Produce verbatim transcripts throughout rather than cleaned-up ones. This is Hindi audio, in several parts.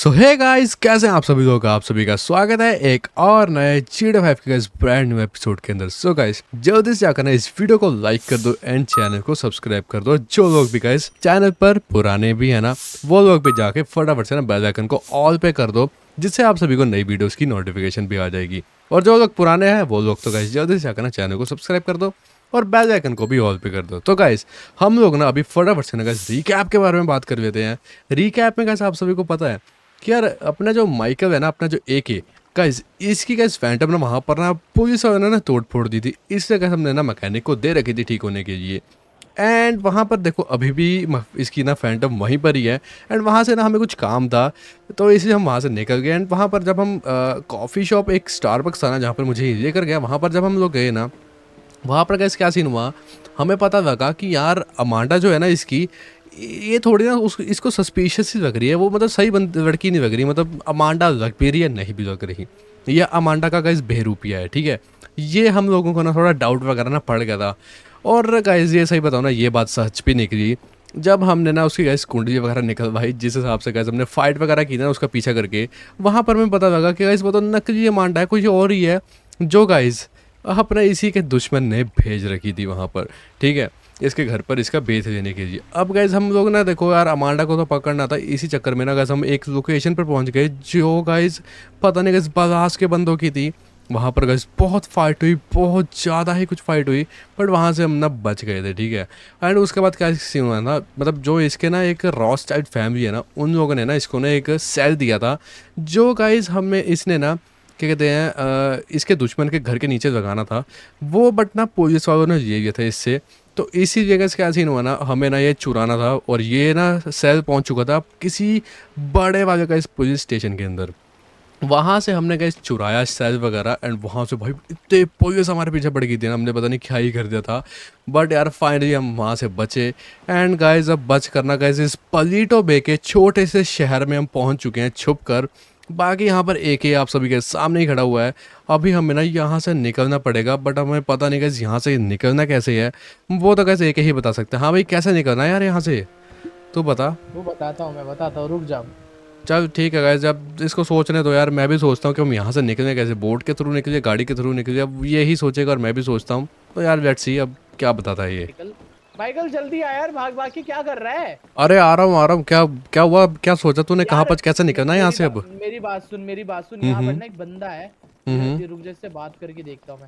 सो हे गाइस, कैसे हैं आप सभी लोग। आप सभी का स्वागत है एक और नए जी टी ए फाइव के गाइस ब्रांड न्यू एपिसोड के अंदर। सो गाइस, जल्दी से जाकर ना इस वीडियो को लाइक कर दो एंड चैनल को सब्सक्राइब कर दो। जो लोग भी गाइस चैनल पर पुराने भी है ना, वो लोग भी जाके फटाफट से ना बेल आइकन को ऑल पे कर दो, जिससे आप सभी को नई वीडियोस की नोटिफिकेशन भी आ जाएगी। और जो लोग पुराने हैं वो लोग तो गाइस जल्दी से जाकर ना चैनल को सब्सक्राइब कर दो और बेल आइकन को भी ऑल पे कर दो। तो गाइस हम लोग ना अभी फटाफट से ना गाइस रीकैप के बारे में बात कर लेते हैं। रीकैप में गाइस आप सभी को पता है कि यार अपना जो माइकल है ना, अपना जो ए के गाइस, इसकी गाइस फैंटम ना वहाँ पर ना पुलिस वालों ने तोड़ फोड़ दी थी। इससे गाइस हमने ना मैकेनिक को दे रखी थी ठीक होने के लिए। एंड वहाँ पर देखो अभी भी इसकी ना फैंटम वहीं पर ही है। एंड वहाँ से ना हमें कुछ काम था तो इसलिए हम वहाँ से निकल गए। एंड वहाँ पर जब हम कॉफ़ी शॉप एक स्टारबक्स था ना जहाँ पर मुझे लेकर गया, वहाँ पर जब हम लोग गए ना, वहाँ पर गाइस क्या सीन हुआ, हमें पता लगा कि यार अमांडा जो है ना इसकी, ये थोड़ी ना उस इसको सस्पिशियस सी लग रही है। वो मतलब सही बंद लड़की नहीं लग रही, मतलब अमांडा लग भी रही है नहीं भी लग रही। ये अमांडा का गाइस बेहरूपिया है, ठीक है। ये हम लोगों को ना थोड़ा डाउट वगैरह ना पड़ गया था। और गाइस ये सही बताओ ना, ये बात सच भी निकली जब हमने ना उसकी गाइस कुंडली वगैरह निकलवाई, जिस हिसाब से गाइस हमने फाइट वगैरह की ना उसका पीछा करके। वहाँ पर हमें पता लगा कि गाइस वो तो नकली अमांडा है, कुछ और ही है जो गाइस अपने इसी के दुश्मन ने भेज रखी थी वहाँ पर, ठीक है, इसके घर पर इसका बेच लेने के लिए। अब गाइस हम लोग ना देखो यार, अमांडा को तो पकड़ना था, इसी चक्कर में ना गाइस हम एक लोकेशन पर पहुंच गए जो गाइस पता नहीं गाइस बारास के बंदों की थी। वहाँ पर गाइस बहुत फाइट हुई, बहुत ज़्यादा ही कुछ फाइट हुई, बट वहाँ से हम ना बच गए थे, ठीक है। एंड उसके बाद क्या सीन हुआ ना, मतलब जो इसके ना एक रॉस्टाइड फैमिली है ना, उन लोगों ने ना इसको ना एक सेल दिया था जो गाइस हमें इसने ना क्या कहते हैं इसके दुश्मन के घर के नीचे लगाना था वो, बट ना पुलिस वालों ने ले लिया था इससे। तो इसी जगह से क्या सीन हुआ ना, हमें ना ये चुराना था और ये ना सेल पहुंच चुका था किसी बड़े वाले का इस पुलिस स्टेशन के अंदर। वहाँ से हमने गए चुराया सेल वगैरह। एंड वहाँ से भाई इतने पुलिस हमारे पीछे पड़ गई थी ना, हमने पता नहीं क्या ही कर दिया था। बट यार फाइनली हम वहाँ से बचे। एंड गाइस अब बच करना गाइस इस पलीटो बे के छोटे से शहर में हम पहुँच चुके हैं छुप कर। बाकी यहाँ पर एक ही आप सभी के सामने ही खड़ा हुआ है। अभी हमें ना यहाँ से निकलना पड़ेगा, बट हमें पता नहीं कैसे यहाँ से निकलना कैसे है, वो तो कैसे एक ही बता सकते हैं। हाँ भाई कैसे निकलना है यार यहाँ से, तू बता। वो बताता हूँ मैं बताता हूँ, रुक जाओ। चल ठीक है गाइस, जब इसको सोचने तो यार मैं भी सोचता हूँ कि हम यहाँ से निकलें कैसे, बोट के थ्रू निकले, गाड़ी के थ्रू निकले, अब यही सोचेगा और मैं भी सोचता हूँ। तो यार लेट्स सी अब क्या बताता है ये। माइकल जल्दी आ यार, भाग भाग के क्या कर रहा है। अरे आ रहा हूँ आ रहा हूँ। क्या क्या हुआ, क्या सोचा तूने, कहाँ पर कैसे निकलना है यहाँ से अब। मेरी बात सुन मेरी बात सुन यहाँ पर ना एक बंदा है, रुक जा इससे बात करके देखता हूँ मैं।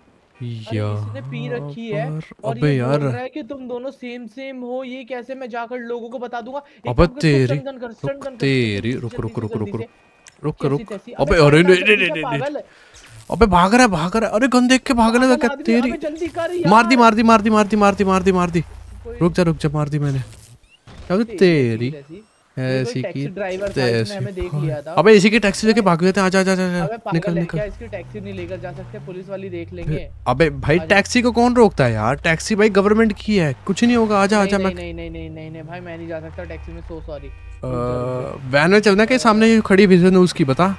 अरे इसने पी रखी है और अबे ये यार बोल रहा है कि तुम दोनों सेम सेम हो। ये कैसे मैं जाकर लोगों को बता दूंगा। अबे तेरी रुक तेरी रुक रुक रुक रुक रुक रुक रुक अबे अरे नहीं नहीं नहीं नहीं अबे भाग रहा है भाग रहा है। अरे गन देख के भागने लगा तेरी। मार दी मार दी मार दी मार दी मार दी मार दी मार दी। रुक जा रुक जा, मार दी मैंने। क्या तेरी ऐसी की तैसी। अबे इसी की टैक्सी लेके भाग गए थे। आजा आजा आजा निकल निकल। इसकी टैक्सी नहीं लेकर जा सकते, पुलिस वाली देख लेंगे। अबे भाई टैक्सी को कौन रोकता है यार, टैक्सी भाई गवर्नमेंट की है, कुछ नहीं होगा। आजा आजा। नहीं नहीं नहीं नहीं नहीं नहीं भाई मैं नहीं जा सकता टैक्सी में, सो सॉरी। वैन में चलना के सामने खड़ी विजन उसकी बता।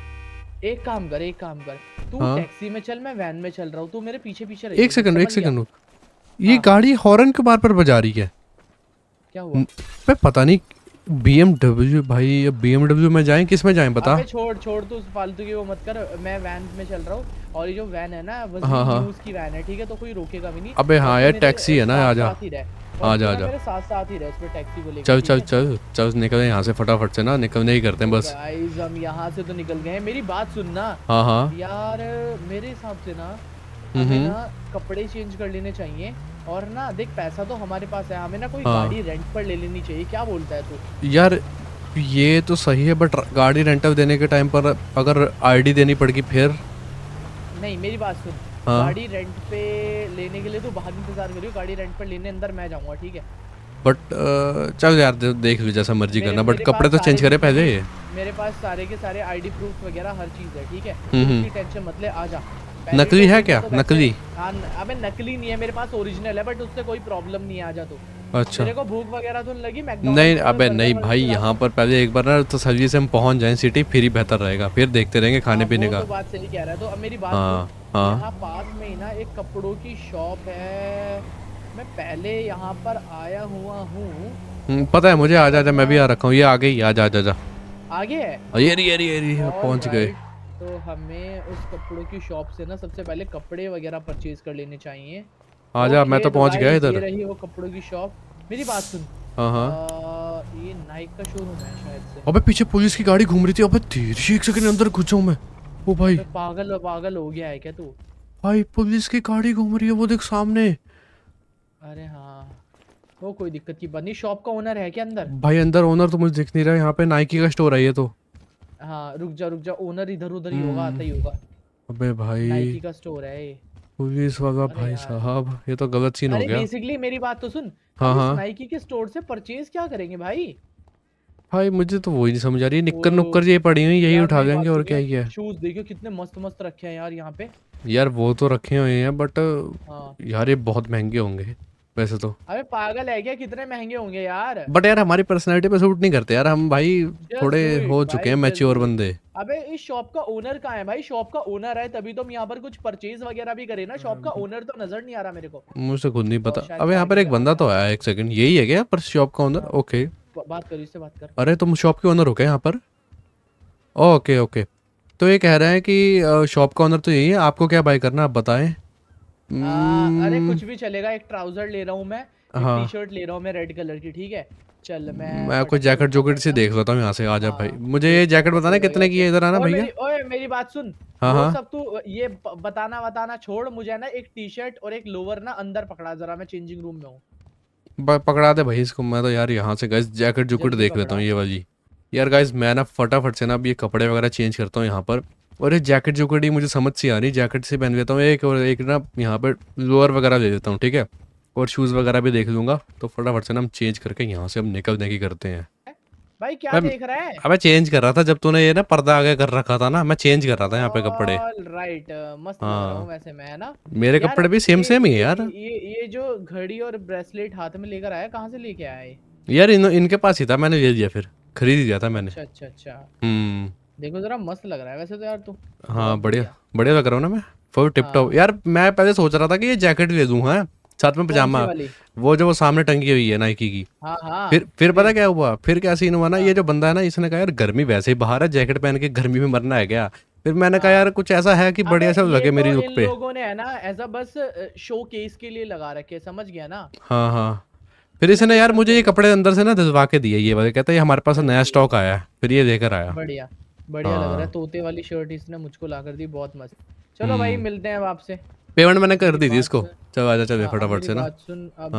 एक काम कर एक काम कर तू टैक्सी में चल, मैं वैन में चल रहा हूँ, तू मेरे पीछे पीछे रह। एक सेकंड एक सेकंड रुक, ये गाड़ी हॉर्न के बार पर बजा रही है, क्या हुआ? पता नहीं। बी एम डब्ल्यू भाई, अब बी एम डब्ल्यू में जाएं किस में जाएं बता। छोड़ छोड़ तू फालतू की वो मत कर, मैं वैन में चल रहा हूँ और ये जो वैन है ना वो हाँ हाँ उसकी वैन है, ठीक है, तो कोई रोकेगा भी नहीं। अबे हाँ यार टैक्सी है ना, आजा आजा आजा मेरे साथ साथ ही रह, उस पे टैक्सी को लेके चल चल चल चल निकले यहाँ से फटाफट से ना, निकलने ही करते हैं बस। गाइस हम यहाँ से तो निकल गए। मेरी बात सुनना। हाँ हाँ यार मेरे हिसाब से ना हमें ना कपड़े चेंज कर लेने चाहिए और ना देख पैसा तो हमारे पास है, हमें ना कोई हाँ। गाड़ी रेंट पर ले लेनी चाहिए। क्या बोलता है तू? यार ये तो सही है, बट गाड़ी रेंटल देने के टाइम पर अगर आईडी देनी पड़ेगी फिर। नहीं मेरी बात सुन, हाँ। गाड़ी रेंट पे लेने के लिए तू बाहर इंतजार करियो, गाड़ी रेंट पर लेने अंदर मैं जाऊंगा, ठीक है। बट चल यार देख लो जैसा मर्जी करना, बट कपड़े तो चेंज करे पहले। मेरे पास सारे के सारे आईडी प्रूफ वगैरह हर चीज है, ठीक है, उसकी टेंशन मत ले, आ जा। नकली है क्या? नकली? हाँ अबे नकली नहीं है मेरे पास, ओरिजिनल है, बट उससे कोई प्रॉब्लम नहीं है, आ जा तू। अच्छा तेरे को भूख वगैरह तो लगी? नहीं अबे नहीं भाई, यहाँ पर पहले एक बार ना तसल्ली से हम पहुँच जाएं सिटी, फिर ही बेहतर रहेगा, फिर देखते रहेंगे खाने पीने का। तो बात सही कह रहा है। तो अब मेरी बात हाँ हाँ यहाँ पास में ही ना एक कपड़ों की शॉप है, मैं पहले यहाँ पर आया हुआ हूँ। पता है मुझे, आ जा जा, मैं भी आ रखा हूँ, ये आ गई, आ जा जा जा। आगे है। ये रही ये रही ये रही पहुंच गए। तो हमें उस कपड़ों की शॉप से ना सबसे पहले कपड़े वगैरह परचेज कर लेने चाहिए। आजा, मैं तो तो पहुंच गया ये इधर। रही वो कपड़ों की शॉप। मेरी बात सुन। हाँ हाँ। ये नाइक का शोरूम है शायद से। अबे पीछे पुलिस की गाड़ी घूम रही थी। अबे तेरी एक सेकंड अंदर घुस जाऊं मैं। ओ भाई पागल पागल हो गया है क्या तू? भाई पुलिस की गाड़ी घूम रही है, वो देख सामने। अरे हाँ, वो कोई दिक्कत की बनी। शॉप का ओनर है क्या अंदर? भाई अंदर ओनर तो मुझे दिख नहीं रहा। यहाँ पे नाइकी का स्टोर है ये तो। हाँ रुक जा रुक जा, ओनर इधर उधर ही होगा, आता ही होगा। अबे भाई नाइकी का स्टोर है ये। पुलिस वाला भाई साहब, ये तो गलत सीन हो अरे गया। बेसिकली मेरी बात तो सुन। हाँ हम हाँ इस नाइकी के स्टोर से परचेज क्या करेंगे भाई? भाई मुझे तो वही नहीं समझ आ रही। निक्कर नुक्कर ये पड़ी हुई, यही उठा लेंगे और क्या ही है। शूज देखो कितने मस्त मस्त रखे हैं यार यहाँ पे। यार वो तो रखे हुए हैं बट हाँ। यार ये बहुत महंगे होंगे वैसे तो। अबे पागल है क्या, कितने महंगे होंगे यार? बट यार हमारी पर्सनैलिटी पे सूट नहीं करते यार, हम भाई थोड़े हो चुके हैं मैच्योर बंदे। अबे इस शॉप का ओनर कहाँ है भाई? शॉप का ओनर है तभी तो हम यहाँ पर कुछ परचेज वगैरह भी करें ना। शॉप का ओनर तो नजर नहीं आ रहा मेरे को। मुझे खुद नहीं पता। अब यहाँ पर एक बंदा तो आया, एक सेकंड। यही है क्या पर शॉप का ओनर? ओके बात कर, इससे बात कर। अरे तुम शॉप के ओनर हो क्या यहाँ पर? Okay okay. तो ये कह रहे हैं कि शॉप का ओनर तो यही है, आपको क्या बाय करना आप बताएं। अरे कुछ भी चलेगा। एक ट्राउजर ले रहा हूँ मैं, एक टी शर्ट ले रहा हूँ मैं रेड कलर की। ठीक है चल मैं मैं कुछ जैकेट जोकेट से देख लेता हूँ यहाँ से। आजा भाई, मुझे ये जैकेट बताना कितने की है। इधर आना भैया। ओए मेरी बात सुन। हाँ हाँ सब तू ये बताना बताना छोड़, मुझे ना एक टी शर्ट और एक लोवर ना अंदर पकड़ा जरा, मैं चेंजिंग रूम में हूँ। पकड़ा दे भाई इसको। मैं तो यार यहाँ से गाइस जैकेट जोकेट देख लेता हूँ ये वाली। यार गाइस मैं ना फटाफट से ना अब ये कपड़े वगैरह चेंज करता हूँ यहाँ पर। और ये जैकेट जोकेट ही मुझे समझ से आ रही। जैकेट से पहन लेता हूँ एक, और एक ना यहाँ पर लोअर वगैरह ले लेता हूँ। ठीक है, और शूज़ वगैरह भी देख लूँगा। तो फटाफट से ना हम चेंज करके यहाँ से हम निकलने की करते हैं। भाई क्या देख रहा है? अबे चेंज कर रहा था जब तूने ये ना पर्दा आगे कर रखा था ना, मैं चेंज कर रहा था यहाँ पे कपड़े। राइट मस्त लग रहा हूँ वैसे मैं ना। मेरे कपड़े भी सेम सेम ही है यार। ये ये जो घड़ी और ब्रेसलेट हाथ में लेकर आया, कहाँ से लेके आया है यार? इन, इनके पास ही था, मैंने ले लिया, फिर खरीद लिया था मैंने। अच्छा अच्छा अच्छा। हम्म देखो जरा मस्त लग रहा है वैसे तो यार तू। हाँ बढ़िया बढ़िया लग रहा हूँ ना मैं, फुल टिप टॉप। यार मैं पहले सोच रहा था कि ये जैकेट ले लूँ हाँ, साथ में पजामा, वो जो वो सामने टंगी हुई है नाइकी की। हाँ हाँ। फिर फिर पता क्या हुआ? फिर क्या सीन हुआ ना, ये जो बंदा है ना, इसने कहा यार गर्मी वैसे ही बाहर है, जैकेट पहन के गर्मी में मरना है क्या? फिर मैंने कहा यार कुछ ऐसा है कि बढ़िया सा लगे मेरी लुक पे। लोगों ने है ना ऐसा बस शो केस के लिए लगा रखे, समझ गया ना? हाँ हाँ। फिर इसने यार मुझे ये कपड़े अंदर से ना दिलवा के दिए, ये वाले। कहता है हमारे पास नया स्टॉक आया है, फिर ये लेकर आया। बढ़िया बढ़िया लग रहा है। तोते वाली शर्ट इसने मुझको ला कर दी, बहुत मस्त। चलो भाई मिलते हैं अब आपसे। पेमेंट मैंने कर दी थी इसको। चल आजा चले फटाफट से ना। बात सुन, अब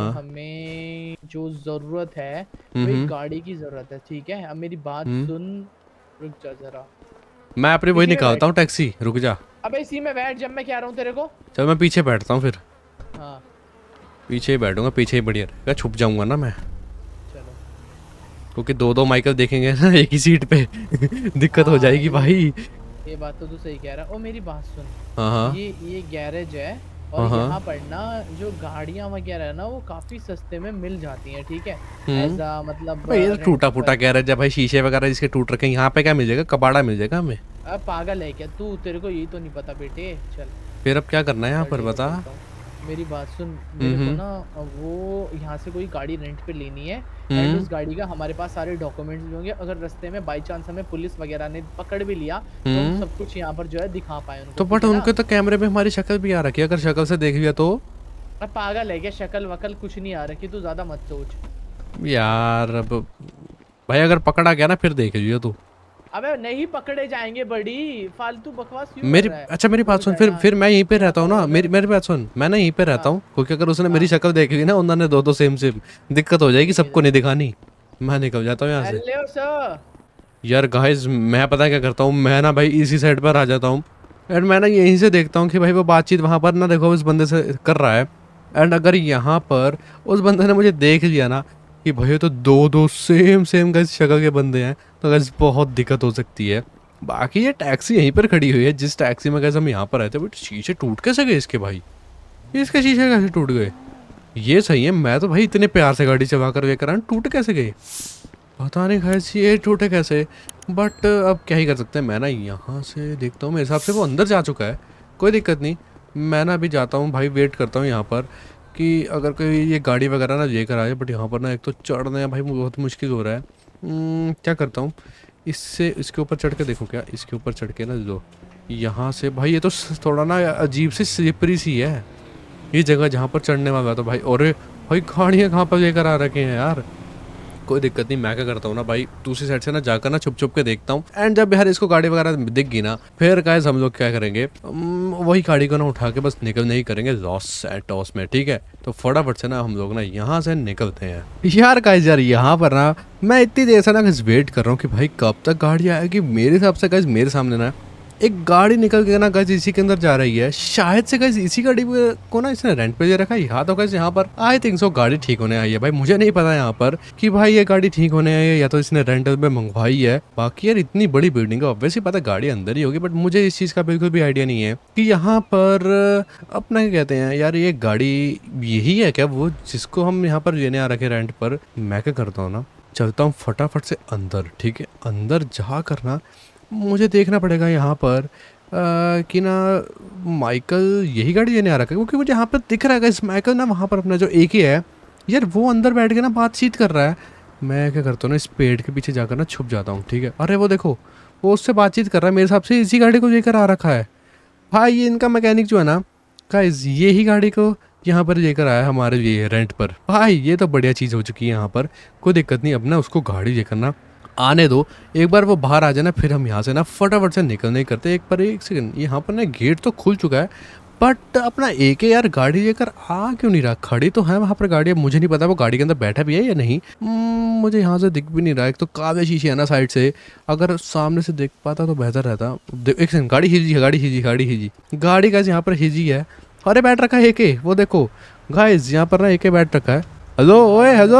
हमें जो जरूरत है वो एक गाड़ी की जरूरत है। ठीक है अब मेरी बात सुन, रुक जा जरा। मैं अपनी वही निकालता हूँ टैक्सी, रुक जा। अबे इसी में बैठ जब मैं कह रहा हूँ तेरे को। चल मैं पीछे बैठता हूँ फिर। हाँ पीछे ही बैठूंगा, पीछे ही बढ़िया रहेगा, छुप जाऊंगा ना मैं। चलो क्योंकि दो दो माइकल देखेंगे ना एक ही सीट पे दिक्कत हो जाएगी भाई। ये बात तो तू सही कह रहा है। ओ मेरी बात सुन। हाँ हाँ। ये ये गैरेज है और यहाँ पर ना जो गाड़ियाँ वगैरह है ना वो काफी सस्ते में मिल जाती हैं। ठीक है ऐसा मतलब ये टूटा फूटा गैरेज है भाई, शीशे वगैरह जिसके टूट रखे हैं। यहाँ पे क्या मिल जाएगा? कबाड़ा मिल जाएगा हमें। अब पागल है क्या तू? तेरे को यही तो नहीं पता बेटे। चल फिर अब क्या करना है यहाँ पर बता। मेरी बात सुन, मेरे को ना वो यहाँ से कोई गाड़ी रेंट पे लेनी है एंड उस गाड़ी का हमारे पास सारे डॉक्यूमेंट्स भी होंगे। अगर रास्ते में बाय चांस हमें पुलिस वगैरह ने पकड़ भी लिया तो हम सब कुछ यहाँ पर जो है दिखा पाए उनको। तो बट उनके तो कैमरे में हमारी शक्ल भी आ रखी है, अगर शक्ल से देख लिया तो। अब पागल है क्या? शक्ल वकल कुछ नहीं आ रखी, तू ज्यादा मत सोच यार। अब भाई अगर पकड़ा गया ना फिर देख लियो तू। अबे नहीं पकड़े जाएंगे बड़ी, फालतू बकवास क्यों मेरी कर रहा है? अच्छा मेरी बात सुन, फिर फिर मैं यहीं पे रहता हूँ ना। मेरी मेरी बात सुन, मैं ना यहीं पे रहता हूँ क्योंकि अगर उसने मेरी शक्ल देख ली ना, उन्होंने दो दो सेम सेम, दिक्कत हो जाएगी, सबको नहीं दिखानी। मैं निकल जाता हूँ यहाँ से। यार गाइस मैं पता क्या करता हूँ, मैं ना भाई इसी साइड पर आ जाता हूँ एंड मैं ना यहीं से देखता हूँ कि भाई वो बातचीत वहाँ पर ना देखो उस बंदे से कर रहा है। एंड अगर यहाँ पर उस बंदे ने मुझे देख लिया ना कि भाई तो दो दो सेम सेम गाइस शक्ल के बंदे हैं, तो गाइस बहुत दिक्कत हो सकती है। बाकी ये टैक्सी यहीं पर खड़ी हुई है, जिस टैक्सी में गाइस हम यहाँ पर आए थे। बट शीशे टूट कैसे गए इसके भाई? इसके शीशे कैसे टूट गए? ये सही है, मैं तो भाई इतने प्यार से गाड़ी चला कर लेकर आया, टूट कैसे गए पता नहीं गाइस, ये टूटे कैसे। बट अब क्या ही कर सकते हैं। मैं ना यहाँ से देखता हूँ, मेरे हिसाब से वो अंदर जा चुका है, कोई दिक्कत नहीं। मैं ना अभी जाता हूँ भाई, वेट करता हूँ यहाँ पर कि अगर कोई ये गाड़ी वगैरह ना लेकर आए। बट यहाँ पर ना एक तो चढ़ना है भाई बहुत मुश्किल हो रहा है। क्या करता हूँ, इससे इसके ऊपर चढ़ के देखो क्या, इसके ऊपर चढ़ के ना लो यहाँ से भाई। ये तो थोड़ा ना अजीब सी स्लिपरी सी है ये जगह जहाँ पर चढ़ने वाला तो भाई। और भाई गाड़ियाँ कहाँ पर लेकर आ रखे हैं यार। कोई दिक्कत नहीं, मैं क्या करता हूँ ना भाई, दूसरी साइड से ना जाकर ना छुप छुप के देखता हूँ। एंड जब यार इसको गाड़ी वगैरह दिख गई ना, फिर गाइस हम लोग क्या करेंगे, वही गाड़ी को ना उठा के बस निकल नहीं करेंगे लॉस सैंटोस में, ठीक है। तो फटाफट से ना हम लोग ना यहाँ से निकलते हैं। यार गाइस यार यहाँ पर ना मैं इतनी देर से ना गाइस वेट कर रहा हूँ कि भाई कब तक गाड़ी आएगी। मेरे हिसाब से गाइस मेरे सामने ना एक गाड़ी निकल के ना गाइस इसी के अंदर जा रही है। शायद से गाइस इसी गाड़ी को ना इसने रेंट पे ले रखा है। यहाँ तो गाइस यहाँ पर आई थिंक सो गाड़ी ठीक होने आई है भाई। मुझे नहीं पता यहाँ पर कि भाई ये गाड़ी ठीक होने आई है या तो इसने रेंटल पे मंगवाई है। बाकी यार इतनी बड़ी बिल्डिंग है, ऑब्वियसली पता गाड़ी अंदर ही होगी, बट मुझे इस चीज़ का बिल्कुल भी आइडिया नहीं है कि यहाँ पर अपना क्या कहते हैं यार, ये गाड़ी यही है क्या वो जिसको हम यहाँ पर लेने आ रखे रेंट पर। मैं क्या करता हूँ ना, चलता हूँ फटाफट से अंदर, ठीक है। अंदर जा कर ना मुझे देखना पड़ेगा यहाँ पर आ, कि ना माइकल यही गाड़ी लेने आ रखा है, क्योंकि मुझे यहाँ पर दिख रहा है इस माइकल ना वहाँ पर अपना जो एक ही है यार वो अंदर बैठ के ना बातचीत कर रहा है। मैं क्या करता हूँ ना, इस पेड़ के पीछे जाकर ना छुप जाता हूँ, ठीक है। अरे वो देखो वो उससे बातचीत कर रहा है, मेरे हिसाब से इसी गाड़ी को लेकर आ रखा है भाई। ये इनका मैकेनिक जो है ना गाइस, ये ही गाड़ी को यहाँ पर लेकर आया हमारे लिए रेंट पर भाई। ये तो बढ़िया चीज़ हो चुकी है यहाँ पर, कोई दिक्कत नहीं। अब ना उसको गाड़ी लेकर ना आने दो, एक बार वो बाहर आ जाए ना फिर हम यहाँ से ना फटाफट से निकल नहीं करते। एक पर एक सेकंड, यहाँ पर ना गेट तो खुल चुका है, बट अपना एक ही यार गाड़ी लेकर आ क्यों नहीं रहा। खड़ी तो है वहाँ पर गाड़ी, अब मुझे नहीं पता वो गाड़ी के अंदर बैठा भी है या नहीं। मुझे यहाँ से दिख भी नहीं रहा। एक तो काले शीशे है ना साइड से, अगर सामने से देख पाता तो बेहतर रहता। एक सेकंड, गाड़ी हिजी है, गाड़ी हिजी गाड़ी हिजी गाड़ी गाइस यहाँ पर हिजी है। अरे बैठ रखा है एके, वो देखो गाइस यहाँ पर ना एके बैठ रखा है। हेलो ओए हेलो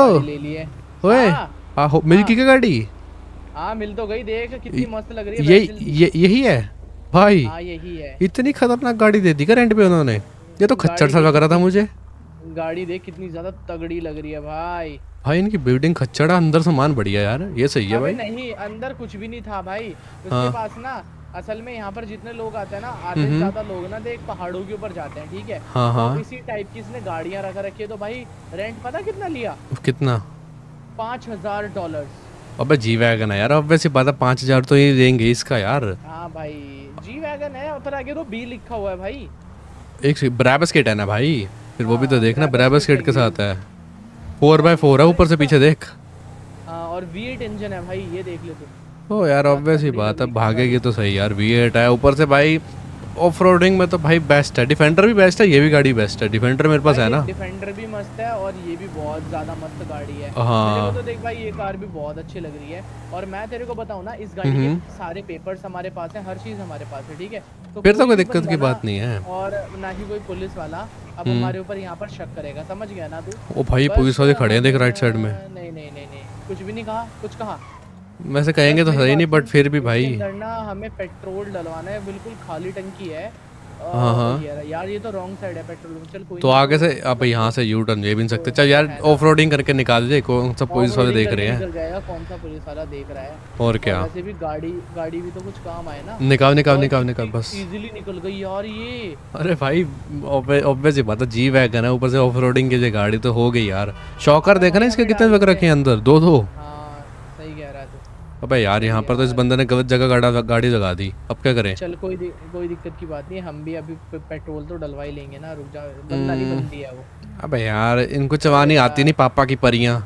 ओए आहो, मिल की क्या गाड़ी? हाँ मिल तो गई, देख कितनी मस्त लग रही है। ये ये यही है भाई? हाँ यही है। इतनी खतरनाक गाड़ी दे दी क्या रेंट पे उन्होंने? ये तो खच्चर सा लग रहा था मुझे। गाड़ी देख कितनी ज्यादा तगड़ी लग रही है भाई। भाई इनकी बिल्डिंग खच्चड़ा, अंदर सामान बढ़िया यार, ये सही है भाई। नहीं अंदर कुछ भी नहीं था भाई उसके हाँ। पास ना असल में यहाँ पर जितने लोग आते हैं ना, आधे से ज्यादा लोग ना देख पहाड़ों के ऊपर जाते हैं, ठीक है। हाँ हाँ। तो इसी टाइप की इसने गाड़ियाँ रखा रखी है। तो भाई रेंट पता कितना लिया? कितना? पाँच हजार डॉलर। अबे जी वैगन है यार, अब वैसे बात है पाँच हजार तो ये देंगे इसका यार। हाँ भाई जी वैगन है, पर आगे तो बी लिखा हुआ है भाई। एक ब्रैबस किट है ना भाई, फिर वो भी तो देखना ब्रैबस किट के साथ है। फोर बाय फोर है ऊपर से पीछे देख। हाँ और वी एट इंजन है भाई, ये देख ले तू। ओ यार ऑब्वियस ही बात है, भागेगी तो सही यार। वी एट है ऊपर से भाई, ऑफ रोडिंग में तो भाई बेस्ट है। डिफेंडर भी बेस्ट है, ये भी गाड़ी बेस्ट है। डिफेंडर मेरे पास है ना, डिफेंडर भी मस्त है और ये भी बहुत ज्यादा मस्त गाड़ी है। हाँ मेरे को तो देख भाई ये कार भी बहुत अच्छी लग रही है। और मैं तेरे को बताऊं ना, इस गाड़ी के सारे पेपर्स हमारे पास हैं, हर चीज हमारे पास है, ठीक है। तो फिर तो कोई दिक्कत की बात नहीं है। और ना ही कोई पुलिस वाला अब हमारे ऊपर यहाँ पर शक करेगा, समझ गया ना तू? ओ भाई पुलिस वाले खड़े हैं देख राइट साइड में। नहीं नहीं नहीं नहीं कुछ भी नहीं कहा, कुछ कहा वैसे कहेंगे तो सही नहीं, बट फिर भी भाई ना हमें पेट्रोल डलवाना है, बिल्कुल खाली टंकी है। हाँ हाँ यार ये तो रॉन्ग साइड है पेट्रोल। चल कोई तो आगे से अब यहाँ से यू टर्न ले भी नहीं सकते। चल यार ऑफ रोडिंग करके निकाल दे, कौन सा पुलिस वाले देख रहे हैं। जाएगा कौन सा पुलिस वाला देख रहा है। और क्या, वैसे भी गाड़ी गाड़ी भी तो कुछ काम आए ना। निकाल निकाल निकाल निकाल बस। इजीली निकल गई यार ये। अरे भाई ऑब्वियस ही बात है, जी वैगन है ऊपर से ऑफ रोडिंग की गाड़ी तो हो गई यार। शॉकर देखा ना इसके कितने लग रखे हैं अंदर, दो दो। सही कह रहा है तू। अबे यार यहाँ पर तो इस बंदे ने गलत जगह गाड़ा गाड़ी लगा दी, अब क्या करें। चल कोई दि, कोई दिक्कत की बात नहीं, हम भी अभी पेट्रोल तो डलवा ही लेंगे ना। रुक जा, बंदा नहीं बनती है वो। अबे यार इनको चलानी आती नहीं, पापा की परियां।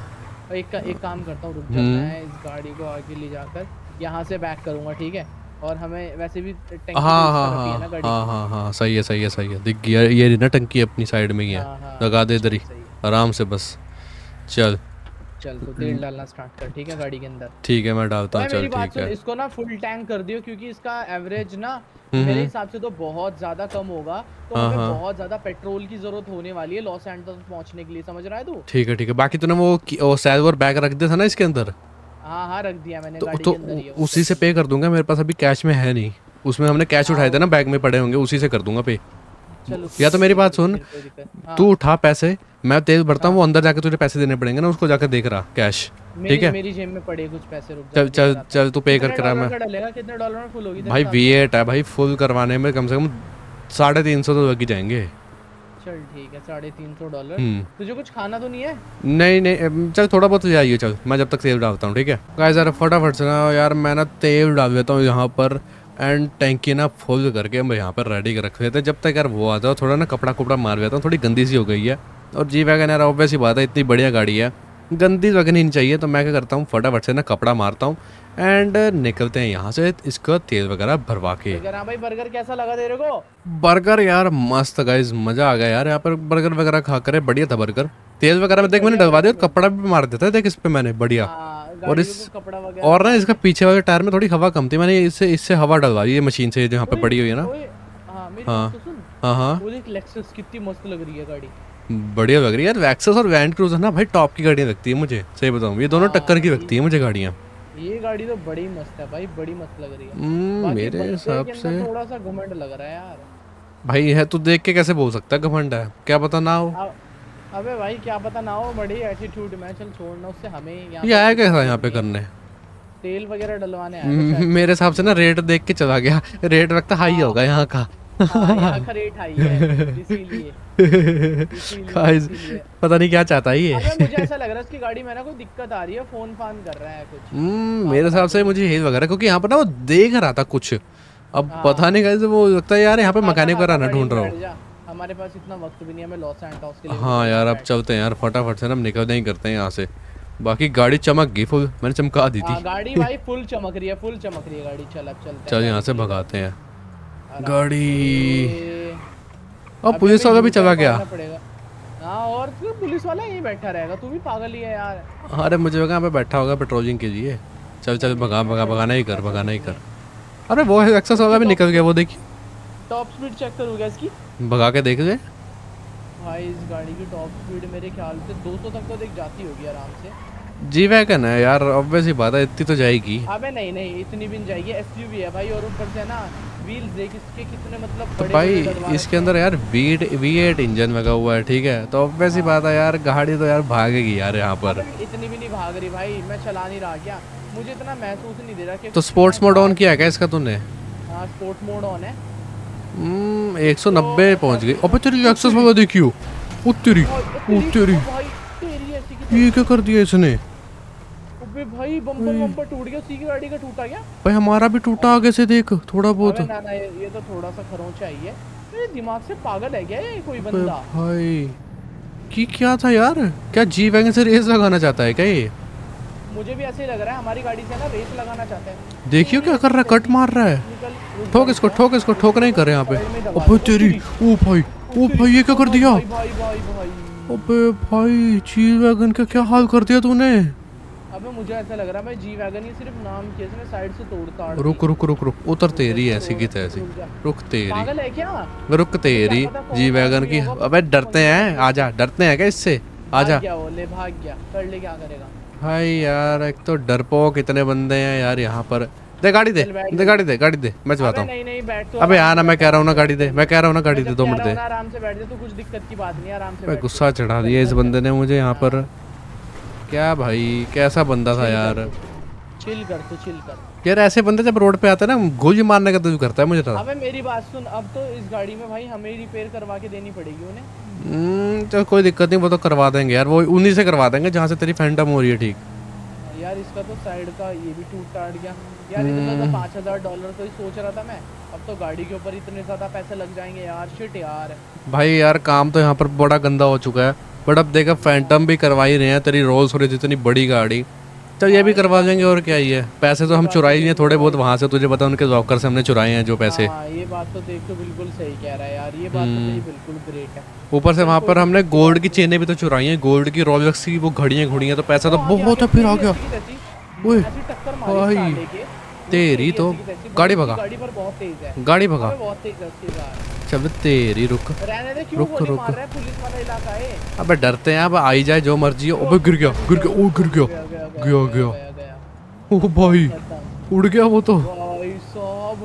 एक एक काम करता हूँ, रुक जा, मैं इस गाड़ी को आगे ले जाकर यहाँ से बैक करूँगा, ठीक है। और हमें वैसे भी टंकी हाँ हाँ हाँ हाँ हाँ हाँ सही है सही है सही है। दिख गया ये ना टंकी अपनी साइड में ही है, लगा दे इधर ही आराम से बस। चल चल तो तेल डालना स्टार्ट कर, ठीक है गाड़ी के अंदर। ठीक है मैं डालता हूँ। चल ठीक है, इसको ना फुल टैंक कर दियो, क्योंकि इसका एवरेज ना मेरे हिसाब से तो बहुत ज्यादा कम होगा। तो हमें बहुत ज्यादा पेट्रोल की जरूरत होने वाली है लॉस एंजल्स पहुंचने के लिए, समझ रहा है तू? ठीक है ठीक है। बाकी तूने वो वो सैलवर बैग रख दिया था ना इसके अंदर? हाँ हाँ रख दिया मैंने, तो, गाड़ी तो के अंदर ही है। उसी से पे कर दूंगा, मेरे पास अभी कैश में है नहीं। उसमें हमने कैश उठाए थे ना, बैग में पड़े होंगे, उसी से कर दूंगा पे। या तो मेरी बात सुन, तू उठा पैसे, मैं तेल भरता हूँ, वो अंदर जाके तुझे पैसे देने पड़ेंगे ना, उसको जाकर देख रहा कैश, ठीक है? मेरी जेब में पड़े कुछ पैसे, रुक चल चल चल तू पे करके रहा। मैं कितने डॉलर में फुल होगी भाई वी एट है भाई, फुल करवाने में कम से कम साढ़े तीन सौ तो लग ही जाएंगे। चल ठीक है, साढ़े तीन सौ डॉलर। हम्म तुझे कुछ खाना तो नहीं है? नहीं नहीं अम, चल थोड़ा बहुत ले आइए, चल मैं जब तक तेल डालता हूँ, ठीक है गाइस। यार फटाफट से ना यार मैं ना तेल डाल देता हूँ यहाँ पर, एंड टैंकी ना फुल करके हम यहाँ पर रेडी कर रख देते हैं। जब तक यार वो आता है थोड़ा ना कपड़ा कुपड़ा मार देता हूँ, थोड़ी गंदी सी हो गई है। और जी वैगन यार ऑब्वियस ही बात है, इतनी बढ़िया गाड़ी है, गंदी वगन ही नहीं चाहिए। तो मैं क्या करता हूँ फटाफट से ना कपड़ा मारता हूँ एंड निकलते हैं यहाँ से इसका तेल वगैरह भरवा के। बर्गर, हाँ भाई बर्गर कैसा लगा तेरे को? बर्गर यार मस्त गाइस, मजा आ गया यार यहाँ पर बर्गर वगैरह खा कर, बढ़िया था बर्गर। तेल वगैरह में देख मैंने डलवा दिया और कपड़ा भी मार देता है देख इस पे मैंने, बढ़िया। हाँ, और गाड़ियों इस को कपड़ा वगैरह और ना मार इसका के। पीछे वाले टायर में थोड़ी हवा कम थी, मैंने इससे इससे हवा डलवा दी है मशीन से जो यहाँ पे ओए, पड़ी हुई है ना। ओए, हाँ मेरी हाँ बात तो सुन। हाँ हाँ वो देख लेक्सस कितनी मस्त लग रही है गाड़ी। बढ़िया लग रही है यार। वैक्सस और वैन क्रूजर ना भाई टॉप की गाड़ियाँ लगती है मुझे, सही बताऊँ, ये दोनों टक्कर हाँ की लगती है मुझे गाड़ियाँ। ये ये गाड़ी तो बड़ी मस्त है भाई, बड़ी मस्त लग रही है। हम्म, बाकी मेरे बंदे हिसाब के से अंदर थोड़ा सा घमंड लग रहा है यार। भाई है तो देख के कैसे बोल सकता है घमंड है, क्या पता ना हो। अब अबे भाई क्या पता ना हो, बड़ी एटीट्यूड में। चल छोड़ना उससे, हमें यहाँ ये पे आया कुछ कैसा यहाँ मतलब पे नहीं है। करने? तेल वगैरह डलवाने आया था हम्म, शायद। मेरे हिसाब से ना रेट देख के चला गया, रेट लगता हाई हाँ होगा यहाँ का। हाँ, यहाँ का रेट हाई है इसीलिए, इसीलिए गाइस इसीलिए पता नहीं क्या चाहता है ये। अबे मुझे ऐसा लग रहा है इसकी गाड़ी में ना कोई दिक्कत आ रही है, फोन फान कर रहा है कुछ। हम्म, मेरे पागल हिसाब से आदमी। मुझे यही लग रहा है क्योंकि यहाँ पर ना वो देख रहा था कुछ, अब पता हाँ नहीं कैसे वो लगता है यार यहाँ पे आजा मैकेनिक आजा वगैरह ना गाड़ी ढूंढ में रहा बैठ हूँ। जा, हमारे पास इतना वक्त भी नहीं है, हमें लॉस एंटोस के लिए भी हाँ निकलना यार है, अब बैठ। चलते हैं यार फटाफट से ना, हम निकलते ही करते हैं यहाँ से। बाकी गाड़ी चमक गई फुल, मैंने चमका दी थी। हाँ गाड़ी भाई फुल चमक रही है, फुल चमक रही है गाड़ी। चल अब चलते हैं चल यहाँ गाड़ी से की तरफ, भगाते हैं आराम गाड़ी। से। अब अबे पुलिस अबे वाला भी यू चला टर्न गया। मारना पड़ेगा। हाँ और क्यों पुलिस वाला यहीं बैठा रहेगा, तू भी पागल ही है यार। अरे मुझे लगा यहाँ पे बैठा होगा पेट्रोलिंग के लिए। चल चल नहीं भगा नहीं भगा ऐसा भगाना ही नहीं, कर, ऐसा भगाना ही कुछ कर। नहीं। अरे वो है एक्सेस वाला भी इसकी निकल टॉप गया, वो देखिए, टॉप स्पीड चेक करोगे इसकी? भगा के देख ले। भाई इस गाड़ी की टॉप स्पीड मेरे ख्याल से दो सौ तक तो देख जाती होगी आराम से। जी वैगन है यार, ऑब्वियस ही बात है इतनी तो जाएगी। अबे नहीं नहीं इतनी भी नहीं जाएगी, एसयूवी है भाई। और ऊपर से ना व्हील्स देख इसके कितने मतलब तो बड़े भाई बड़े डलवा इसके रखे अंदर हैं। यार वी वी एट इंजन लगा हुआ है, ठीक है, तो ऑब्वियस ही हाँ बात है यार गाड़ी तो यार भागेगी यार यहाँ पर। अबे इतनी भी नहीं भाग रही भाई, मैं चला नहीं रहा क्या, मुझे इतना महसूस नहीं दे रहा कि तो स्पोर्ट्स मोड ऑन किया है क्या इसका तूने? हाँ स्पोर्ट मोड ऑन है। हम्म, एक सौ नब्बे पहुँच गई। अबे तेरी एक्सेस वाला देखियो, ओ तेरी, और ओ तेरी तेरी, ओ भाई तेरी ऐसी की ये क्या कर दिया इसने? अबे भाई बम्पर बम्पर टूट गया, सी की गाड़ी का टूटा क्या? भाई हमारा भी टूटा आगे से देख थोड़ा बहुत। अबे ना ना ये, ये तो थोड़ा सा खरोंचा ही है। ये दिमाग से पागल है क्या ये कोई अबे बंदा? भाई की क्या था यार, क्या जी वैगन से रेस लगाना चाहता है क्या ये? मुझे भी ऐसे ही लग रहा है, हमारी गाड़ी से ना रेस लगाना चाहते हैं। देखियो क्या कर रहा है, कट मार रहा है। निकल रुक ठोक जा, इसको, रुक जा। ठोक इसको, ठोक नहीं कर रहे यहाँ पे। साइड में दबा अबे दे। तेरी, ओ भाई, ओ भाई ये क्या कर दिया? भाई भाई भाई भाई अबे भाई जी वैगन का क्या हाल कर दिया तूने? अबे मुझे ऐसा लग रहा है भाई जी वैगन ये सिर्फ नाम के, इसमें साइड से तोड़ ताड़ दी। रुक रुक रुक रुक, उतर तेरी ऐसी की तैसी, रुक जा। रुक तेरी, पागल है क्या? रुक तेरी। क्या पता कौन जी सा वैगन आदमी की, होगा, अबे पता डरते नहीं हैं, कौन आजा, डरते हैं क्या इससे, आजा। भाग गया वो, ले भाग गया, कर ले क्या करेगा। भाई यार एक तो डरपोक इतने बंदे हैं यार यहाँ पर। दे गाड़ी दे, चल बैठ दे जा। गाड़ी दे, गाड़ी दे, मैं चलाता अबे हूँ। नहीं नहीं बैठ तो अबे आराम यार ना से मैं कह बैठ, रहा हूँ ना आराम गाड़ी दे, मैं कह रहा हूँ ना से। गाड़ी मैं दे, जब दो कह मिनट रहा हूँ दे। ना आराम से बैठ जा, तू कुछ दिक्कत की बात नहीं है, आराम से भाई बैठ। गुस्सा चढ़ा दिया इस बंदे ने मुझे यहाँ पर। क्या भाई कैसा बंदा था यार। चिल कर तू, चिल कर। यार ऐसे बंदे जब रोड पे आते हैं ना गोली मारने का दिल करता है मुझे तो। अबे मेरी बात सुन, अब तो इस गाड़ी में भाई हमें रिपेयर करवा के देनी पड़ेगी उन्हें। हम्म, चल कोई दिक्कत नहीं, वो तो करवा देंगे यार, वो उन्हीं से करवा देंगे जहाँ से तेरी फैंटम हो रही है, ठीक। यार इसका तो साइड का ये भी टूट टाट गया यार। इतना तो पाँच हजार डॉलर तो ही सोच रहा था मैं, अब तो गाड़ी के ऊपर इतने ज्यादा पैसे लग जाएंगे यार। शिट यार भाई यार काम तो यहाँ पर बड़ा गंदा हो चुका है, बट अब देखा फैंटम भी करवा ही रहे हैं, तेरी रोल्स रॉयस इतनी बड़ी गाड़ी, चल ये भी करवा देंगे और क्या ही है। पैसे तो हम चुराए ही हैं थोड़े बहुत वहाँ से, तुझे पता उनके लॉकर से हमने चुराए हैं जो पैसे। हाँ ये बात तो देख तो बिल्कुल सही कह रहा है यार, ये बात तो तेरी बिल्कुल ग्रेट है। ऊपर से वहाँ पर हमने गोल्ड की चेनें भी तो चुराई हैं, गोल्ड की रॉलेक्स की वो घड़ियाँ घुड़ियाँ, तो पैसा तो बहुत है। फिर आ गया ओए टक्कर मारी भाई, साले के। तेरी तो ऐसी की तैसी, गाड़ी बहुत- भगा, गाड़ी पर बहुत तेज है, गाड़ी भगा, अबे बहुत तेज है उसकी कार। चल तेरी रुक, रहने दे, क्यों रुक गोली रुक, मार रहा है, पुलिस वाला इलाका है। अबे डरते हैं अब आई जाए जो मर्जी हो। अबे गिर गया, गिर गया, ओ गिर गया, गया गया गया, गया ओ भाई खत्म। उड़ गया वो तो। भाई साहब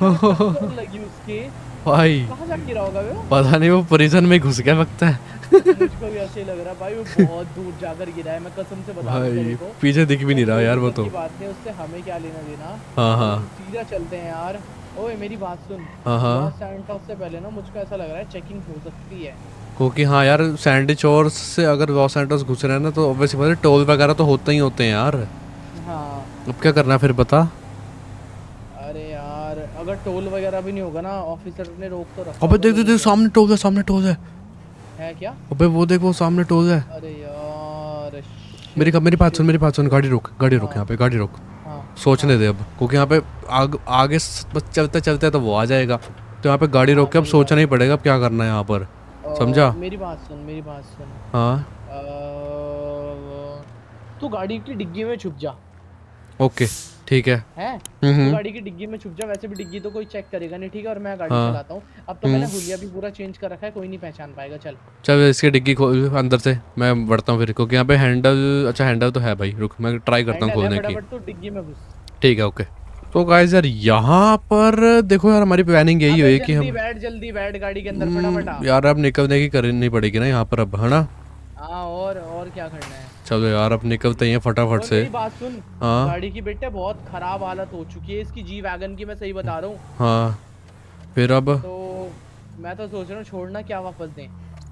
टक्कर लगी उसके, भाई कहाँ जा गिरा होगा वो? पता नहीं, वो प्रिजन में घुस गया लगता है। मुझको भी ऐसे ही लग रहा है भाई, वो बहुत दूर जाकर गिरा है, मैं कसम से बता रहा हूँ भाई तेरे को। पीछे दिख भी नहीं रहा यार वो तो। की बात नहीं, उससे हमें क्या लेना देना। हाँ हाँ सीधा चलते हैं यार। ओए मेरी बात सुन, हाँ हाँ लॉस सैंटोस से पहले ना मुझको ऐसा लग रहा है चेकिंग हो सकती है। क्योंकि हाँ यार सैंडविच से अगर लॉस सैंटोस घुस रहे हैं ना तो ऑब्वियसली बात है टोल वगैरह तो होते ही होते हैं यार। हाँ। अब क्या करना है फिर बता। अरे यार अगर टोल वगैरह भी नहीं होगा ना, ऑफिसर ने रोक तो रखा अबे होगा देख देख लोगों देख को। सामने टोल है, सामने टोल है। है क्या? अबे वो देख वो सामने टोल है। अरे यार मेरी shit, मेरी बात सुन, shit। मेरी बात सुन, गाड़ी रोक, गाड़ी रोक, हाँ यहाँ पे गाड़ी रोक। हाँ सोचने हाँ। दे अब, क्योंकि यहाँ पे आग, आगे स- बस चलते चलते तो वो आ जाएगा, तो यहाँ पे गाड़ी हाँ रोक के अब सही सोचना बात ही है। पड़ेगा अब क्या करना है यहाँ पर। अ, समझा? मेरी बात सुन, मेरी बात सुन। हाँ अ, तू गाड़ी की डिग्गी में छुप जा। ओके ठीक है। है? हम्म तू हम्म, गाड़ी की डिग्गी में छुप जा, वैसे भी डिग्गी तो कोई चेक करेगा नहीं, ठीक है? और मैं गाड़ी हाँ। चलाता हूँ। अब तो मैंने हम्म हुलिया भी पूरा चेंज कर रखा है, कोई नहीं पहचान पाएगा। चल। चल इसकी डिग्गी खोल अंदर से, मैं बढ़ता हूँ फिर, क्योंकि यहाँ पे हैंडल, अच्छा हैंडल तो है भाई, रुक मैं ट्राई करता हूँ हैंडल है, खोलने की। फटाफट तू डिग्गी में घुस। ठीक है ओके। तो गाइस यार यहाँ पर देखो यार हमारी प्लानिंग यही अबे हुई कि जल्दी हम बैठ, जल्दी बैठ गाड़ी के अंदर फटाफट आ। हम्म, यार अब निकलने की करनी पड़ेगी ना यहाँ पर अब, है ना? हाँ और और क्या करना है? चलो यार अब निकलते हैं फटाफट और से। मेरी बात सुन, हाँ गाड़ी की बेटे बहुत खराब हालत हो चुकी है इसकी, जी वैगन की, मैं सही बता रहा हूँ। हाँ फिर अब तो मैं तो सोच रहा हूँ छोड़ना क्या वापस दें।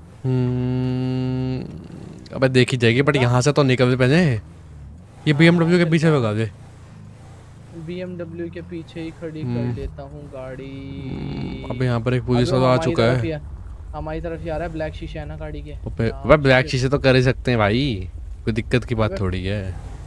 हम्म, अबे देखी जाएगी, बट बता। यहाँ से तो निकल पहले ये हाँ हाँ बीएमडब्ल्यू के फिर पीछे क्या, भगा दे। बी एम डब्ल्यू के पीछे ही खड़ी कर हम्म, देता हूँ हम्म, गाड़ी। अब यहाँ पर एक अब पुलिस वो वाला आ हमारी चुका तरफ है। ही है, हमारी तरफ ही आ रहा है। ब्लैक शीशे है ना गाड़ी के। अबे अबे यार ब्लैक शिट। शीशे तो कर ही सकते हैं भाई, कोई दिक्कत की बात अबे थोड़ी है।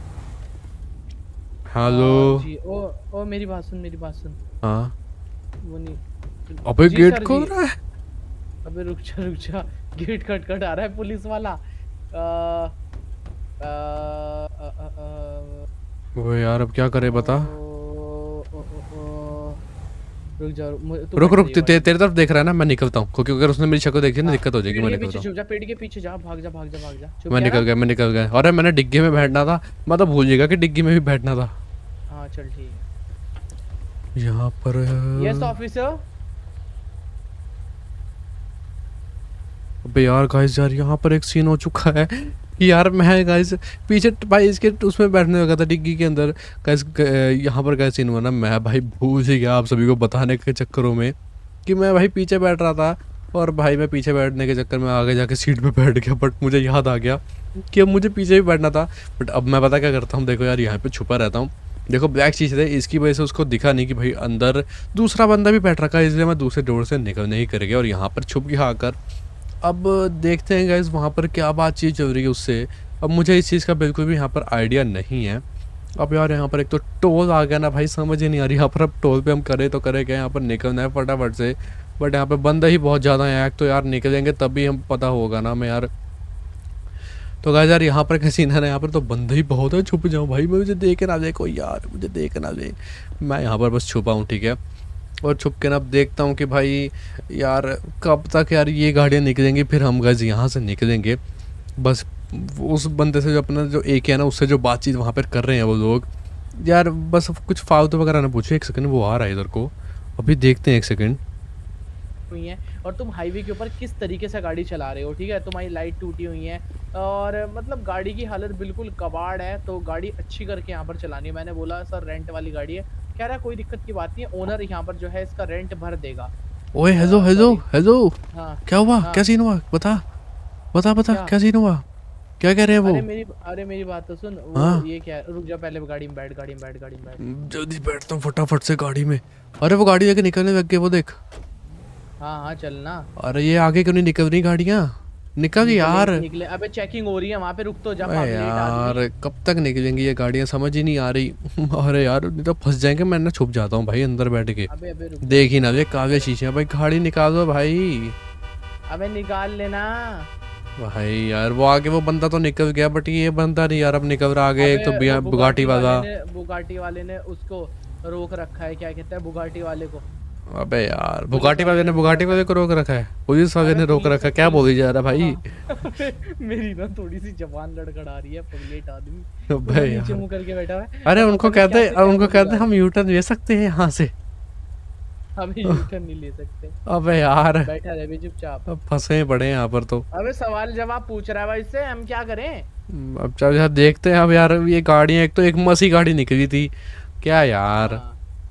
यार हेलो। जी, ओ ओ मेरी बात सुन, मेरी बात सुन। हाँ वो नहीं। अबे जी गेट सर खोल जी। रहा है। अबे रुक जा, रुक जा। गेट खट खट आ रहा है पुलिस वाला। अ, अ, अ, अ, अ, वो यार अब क्या करे बता। ओ, ओ, ओ, ओ, रुक जा, मु- तू रुक बैठ रुक रही ते, गाड़ी ते, में। तेरी तरफ देख रहा है ना, मैं निकलता हूँ, क्योंकि अगर उसने मेरी शक्ल देखी ना हाँ दिक्कत हो जाएगी, पेड़ मैं के निकलता पीछे हूँ। छुप जा, पेड़ के पीछे जा, भाग जा, भाग जा, भाग जा। छुप मैं गया निकल ना? गया, मैं निकल गया, अरे मैंने डिग्गी में बैठना था, मैं तो भूल जाएगा कि डिग्गी में भी बैठना था। हाँ चल ठीक है। यहाँ पर यस ऑफिसर। अबे यार गाइस यार यहाँ पर एक सीन हो चुका है कि यार मैं गाइस पीछे भाई इसके उसमें बैठने लगा था डिग्गी के अंदर। गाइस यहाँ पर क्या सीन हुआ ना, मैं भाई भूल ही गया आप सभी को बताने के चक्करों में कि मैं भाई पीछे बैठ रहा था, और भाई मैं पीछे बैठने के चक्कर में आगे जाके सीट पे बैठ गया, बट मुझे याद आ गया कि अब मुझे पीछे भी बैठना था। बट अब मैं पता क्या करता हूँ, देखो यार यहाँ पे छुपा रहता हूँ, देखो ब्लैक चीज़ है, इसकी वजह से उसको दिखा नहीं कि भाई अंदर दूसरा बंदा भी बैठ रखा है, इसलिए मैं दूसरे डोर से निकलने ही कर गया और यहाँ पर छुप गया आकर। अब देखते हैं गाइस वहाँ पर क्या बातचीत चल रही है उससे। अब मुझे इस चीज़ का बिल्कुल भी यहाँ पर आइडिया नहीं है। अब यार यहाँ पर एक तो टोल आ गया ना भाई, समझ ही नहीं आ रही यहाँ पर अब टोल पे हम करें तो करें क्या, यहाँ पर निकलना है फटाफट से, बट यहाँ पे बंदा ही बहुत ज़्यादा है, एक तो यार निकलेंगे तभी हम पता होगा ना मैं यार। तो गाइस यार यहाँ पर कैसी ना, यहाँ पर तो बंदा ही बहुत है, छुप जाऊँ भाई, मुझे देख ना ले कोई यार, मुझे देख ना ले, मैं यहाँ पर बस छुपा हूँ ठीक है। और छुप के ना अब देखता हूँ कि भाई यार कब तक यार ये गाड़ियाँ निकलेंगी, फिर हम गाइस यहाँ से निकलेंगे। बस उस बंदे से जो अपना जो एक है ना उससे जो बातचीत वहाँ पर कर रहे हैं वो लोग, यार बस कुछ फालतू वगैरह ना पूछो। एक सेकंड वो आ रहा है इधर को, अभी देखते हैं एक सेकंड। हुई है और तुम हाईवे के ऊपर किस तरीके से गाड़ी चला रहे हो, ठीक है? तुम्हारी लाइट टूटी हुई है और मतलब गाड़ी की हालत बिल्कुल कबाड़ है, तो गाड़ी अच्छी करके यहाँ पर चलानी है। मैंने बोला सर रेंट वाली गाड़ी है, कह रहा कोई दिक्कत की बात नहीं है, ओनर यहाँ पर जो है इसका रेंट भर देगा। ओए हेलो हेलो सॉरी। हेलो, हाँ क्या हुआ, हाँ। क्या सीन हुआ, बता बता बता क्या? क्या सीन हुआ, क्या कह रहे हैं वो? अरे मेरी अरे मेरी बात तो सुन। वो हाँ ये क्या है, रुक जा, पहले गाड़ी में बैठ, गाड़ी में बैठ, गाड़ी में बैठ। जल्दी बैठता हूँ फटाफट से गाड़ी में। अरे वो गाड़ी लेके निकलने लग गए वो देख। हाँ हाँ चलना। अरे ये आगे क्यों नहीं निकल रही गाड़ियाँ, निकल निकले यार। निकले, अबे चेकिंग हो रही है वहाँ पे, रुक तो जा अरे पागलेट यार आदमी। कब तक निकलेंगी ये गाड़ियाँ, समझ ही नहीं आ रही। अरे यार नहीं तो फंस जाएंगे, मैं ना छुप जाता हूँ भाई अंदर बैठ के, अबे अबे रुक देख ही ना ले काले शीशे। भाई गाड़ी निकालो भाई। अबे निकाल लेना। भाई यार वो आगे वो बंदा तो निकल गया, बट ये बंदा नहीं यार अब निकल रहा आगे, एक तो अबे बिया वो बुगाटी वाला। ने बुगाटी वाले ने उसको रोक रखा है, क्या कहते हैं बुगाटी वाले को। अबे यार पुलिस बुगाटी वाले वाले ने ने रोक बुगाटी रखा वाले को रोक रखा है, पुलिस वाले अबे ने रोक पुलिस रखा है, क्या पुलिस बोली जा रहा है भाई? हाँ। मेरी ना थोड़ी सी जबान लड़खड़ा रही है, पगलेट आदमी अबे पूरा नीचे यार मुंह करके बैठा हुआ है। अरे अब उनको पता नहीं कहते क्या से क्या उनको बोली कहते जा हम रही यूटर्न ले सकते हैं यहाँ से। है। अबे यूटर्न नहीं ले सकते, अबे यार बैठा रहे भी चुपचाप। अब फंसे पड़े हैं यहाँ पर तो। अबे सवाल जवाब पूछ रहा है भाई इससे, हम क्या करें? अब चल यार देखते हैं अब यार, ये गाड़ियाँ एक तो एक मसी गाड़ी निकली थी क्या यार। हाँ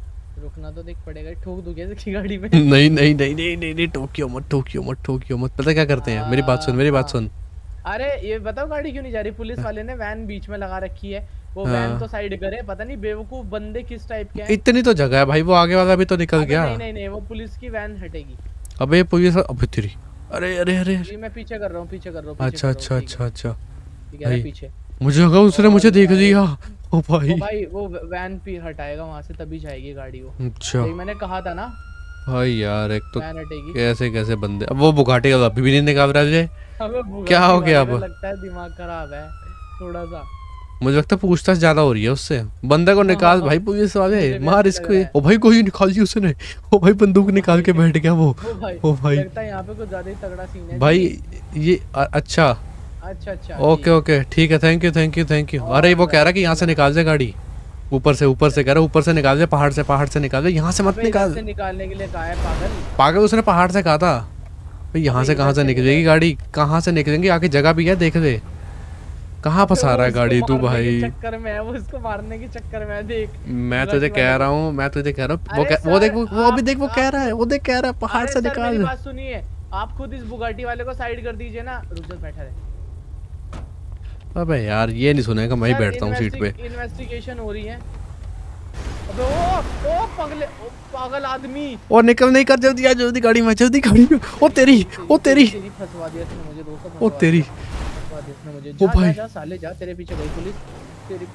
रुकना तो देख पड़ेगा, ठोक दूं क्या इसकी गाड़ी में? नहीं नहीं नहीं नहीं नहीं नहीं, टोक्यो मत टोक्यो मत टोक्यो मत। पता क्या करते हैं, मेरी बात सुन मेरी बात हाँ। सुन। अरे ये बताओ गाड़ी क्यों नहीं जा रही? पुलिस वाले ने वैन बीच में लगा रखी है, वो वैन तो हाँ, साइड करे। पता नहीं बेवकूफ बंदे किस टाइप के हैं। इतनी तो जगह है भाई, वो आगे वाला भी तो निकल अबे गया। नहीं नहीं नहीं, वो पुलिस की वैन हटेगी। अबे पुलिस, अबे तेरी, अरे अरे अरे जी मैं पीछे कर रहा हूँ, पीछे कर रहा हूँ, पीछे अच्छा कर रहा हूँ, अच्छा ठीक है अच्छा अच्छा ठीक है, भाई, पीछे। मुझे लगा उसने मुझे और देख भाई लिया। ओ वो भाई, भाई वो वैन भी हटाएगा वहां से, तभी जाएगी गाड़ी वो। अच्छा लेकिन मैंने कहा था ना भाई यार, एक तो वैन हटेगी। कैसे कैसे बंदे। अब वो बुगाटी का अभी भी नहीं निकाल रहा है। हमें क्या बुगाटी हो गया वाले का अब? लगता है दिमाग खराब है थोड़ा सा। मुझे लगता है पूछताछ ज्यादा हो रही है उससे। बंदे को हाँ हाँ निकाल हाँ, भाई, पुलिस वाले मुझे भी मार ऐसे लग इसको। रहा है। ओ भाई कोई निकाल दी उसने। ओ भाई बंदूक ओ निकाल के भाई बैठ गया वो। ओ भाई ओ भाई लगता है यहाँ पे कुछ ज्यादा ही तगड़ा सीन है भाई, जी। ये अ- अच्छा, अच्छा अच्छा ओके जी। ओके ठीक है, thank you thank you thank you. अरे और वो कह रहा है भाई कि यहाँ से चलो। निकाल दे गाड़ी। ऊपर से ऊपर से कह रहा है, ऊपर से निकाल दे, पहाड़ से पहाड़ से निकाल दे, यहाँ से मत अबे इधर निकाल। से निकालने के लिए कहा है पागल। पागल, उसने पहाड़ से कहा था। भाई यहाँ अबे से कहाँ इधर से से बोला निकलेगी है। गाड़ी, कहाँ से निकलेंगी, आगे जगह भी है देख ले। कहाँ अबे फंसा वो रहा है उसको गाड़ी तू मारने के भाई। चक्कर में है, वो उसको मारने के चक्कर में है, देख मैं तुझे बुगाटी वाले कह को। रहा हूँ, मैं तुझे कह रहा हूँ, वो अरे कह, वो सर देख वो, वो अभी आप देख वो कह आप रहा है, वो देख कह रहा है पहाड़ अरे से सर मेरी निकाल। बात सुनिए, आप खुद इस बुगाटी वाले को साइड कर दीजिए ना। रुक जा, बैठा रहे। अबे यार ये नहीं सुनेगा, मैं ही सर बैठता हूँ सीट पे। इन्वेस्टिगेशन हो रही है। अबे ओ ओ पगले, ओ पागल आदमी। और निकल नहीं कर, जल्दी आ, जल्दी गाड़ी में, जल्दी गाड़ी में। ओ तेरी, ओ तेरी, तेरी फंसवा दिया इसने मुझे, दोस्तों ओ फंसवा तेरी, दिया फंसवा दिया इसने मुझे। ओ जा जा भाई जा साले जा, तेरे पीछे गई पुलिस, तेरे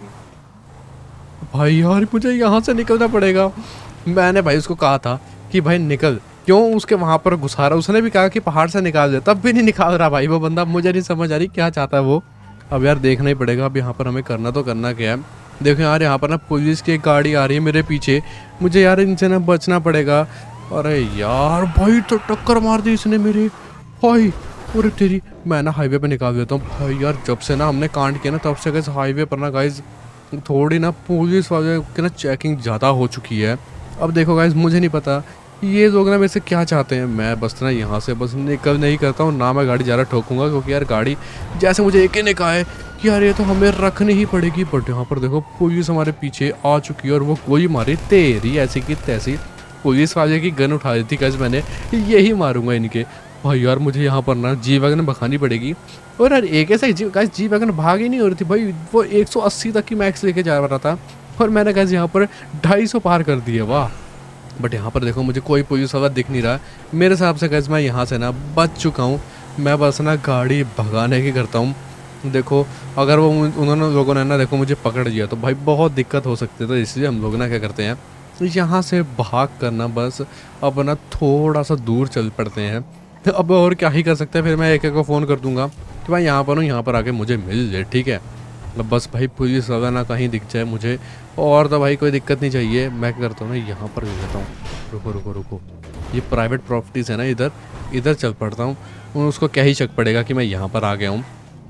पीछे। भाई यार मुझे यहाँ से निकलना पड़ेगा। मैंने भाई उसको कहा था कि भाई निकल, क्यों उसके वहां पर घुसा रहा। उसने भी कहा कि पहाड़ से निकाल दे, तब भी नहीं निकाल रहा भाई वो बंदा। मुझे नहीं समझ आ रही क्या चाहता है वो। अब यार देखना ही पड़ेगा, अब यहाँ पर हमें करना तो करना क्या है। देखो यार यहाँ पर ना पुलिस की एक गाड़ी आ रही है मेरे पीछे, मुझे यार इनसे ना बचना पड़ेगा। अरे यार भाई तो टक्कर मार दी इसने मेरे भाई। अरे तेरी, मैं ना हाईवे पे निकाल देता हूँ भाई। यार जब से ना हमने कांड किया ना, तब से गाइस हाईवे पर ना गाइस थोड़ी ना पुलिस वाले की ना चेकिंग ज़्यादा हो चुकी है। अब देखो गाइस, मुझे नहीं पता ये लोग ना मेरे से क्या चाहते हैं। मैं बस ना यहाँ से बस निकल नहीं करता हूँ ना, मैं गाड़ी ज़्यादा ठोकूंगा, क्योंकि यार गाड़ी जैसे मुझे एक ने कहा है कि यार ये तो हमें रखनी ही पड़ेगी। बट यहाँ पर देखो पुलिस हमारे पीछे आ चुकी है और वो गोली मारी तेरी ऐसी की तैसी। पुलिस वाले की गन उठा दी थी गाइस मैंने, यही मारूंगा इनके। भाई यार मुझे यहाँ पर ना जी वैगन भगानी पड़ेगी। और यार एक ऐसा जी गाइस, जी वैगन भाग ही नहीं हो रही थी भाई, वो एक सौ अस्सी तक की मैक्स लेके जा रहा था और मैंने गाइस यहाँ पर ढाई सौ पार कर दिया। वाह। बट यहाँ पर देखो मुझे कोई पुलिस वाला दिख नहीं रहा मेरे हिसाब से गाइस। मैं यहाँ से ना बच चुका हूँ, मैं बस ना गाड़ी भगाने की करता हूँ। देखो अगर वो उन्होंने लोगों ने ना देखो मुझे पकड़ लिया तो भाई बहुत दिक्कत हो सकती है। तो इसलिए हम लोग ना क्या करते हैं, यहाँ से भाग करना बस अपना थोड़ा सा दूर चल पड़ते हैं। अब और क्या ही कर सकते हैं, फिर मैं एक एक को फ़ोन कर दूंगा कि भाई यहाँ पर हूँ, यहाँ पर आके मुझे मिल जाए, ठीक है। अब बस भाई पुलिस वाला ना कहीं दिख जाए मुझे, और तो भाई कोई दिक्कत नहीं चाहिए। मैं क्या करता हूँ ना, यहाँ पर लेता हूँ। रुको रुको रुको, ये प्राइवेट प्रॉपर्टीज़ है ना, इधर इधर चल पड़ता हूँ। उसको क्या ही शक पड़ेगा कि मैं यहाँ पर आ गया हूँ।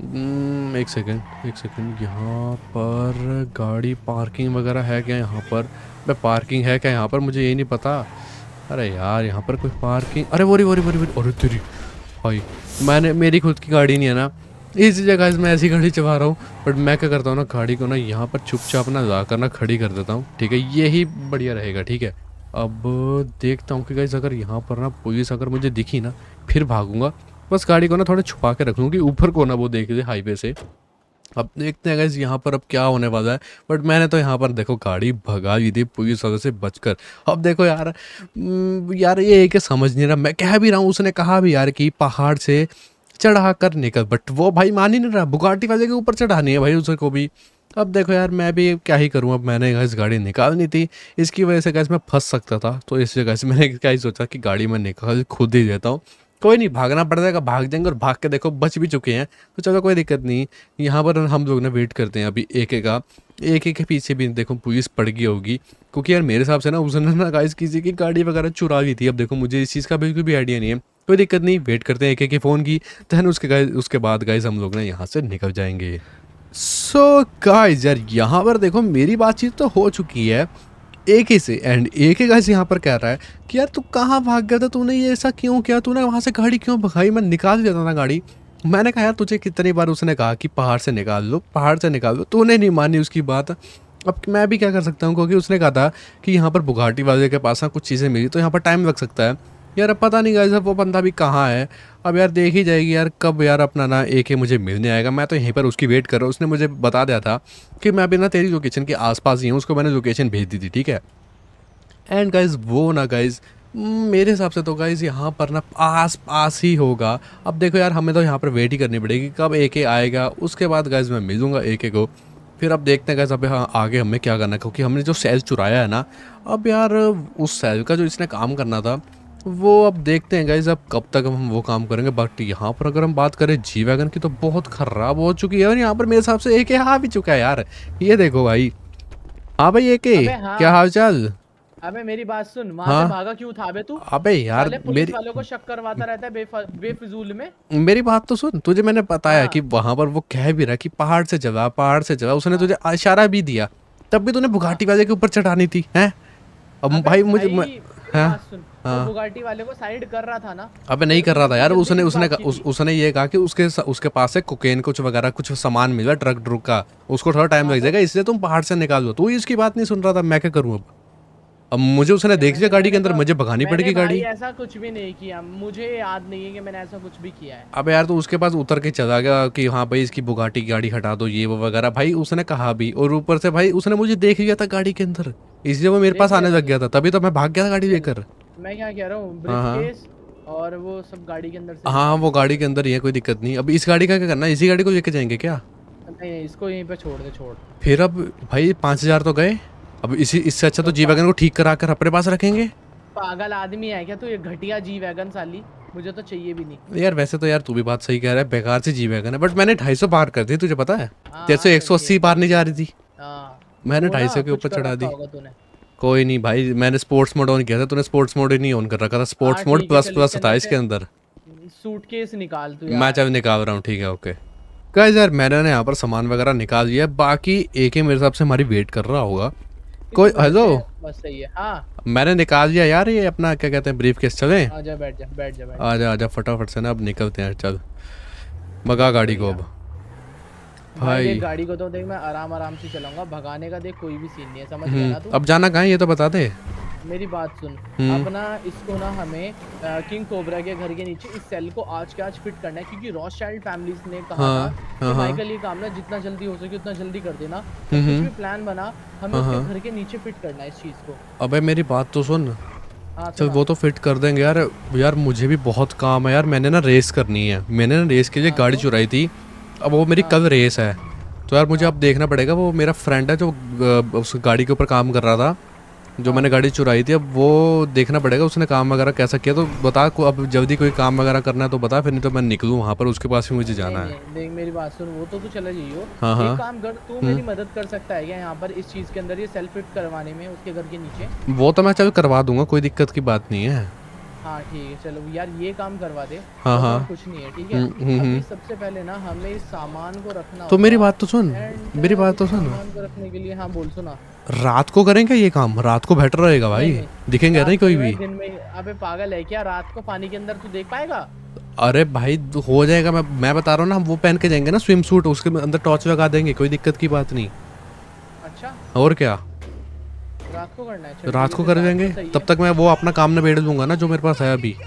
एक सेकंड एक सेकंड, यहाँ पर गाड़ी पार्किंग वगैरह है क्या यहाँ पर? मैं पार्किंग है क्या यहाँ पर, मुझे ये नहीं पता। अरे यार यहाँ पर कोई पार्किंग, अरे वोरी वोरी वोरी वोरी, अरे तेरी भाई, मैंने मेरी खुद की गाड़ी नहीं है ना, इस जगह मैं ऐसी गाड़ी चला रहा हूँ। बट मैं क्या करता हूँ ना, गाड़ी को ना यहाँ पर चुपचाप ना ला कर ना खड़ी कर देता हूँ, ठीक है, यही बढ़िया रहेगा, ठीक है। अब देखता हूँ कि गाइस अगर यहाँ पर ना पुलिस अगर मुझे दिखी ना, फिर भागूंगा। बस गाड़ी को ना थोड़ा छुपा के रख लूँ कि ऊपर को ना वो देख ले हाईवे से। अब देखते हैं गाइस यहाँ पर अब क्या होने वाला है। बट मैंने तो यहाँ पर देखो गाड़ी भगा दी थी पुलिस वाले से बचकर। अब देखो यार यार ये एक समझ नहीं रहा, मैं कह भी रहा हूँ, उसने कहा भी यार कि पहाड़ से चढ़ा कर निकल, बट वो भाई मान ही नहीं रहा, बुगाटी वाले के ऊपर चढ़ानी है भाई उसको भी। अब देखो यार मैं भी क्या ही करूँ, अब मैंने गैस गाड़ी निकालनी थी, इसकी वजह से गैस मैं फंस सकता था, तो इस जगह से मैंने क्या ही सोचा कि गाड़ी में निकाल खुद ही देता हूँ। कोई नहीं, भागना पड़ जाएगा, भाग जाएंगे, और भाग के देखो बच भी चुके हैं, तो चलो कोई दिक्कत नहीं। यहाँ पर हम लोग ना वेट करते हैं अभी एक एक का, एक एक के पीछे भी देखो पुलिस पड़ गई होगी, क्योंकि यार मेरे हिसाब से ना उसने ना गाइस किसी की गाड़ी वगैरह चुरा ली थी। अब देखो मुझे इस चीज़ का बिल्कुल भी आइडिया नहीं है, कोई दिक्कत नहीं, वेट करते हैं एक एक के फ़ोन की, देन उसके गाइस उसके बाद गाइस हम लोग ना यहाँ से निकल जाएंगे। सो गाइस यार यहाँ पर देखो मेरी बातचीत तो हो चुकी है एक ही से, एंड एक ही गाइस यहाँ पर कह रहा है कि यार तू कहाँ भाग गया था, तूने ये ऐसा क्यों किया, तूने वहाँ से गाड़ी क्यों भगाई, मैं निकाल देता ना गाड़ी। मैंने कहा यार तुझे कितनी बार उसने कहा कि पहाड़ से निकाल लो, पहाड़ से निकाल लो, तूने नहीं मानी उसकी बात। अब मैं भी क्या कर सकता हूँ, क्योंकि उसने कहा था कि यहाँ पर बुगाटी वाले के पास ना कुछ चीज़ें मिली, तो यहाँ पर टाइम लग सकता है यार। अब पता नहीं गाइस अब वो बंदा भी कहाँ है। अब यार देख ही जाएगी यार कब यार अपना ना ए के मुझे मिलने आएगा। मैं तो यहीं पर उसकी वेट कर रहा हूँ। उसने मुझे बता दिया था कि मैं अभी ना तेरी लोकेशन के आसपास ही हूँ। उसको मैंने लोकेशन भेज दी थी, ठीक है। एंड गाइज वो ना गाइज मेरे हिसाब से तो गाइज यहाँ पर ना आस पास ही होगा। अब देखो यार हमें तो यहाँ पर वेट ही करनी पड़ेगी कब ए के आएगा। उसके बाद गाइज मैं मिलूँगा ए के को, फिर अब देखते हैं गाइज अब हाँ आगे हमें क्या करना है, क्योंकि हमने जो सेल चुराया है ना, अब यार उस सेल का जो इसने काम करना था वो अब देखते हैं गाइज अब कब तक हम वो काम करेंगे। बट यहाँ पर अगर हम बात करें जी वैगन की तो बहुत ख़राब हो चुकी है, और यहाँ पर मेरे हिसाब से ए के आ भी चुका है यार। ये देखो भाई। हाँ भाई ए के, अबे क्या हाँ। हाल चाल? अबे मेरी बात सुन, वहां से हाँ भागा क्यों था बे तू? अबे यार साले पुलिस मेरी वालों को शक करवाता रहता है बेफ, बेफिजूल में। मेरी बात तो सुन। तुझे मैंने बताया कि हाँ वहां पर वो कह भी रहा कि पहाड़ से चला पहाड़ से चला। उसने तुझे हाँ इशारा भी दिया, तब भी तूने हाँ। बुगाटी वाले के ऊपर चढ़ानी थी हैं। अब अबे भाई मुझे भाई मैं, मेरी हाँ बात सुन, वो हाँ। बुगाटी वाले को साइड कर रहा था ना। अबे नहीं मेरे कर को रहा था जितनी यार। जल्दी उसने इस उसने बात कहा- की उस, थी। उसने ये कहा कि उसके उसके पास से कोकेन कुछ वगैरह कुछ सामान मिला ट्रक ड्रुक का, उसको थोड़ा टाइम हाँ लग तो जाएगा, इसलिए तुम पहाड़ से निकाल दो। तू इसकी बात नहीं सुन रहा था, मैं क्या करूँ अब। अब मुझे उसने अरे देख लिया मैंने गाड़ी के मैंने अंदर, तो मुझे भगानी मैंने पड़ेगी भाई गाड़ी। ऐसा कुछ भी नहीं किया, मुझे याद नहीं है कि मैंने ऐसा कुछ भी किया है। अब यार तो उसके पास उतर के चला गया कि हाँ भाई इसकी बुगाटी की गाड़ी हटा दो ये वो वगैरह। भाई उसने कहा भी, और ऊपर से भाई उसने मुझे देख लिया था गाड़ी के अंदर, इसलिए वो मेरे पास देख लिया आने था लग गया था। तभी तो मैं भाग गया था गाड़ी तुझे। लेकर। मैं क्या कह रहा हूँ, हाँ हाँ ब्रीफकेस और वो सब गाड़ी के अंदर से हाँ, निकाल वो दे गाड़ी सारे। के अंदर ही है, कोई दिक्कत नहीं। अब इस गाड़ी का क्या करना है, इसी गाड़ी को लेके जाएंगे क्या? नहीं नहीं, इसको यहीं पे छोड़ दे, छोड़। फिर अब भाई पाँच हजार तो गए। अब इसी इससे अच्छा तो तो जी पा, वैगन को ठीक करा कर अपने पास रखेंगे। पागल आदमी है क्या तू? ये घटिया जी वैगन साली मुझे तो चाहिए भी नहीं। यार वैसे तो यार तू भी बात सही कह रहा है, बेकार से जी वैगन है। बट मैंने ढाई सौ पार कर दी, तुझे पता है। हाँ तेरे हाँ से एक चल सौ अस्सी ठीक है। पार नहीं जा रही थी, हाँ मैंने वो ढाई ना सौ के कुछ ऊपर कर चढ़ा रखा दी। होगा तूने। कोई नहीं भाई, मैंने स्पोर्ट्स मोड ऑन किया था, तूने स्पोर्ट्स मोड ही नहीं ऑन कर रखा था। हाँ स्पोर्ट्स मोड ठीक है, प्लस चल प्लस इसके था अंदर इसके से अंदर। सूटकेस निकाल तू मैं यार। चाहे निकाल रहा हूँ, ठीक है ओके। गाइस यार मैंने ना यहाँ पर सामान वगैरह निकाल लिया है, बाकी एक ही मेरे हिसाब से हमारी वेट कर रहा होगा कोई। इसी वजह हेलो, से बस सही है। हाँ मैंने निकाल लिया यार ये अपना क्या कहते हैं ब्रीफ केस। चले आजा, बैठ जा बैठ जा बैठ जा। आजा आजा फटाफट से ना, अब निकलते हैं। चल भगा गाड़ी को बढ़िया। अब भाई देख भाई। गाड़ी को तो देख मैं आराम आराम से चलाऊंगा, भगाने का देख कोई भी सीन नहीं है, समझ गया ना हम्म, तू? अब जाना कहाँ है ये तो बता दे। मेरी बात सुन। हम्म अब ना इसको ना हमें किंग कोबरा के घर के नीचे इस सेल को आज के आज फिट करना है, क्योंकि रॉथशाइल्ड फैमिलीज ने कहा हाँ था कि हाँ हाँ माइकल ये काम ना जितना जल्दी हो सके उतना जल्दी कर देना। तो हम्म कुछ हम्म, भी प्लान बना, हमें हाँ उसके हाँ। घर के नीचे फिट करना है इस चीज को। अबे मेरी बात तो सुन। हाँ चल सुना। वो तो फिट कर देंगे यार। यार मुझे भी बहुत काम है यार, मैंने ना रेस करनी है। मैंने ना रेस के लिए हाँ गाड़ी तो चुराई थी, अब वो मेरी हाँ कल रेस है। तो यार मुझे हाँ अब देखना पड़ेगा। वो मेरा फ्रेंड है जो अ, उस गाड़ी के ऊपर काम कर रहा था, जो हाँ। मैंने गाड़ी चुराई थी। अब वो देखना पड़ेगा उसने काम वगैरह कैसा किया। तो बता को अब जल्दी कोई काम वगैरह करना है तो बता, फिर नहीं तो मैं निकलूँ वहाँ पर, उसके पास भी मुझे नहीं जाना है। नहीं देख मेरी बात सुन, वो तो तू चला जाइयो। हाँ हाँ एक काम कर, तू हम्म, मेरी मदद कर सकता है क्या यहाँ पर इस चीज के अंदर ये सेल्फ फिट करवाने में उसके घर के नीचे? वो तो मैं चल करवा दूंगा, कोई दिक्कत की बात नहीं है। हाँ ठीक है चलो यार, ये काम करवा दे। हाँ बस हाँ और कुछ नहीं है, ठीक है। हम्म हम्म अभी हम्म। सबसे पहले ना हमें इस सामान को रखना तो मेरी होगा। बात तो सुन, एंड मेरी बात इस तो सुन। सामान को रखने के लिए, हाँ बोल सुना। रात को करेंगे ये काम, रात को बेटर रहेगा नहीं भाई, नहीं, दिखेंगे रात नहीं को कोई जो है भी। दिन में। अबे पागल है क्या, रात को पानी के अंदर तू देख पाएगा? अरे भाई हो जाएगा। मैं मैं बता रहा हूँ ना, हम वो पहन के जाएंगे ना स्विम सूट, उसके अंदर टॉर्च लगा देंगे, कोई दिक्कत की बात नहीं। अच्छा और क्या, रात को करना है, चल रात ठीक को है, कर फिर रात देंगे। को सही तब है। तक मैं वो अपना काम निबेड़ लूंगा ना जो मेरे पास है अभी।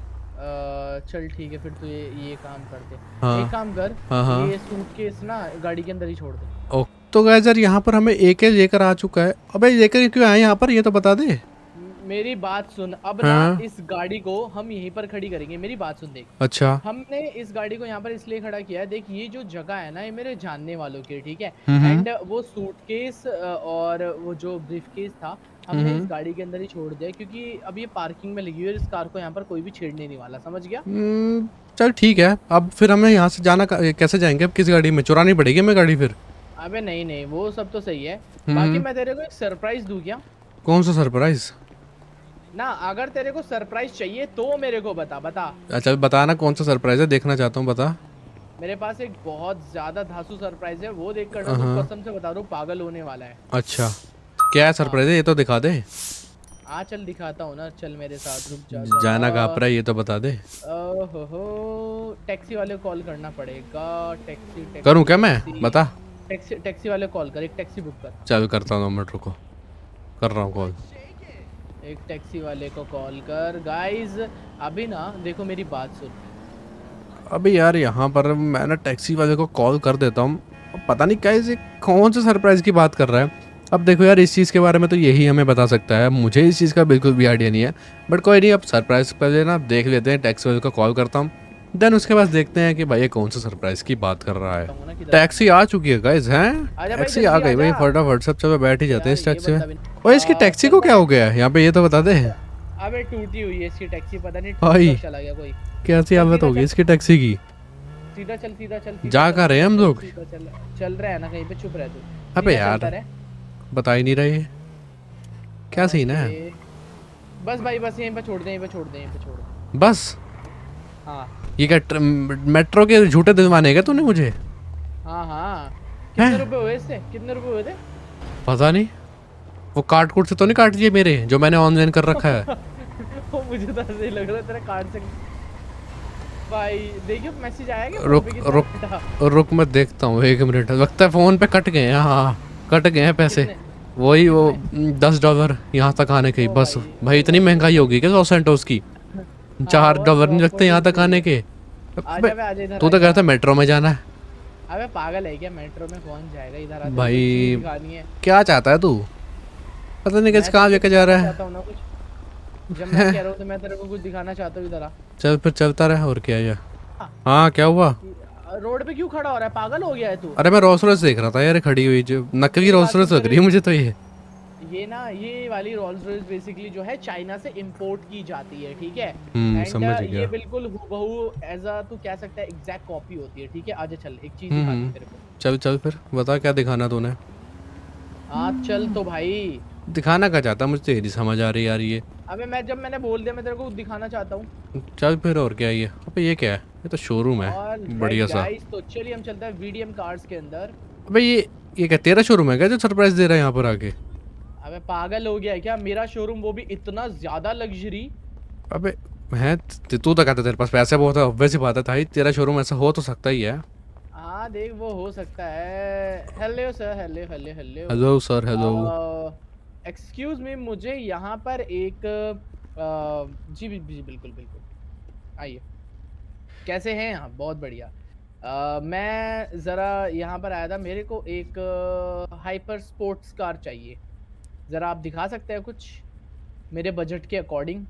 अ, चल ठीक है, फिर तू ये ये काम कर दे। हाँ एक काम कर, हाँ हाँ ये सूटकेस ना गाड़ी के अंदर ही छोड़ दे। ओ तो गाइस यार यहाँ पर हमें एक लेकर आ चुका है। अबे लेकर क्यों आए यहाँ पर, ये तो बता दे। म- मेरी बात सुन, अब ना हाँ इस गाड़ी को हम यहीं पर खड़ी करेंगे। मेरी बात सुन देख, अच्छा हमने इस गाड़ी को यहाँ पर इसलिए खड़ा किया है, देख ये जो जगह है ना ये मेरे जानने वालों की है, ठीक है। हम्म हम्म एंड वो सूटकेस और वो जो ब्रीफकेस था हमने इस हम्म गाड़ी के अंदर ही छोड़ दिया, क्योंकि अब ये पार्किंग में लगी हुई है और इस कार को यहाँ पर कोई भी छेड़ने नहीं वाला, समझ गया? हम्म, चल ठीक है। अब फिर हमें यहाँ से जाना क- कैसे जाएंगे, अब किस गाड़ी में चुरानी पड़ेगी हमें गाड़ी फिर? अबे नहीं नहीं, वो सब तो सही है। बाकी हम्म, मैं तेरे को एक सरप्राइज दूं क्या? कौन सा सरप्राइज? ना अगर तेरे को सरप्राइज चाहिए तो मेरे को बता बता। अच्छा बताना कौन सा सरप्राइज है, देखना चाहता हूँ, बता। मेरे पास एक बहुत ज्यादा धांसू सरप्राइज है, वो देख कर ना तू हाँ कसम से बता रहा हूँ पागल होने वाला है। अच्छा क्या है सरप्राइज है, ये तो दिखा दे। आ चल दिखाता हूँ ना, चल मेरे साथ, रुक जा जाना जरा। कहाँ पर है ये तो बता दे। ओहो हो, टैक्सी वाले को कॉल करना पड़ेगा। टैक्सी टैक्सी करूँ क्या मैं, टैक्सी। बता। टैक्सी टैक्सी वाले कॉल कर, एक टैक्सी बुक कर। चल करता हूँ, मेट्रो को कर रहा हूँ कॉल। एक टैक्सी वाले को कॉल कर गाइस। अभी ना देखो मेरी बात सुन। अभी यार यहाँ पर मैं ना टैक्सी वाले को कॉल कर देता हूँ। पता नहीं क्या इसे कौन से सरप्राइज की बात कर रहा है। अब देखो यार, इस चीज़ के बारे में तो यही हमें बता सकता है, मुझे इस चीज़ का बिल्कुल भी आइडिया नहीं है। बट कोई नहीं, अब सरप्राइज पहले ना देख लेते हैं। टैक्सी वाले को कॉल करता हूँ, देन उसके बाद देखते हैं कि भाई ये कौन सा सरप्राइज की बात कर रहा है। टैक्सी आ चुकी है गाइस, हैं टैक्सी आ गई भाई, फटाफट सब चलो बैठ ही जाते हैं इस टैक्सी में। और इसकी टैक्सी को क्या हो गया है यहाँ पे, ये तो बता दे। अबे टूटी हुई है इसकी टैक्सी, पता नहीं भाई चला गया कोई। कैसी हालत होगी इसकी टैक्सी की। सीधा चल सीधा चल। जा कहाँ रहे हैं हम लोग? चल चल रहा है ना कहीं पे, चुप रह तू। अबे यार बता ही नहीं रहे, क्या सीन है? बस भाई बस यहीं पे छोड़ दे, यहीं पे छोड़ दे, यहीं पे छोड़ दे बस। हाँ ये क्या मेट्रो के झूठे दिलवाने क्या तूने मुझे? हाँ हाँ। कितने रुपए हुए इससे, कितने रुपए हुए थे? पता नहीं, वो कार्ड कोड से तो नहीं काट दिए मेरे जो मैंने ऑनलाइन कर रखा है। वो मुझे तो ऐसे ही लग रहा है तेरा कार्ड से। भाई देखियो मैसेज आया क्या? रुक रुक रुक मैं देखता हूँ, एक मिनट। लगता है फोन पे कट गए हैं। हाँ कट गए हैं पैसे, वही वो दस डॉलर यहाँ तक आने के। बस भाई इतनी महंगाई होगी क्या सौ सेंटोस की? चार डॉलर नहीं लगते यहाँ तक आने के। तू तो कहता मेट्रो में जाना है। अबे पागल है क्या, मेट्रो में कौन जाएगा इधर? भाई क्या चाहता है तू? पता नहीं किस कहाँ लेके जा रहा है। जब मैं कह रहा हूँ तो मैं तेरे को कुछ दिखाना चाहता हूँ इधर आ। चल फिर चलता रहे, और क्या है। हाँ क्या हुआ? रोड पे क्यों खड़ा हो रहा है, पागल हो गया है तू? अरे मैं रोल्स रॉयस देख रहा था यार, खड़ी हुई जो नकली रोल्स रॉयस लग रही है मुझे तो। ये ये ना ये वाली रोल्स रॉयस बेसिकली जो है चाइना से इंपोर्ट की जाती है, ठीक है। हम्म समझ गया। ये बिल्कुल हूबहू एज अ तू कह सकता है एग्जैक्ट कॉपी होती है, ठीक है। आजा चल एक चीज दिखाती हूं तेरे को। चल चल फिर बता क्या दिखाना तूने। हाँ चल तो भाई दिखाना क्या चाहता, मुझे तेरी समझ आ रही यार ये। अबे मैं जब मैंने बोल दिया मैं तेरे को दिखाना चाहता हूँ। चल फिर और क्या है ये। अबे ये क्या है? ये तो शोरूम है बढ़िया सा। तो चलिए हम चलते हैं वीडीएम कार्स के अंदर। अबे ये ये क्या तेरा शोरूम है क्या जो सरप्राइज दे रहा है यहाँ पर आके? अबे पागल हो गया है क्या? मेरा शोरूम, वो भी इतना ज्यादा लग्जरी। अबे है तू तो कहता तेरे पास पैसे बहुत है, ऑब्वियस ही बात है भाई, तेरा शोरूम ऐसा हो तो सकता ही है। हाँ देख वो हो सकता है। Hello sir, hello hello hello hello sir, hello. Excuse me, मुझे यहाँ पर एक आ, जी जी बिल्कुल बिल्कुल आइए। कैसे हैं आप? बहुत बढ़िया। uh, मैं ज़रा यहाँ पर आया था, मेरे को एक हाइपर स्पोर्ट्स कार चाहिए। ज़रा आप दिखा सकते हैं कुछ मेरे बजट के अकॉर्डिंग?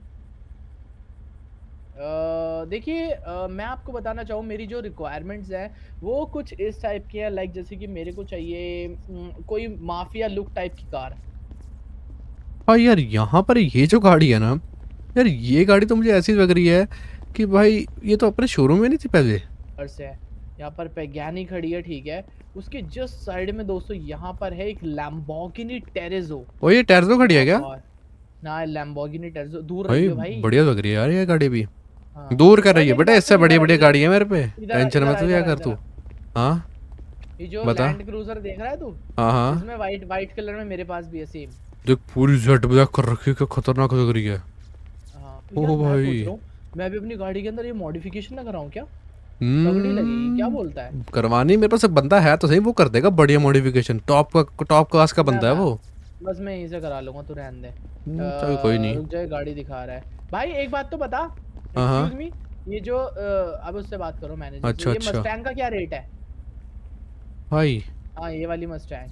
uh, देखिए uh, मैं आपको बताना चाहूँ मेरी जो रिक्वायरमेंट्स हैं वो कुछ इस टाइप की है, लाइक जैसे कि मेरे को चाहिए न, कोई माफिया लुक टाइप की कार। हाँ यार यहाँ पर ये जो गाड़ी है ना यार, ये गाड़ी तो मुझे ऐसी लग रही है कि भाई ये तो अपने शोरूम में नहीं थी पहले। से यहाँ पर पैगानी खड़ी है, ठीक है। उसके जस्ट साइड में दोस्तों यहाँ पर है एक लैम्बोर्गिनी टेरेजो। ओ ये टेरेजो खड़ी है क्या? ना लैम्बोर्गिनी टेरेजो दूर भाई, भाई बढ़िया लग रही है यार ये गाड़ी भी। हाँ। दूर कर रही है बेटा, इससे बढ़िया बढ़िया गाड़ी है मेरे पे, टेंशन मत लिया कर तू। हाँ ये जो लैंड क्रूजर देख रहा है तू? हाँ हाँ इसमें वाइट वाइट कलर में मेरे पास भी है सेम। देख पूरी जेट ब्लैक कर रखी है, क्या खतरनाक लग रही है। ओ भाई मैं भी अपनी गाड़ी के अंदर ये मॉडिफिकेशन ना कराऊं क्या? तगड़ी लगेगी, क्या बोलता है? करवानी मेरे पास बंदा है तो सही, वो कर देगा बढ़िया मॉडिफिकेशन, टॉप का टॉप क्लास का बंदा है वो। बस मैं यहीं से करा लूंगा, तू रहने दे। चल कोई नहीं, रुक जा, गाड़ी दिखा रहा है भाई। एक बात तो बता, एक्सक्यूज मी, ये जो अब उससे बात करो मैनेजर। अच्छा ये अच्छा मस्टैंग का क्या रेट है भाई? हाँ ये वाली मस्टैंग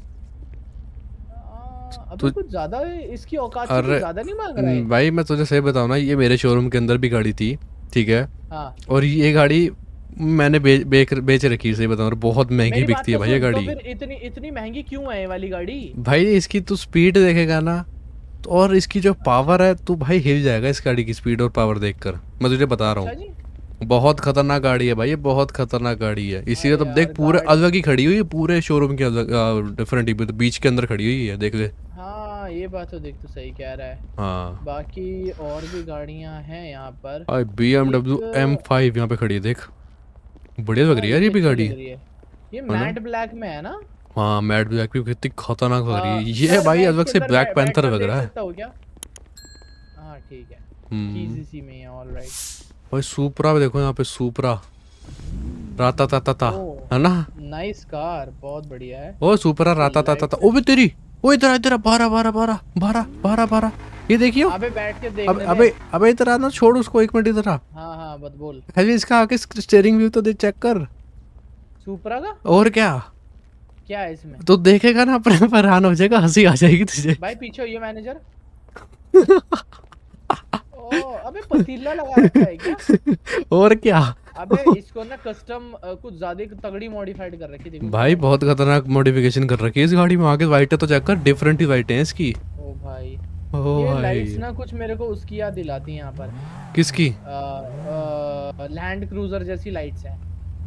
अभी कुछ ज्यादा इसकी औकात से ज्यादा नहीं मांग रहा है भाई। मैं तुझे सही बताऊं ना, ये मेरे शोरूम के अंदर भी गाड़ी थी, ठीक है। हाँ। और ये गाड़ी मैंने बे, बेच बेच रखी है, सही बताऊं, बहुत महंगी बिकती है भाई ये गाड़ी। तो फिर इतनी इतनी महंगी क्यों है ये वाली गाड़ी? भाई इसकी तू स्पीड देखेगा ना, और इसकी जो पावर है, तू भाई हिल जाएगा इस गाड़ी की स्पीड और पावर देखकर, मैं तुझे बता रहा हूँ। बहुत खतरनाक गाड़ी है भाई, ये बहुत खतरनाक गाड़ी है। इसीलिए तो देख पूरे अलग ही खड़ी हुई है, पूरे शोरूम के अलग डिफरेंट ही, बीच के अंदर खड़ी हुई है, देख ले। हाँ ये बात तो देख, तो सही कह रहा है। हाँ बाकी और भी गाड़ियां हैं यहाँ पर। B M W M five यहाँ पे खड़ी है, देख बढ़िया लग रही है ये भी गाड़ी। ये मैट ब्लैक में है ना? हाँ मैट ब्लैक भी कितनी खतरनाक लग रही है ये भाई, अलग से ब्लैक पैंथर लग रहा है। हाँ ठीक है, जीसीसी में है, ऑलराइट। भाई सुपरा भी देखो यहाँ पे, सुपरा राता ता ता ता है ना? नाइस कार, बहुत बढ़िया है। ओ सुपरा राता ता ता ता ओ बे तेरी, ओ इधर इधर बारह बारह बारह बारह बारह बारह ये देखियो। अबे बैठ के अब देखने अबे दे। अबे इधर आना, छोड़ उसको एक मिनट, इधर आ। हाँ हाँ बत बोल। अभी इसका आगे स्टीयरिंग व्यू तो दे, चेक कर। सुपरा का और क्या, क्या है इसमें? तो देखेगा ना अपने पर हैरान हो जाएगा, हंसी आ जाएगी तुझे। भाई पीछे ये मैनेजर। ओ अबे पतीला लगा रखा है क्या? और क्या। अबे इसको ना कस्टम कुछ ज्यादा ही तगड़ी मॉडिफाइड कर रखी, देखो भाई बहुत खतरनाक मॉडिफिकेशन कर रखी है इस गाड़ी में। आगे वाइट है तो चेक कर, डिफरेंट ही वाइट है इसकी। ओ भाई ओ ये भाई लाइट्स ना कुछ मेरे को उसकी याद दिलाती हैं यहाँ पर। किसकी? लैंड क्रूजर जैसी लाइट्स हैं।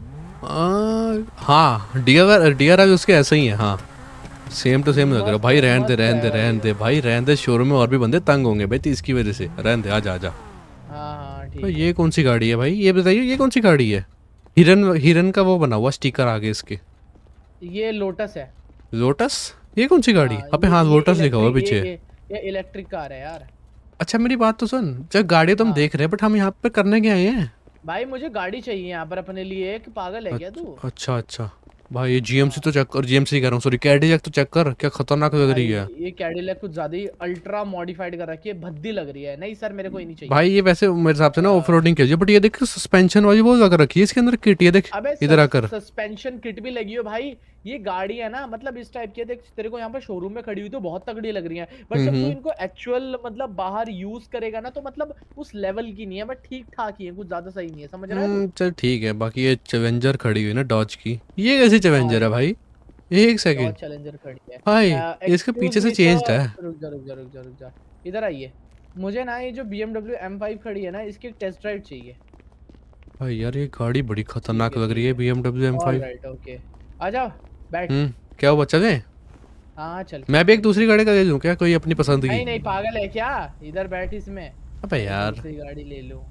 आ, हाँ डीआर डीआर उसके ऐसे ही है। हाँ सेम टू सेम लग रहा है भाई। रहन दे रहन दे रहन दे भाई, रहन दे। शोरूम में और भी बंदे तंग होंगे भाई इसकी वजह से। रहन दे, आजा आजा। हाँ हाँ ठीक तो है। ये कौन सी गाड़ी है भाई, ये बताइए ये कौन सी गाड़ी है? हिरन हिरन का वो बना हुआ स्टिकर आगे इसके। ये लोटस है। लोटस? ये कौन सी गाड़ी? हाँ, अबे ये- हाँ ये लोटस लिखा हुआ है इलेक्ट्रिक- पीछे। ये, ये, ये इलेक्ट्रिक कार है यार। अच्छा मेरी बात तो सुन, जब गाड़ी तो हम हाँ। देख रहे हैं बट हम यहाँ पे करने के आए हैं? भाई मुझे गाड़ी चाहिए यहाँ पर अपने लिए, कि पागल है क्या तू? अच्छा अच्छा भाई ये जीएमसी तो चेक कर, जीएमसी कह रहा हूँ सॉरी, कैडिलैक तो चेक कर, क्या खतरनाक लग रही है। भाई, ये कैडिलैक कुछ ज्यादा ही अल्ट्रा मॉडिफाइड कर रखी है, भद्दी लग रही है। नहीं सर मेरे को ही नहीं चाहिए भाई ये वैसे मेरे हिसाब से ना ऑफ रोडिंग के लिए, बट ये देख सस्पेंशन वाली वो लगा रखी है इसके अंदर किट। ये देख अबे इधर आकर। सस्पेंशन किट भी लगी हो भाई। ये गाड़ी है ना, मतलब इस टाइप की है, देख तेरे को यहाँ पर शोरूम में खड़ी हुई तो बहुत तगड़ी लग रही है, बट जब तू इनको एक्चुअल मतलब बाहर यूज करेगा ना तो मतलब उस लेवल की नहीं है, बट ठीक ठाक ही है, कुछ ज्यादा सही नहीं है, समझ रहा है हम्म, चल ठीक है। बाकी ये चैलेंजर खड़ी हुई ना डॉज की, ये कैसी चैलेंजर है भाई? एक तू? सेकंड चैलेंजर खड़ी है भाई, अ, इसके पीछे से excuse me चेंज्ड है। sir, रुक जा रुक जा रुक जा रुक जा इधर आइए। मुझे ना ये जो B M W M five खड़ी है ना, इसकी एक टेस्ट राइड चाहिए। भाई यार ये गाड़ी बड़ी खतरनाक लग रही है, B M W M five. Alright okay, आ जाओ बैठ। हम्म क्या हुआ, चले? हाँ चल। मैं भी एक दूसरी गाड़ी का ले लूं क्या, कोई अपनी पसंद नहीं की? नहीं पागल है क्या, इधर बैठ इसमें। अबे यार दूसरी गाड़ी ले लूं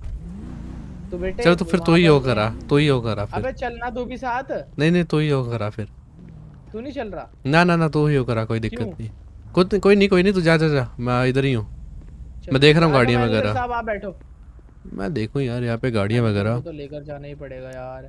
तो बेटे। चल तो फिर तू ही हो करा, तू ही हो करा फिर। अबे चलना तू भी साथ। नहीं नहीं तू ही हो करा फिर। तू नहीं चल रहा? ना ना ना तू ही हो करा, कोई दिक्कत क्यों? नहीं। कुछ कोई नहीं कोई नहीं, तू जा जा जा, मैं इधर ही हूँ। चल, मैं देख रहा हूँ आ जाओ, गाड़ियाँ मैनेजर वगैरह। साहब आप बैठो। मैं देखूँ यार यहाँ पे गाड़ियाँ मैनेजर वगैरह। को तो लेकर जाना ही पड़ेगा यार।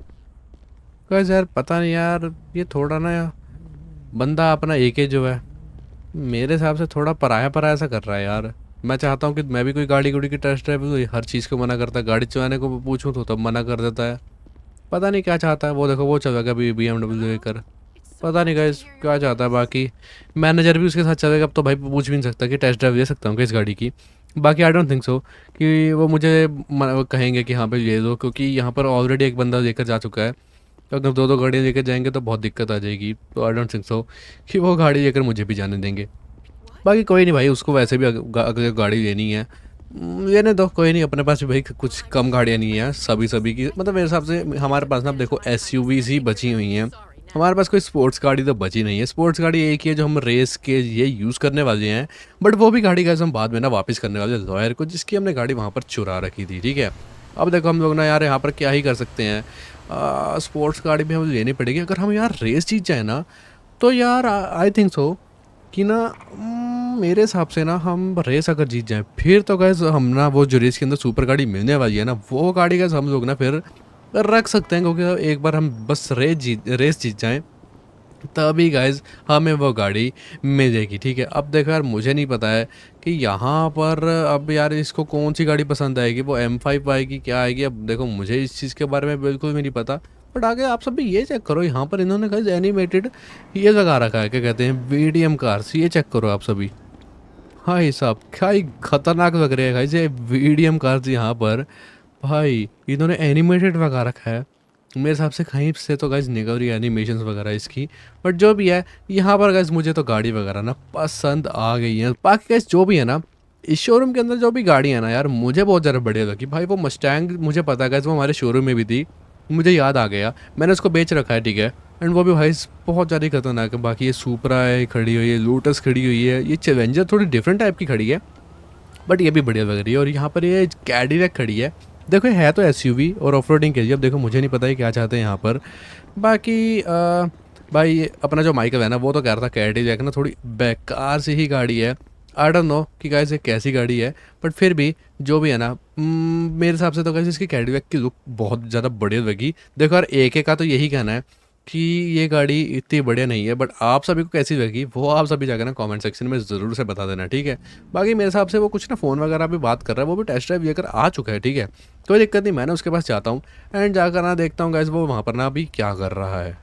बस यार पता नहीं यार, ये थोड़ा ना यार बंदा अपना एक ही जो है मेरे हिसाब से थोड़ा पराया पराया सा कर रहा है यार। मैं चाहता हूँ कि मैं भी कोई गाड़ी गुड़ी की टेस्ट ड्राइव दूँ, हर चीज़ को मना करता है। गाड़ी चलाने को पूछूँ तो तब मना कर देता है। पता नहीं क्या चाहता है वो। देखो वो चलेगा अभी बी एमडब्ल्यू लेकर, पता नहीं गाइस क्या चाहता है। बाकी मैनेजर भी उसके साथ चलेगा, अब तो भाई पूछ भी नहीं सकता कि टेस्ट ड्राइव ले सकता हूँ क्या इस गाड़ी की। बाकी आई डोंट थिंक सो कि वो मुझे म- कहेंगे कि हाँ भाई ले लो, क्योंकि यहाँ पर ऑलरेडी एक बंदा लेकर जा चुका है। अगर दो दो गाड़ियाँ लेकर जाएंगे तो बहुत दिक्कत आ जाएगी। तो आई डोंट थिंक सो कि वो गाड़ी लेकर मुझे भी जाने देंगे। बाकी कोई नहीं भाई, उसको वैसे भी अग- अगर गाड़ी लेनी है हम्म, लेने दो, कोई नहीं। अपने पास भी भाई कुछ कम गाड़ियाँ नहीं है सभी सभी की, मतलब मेरे हिसाब से हमारे पास ना अब देखो एस यू वीज़ ही बची हुई हैं। हमारे पास कोई स्पोर्ट्स गाड़ी तो बची नहीं है। स्पोर्ट्स गाड़ी एक ही है जो हम रेस के ये यूज़ करने वाले हैं, बट वो भी गाड़ी का हम बाद में ना वापस करने वाले हैं लॉयर को, जिसकी हमने गाड़ी वहाँ पर चुरा रखी थी। ठीक है, अब देखो हम लोग ना यार यहाँ पर क्या ही कर सकते हैं। आ, स्पोर्ट्स गाड़ी भी हमें लेनी पड़ेगी। अगर हम यार रेस जीत जाए ना तो यार आई थिंक सो कि ना हम्म, मेरे हिसाब से ना हम रेस अगर जीत जाएं फिर तो गैस हम ना वो जो रेस के अंदर सुपर गाड़ी मिलने वाली है ना, वो गाड़ी गैस हम लोग ना फिर रख सकते हैं। क्योंकि एक बार हम बस रेस जीत रेस जीत जाएं तभी गाइज हमें वो गाड़ी मिलेगी। ठीक है, अब देखो यार मुझे नहीं पता है कि यहाँ पर अब यार इसको कौन सी गाड़ी पसंद आएगी, वो एम फाइव आएगी क्या आएगी। अब देखो मुझे इस चीज़ के बारे में बिल्कुल भी नहीं पता, बट आगे आप सब भी ये चेक करो, यहाँ पर इन्होंने गाइज एनिमेटेड ये लगा रखा है, क्या कहते हैं, वी डी एम कार्स। ये चेक करो आप सभी। हाँ साहब क्या ही खतरनाक लग रहे हैं गाइज ये वी डी एम कार्स यहाँ पर। भाई इन्होंने एनिमेटेड लगा रखा है, मेरे हिसाब से कहीं से तो गाइज निकल रही है एनिमेशन वगैरह इसकी। बट जो भी है यहाँ पर गाइज मुझे तो गाड़ी वगैरह ना पसंद आ गई है। बाकी गाइज जो भी है ना इस शोरूम के अंदर जो भी गाड़ी है ना यार मुझे बहुत ज़्यादा बढ़िया लगी। भाई वो मस्टैंग मुझे पता है गाइज वो हमारे शोरूम में भी थी, मुझे याद आ गया, मैंने उसको बेच रखा है। ठीक है, एंड वो भी भाई बहुत ज़्यादा खतरनाक है। बाकी ये सुपरा है खड़ी हुई है, लोटस खड़ी हुई है, ये चैलेंजर थोड़ी डिफरेंट टाइप की खड़ी है बट ये भी बढ़िया लग रही है। और यहाँ पर ये कैडिलैक खड़ी है, देखो है तो एसयूवी और ऑफ रोडिंग के लिए। अब देखो मुझे नहीं पता है क्या चाहते हैं यहाँ पर। बाकी आ, भाई अपना जो माइकल है ना वो तो कह रहा था कैडिलैक ना थोड़ी बेकार सी ही गाड़ी है। आई डोंट नो कि गाइस ये कैसी गाड़ी है, बट फिर भी जो भी है ना मेरे हिसाब से तो गाइस इसकी कैडिलैक की लुक बहुत ज़्यादा बढ़िया लगी। देखो यार एक एक का तो यही कहना है कि ये गाड़ी इतनी बढ़िया नहीं है, बट आप सभी को कैसी लगी वो आप सभी जाकर ना कमेंट सेक्शन में ज़रूर से बता देना, ठीक है। बाकी मेरे हिसाब से वो कुछ ना फ़ोन वगैरह भी बात कर रहा है, वो भी टेस्ट ड्राइव लेकर आ चुका है, ठीक है। कोई दिक्कत नहीं, मैं ना उसके पास जाता हूँ एंड जाकर ना देखता हूँ गाइस वो वहाँ पर ना अभी क्या कर रहा है।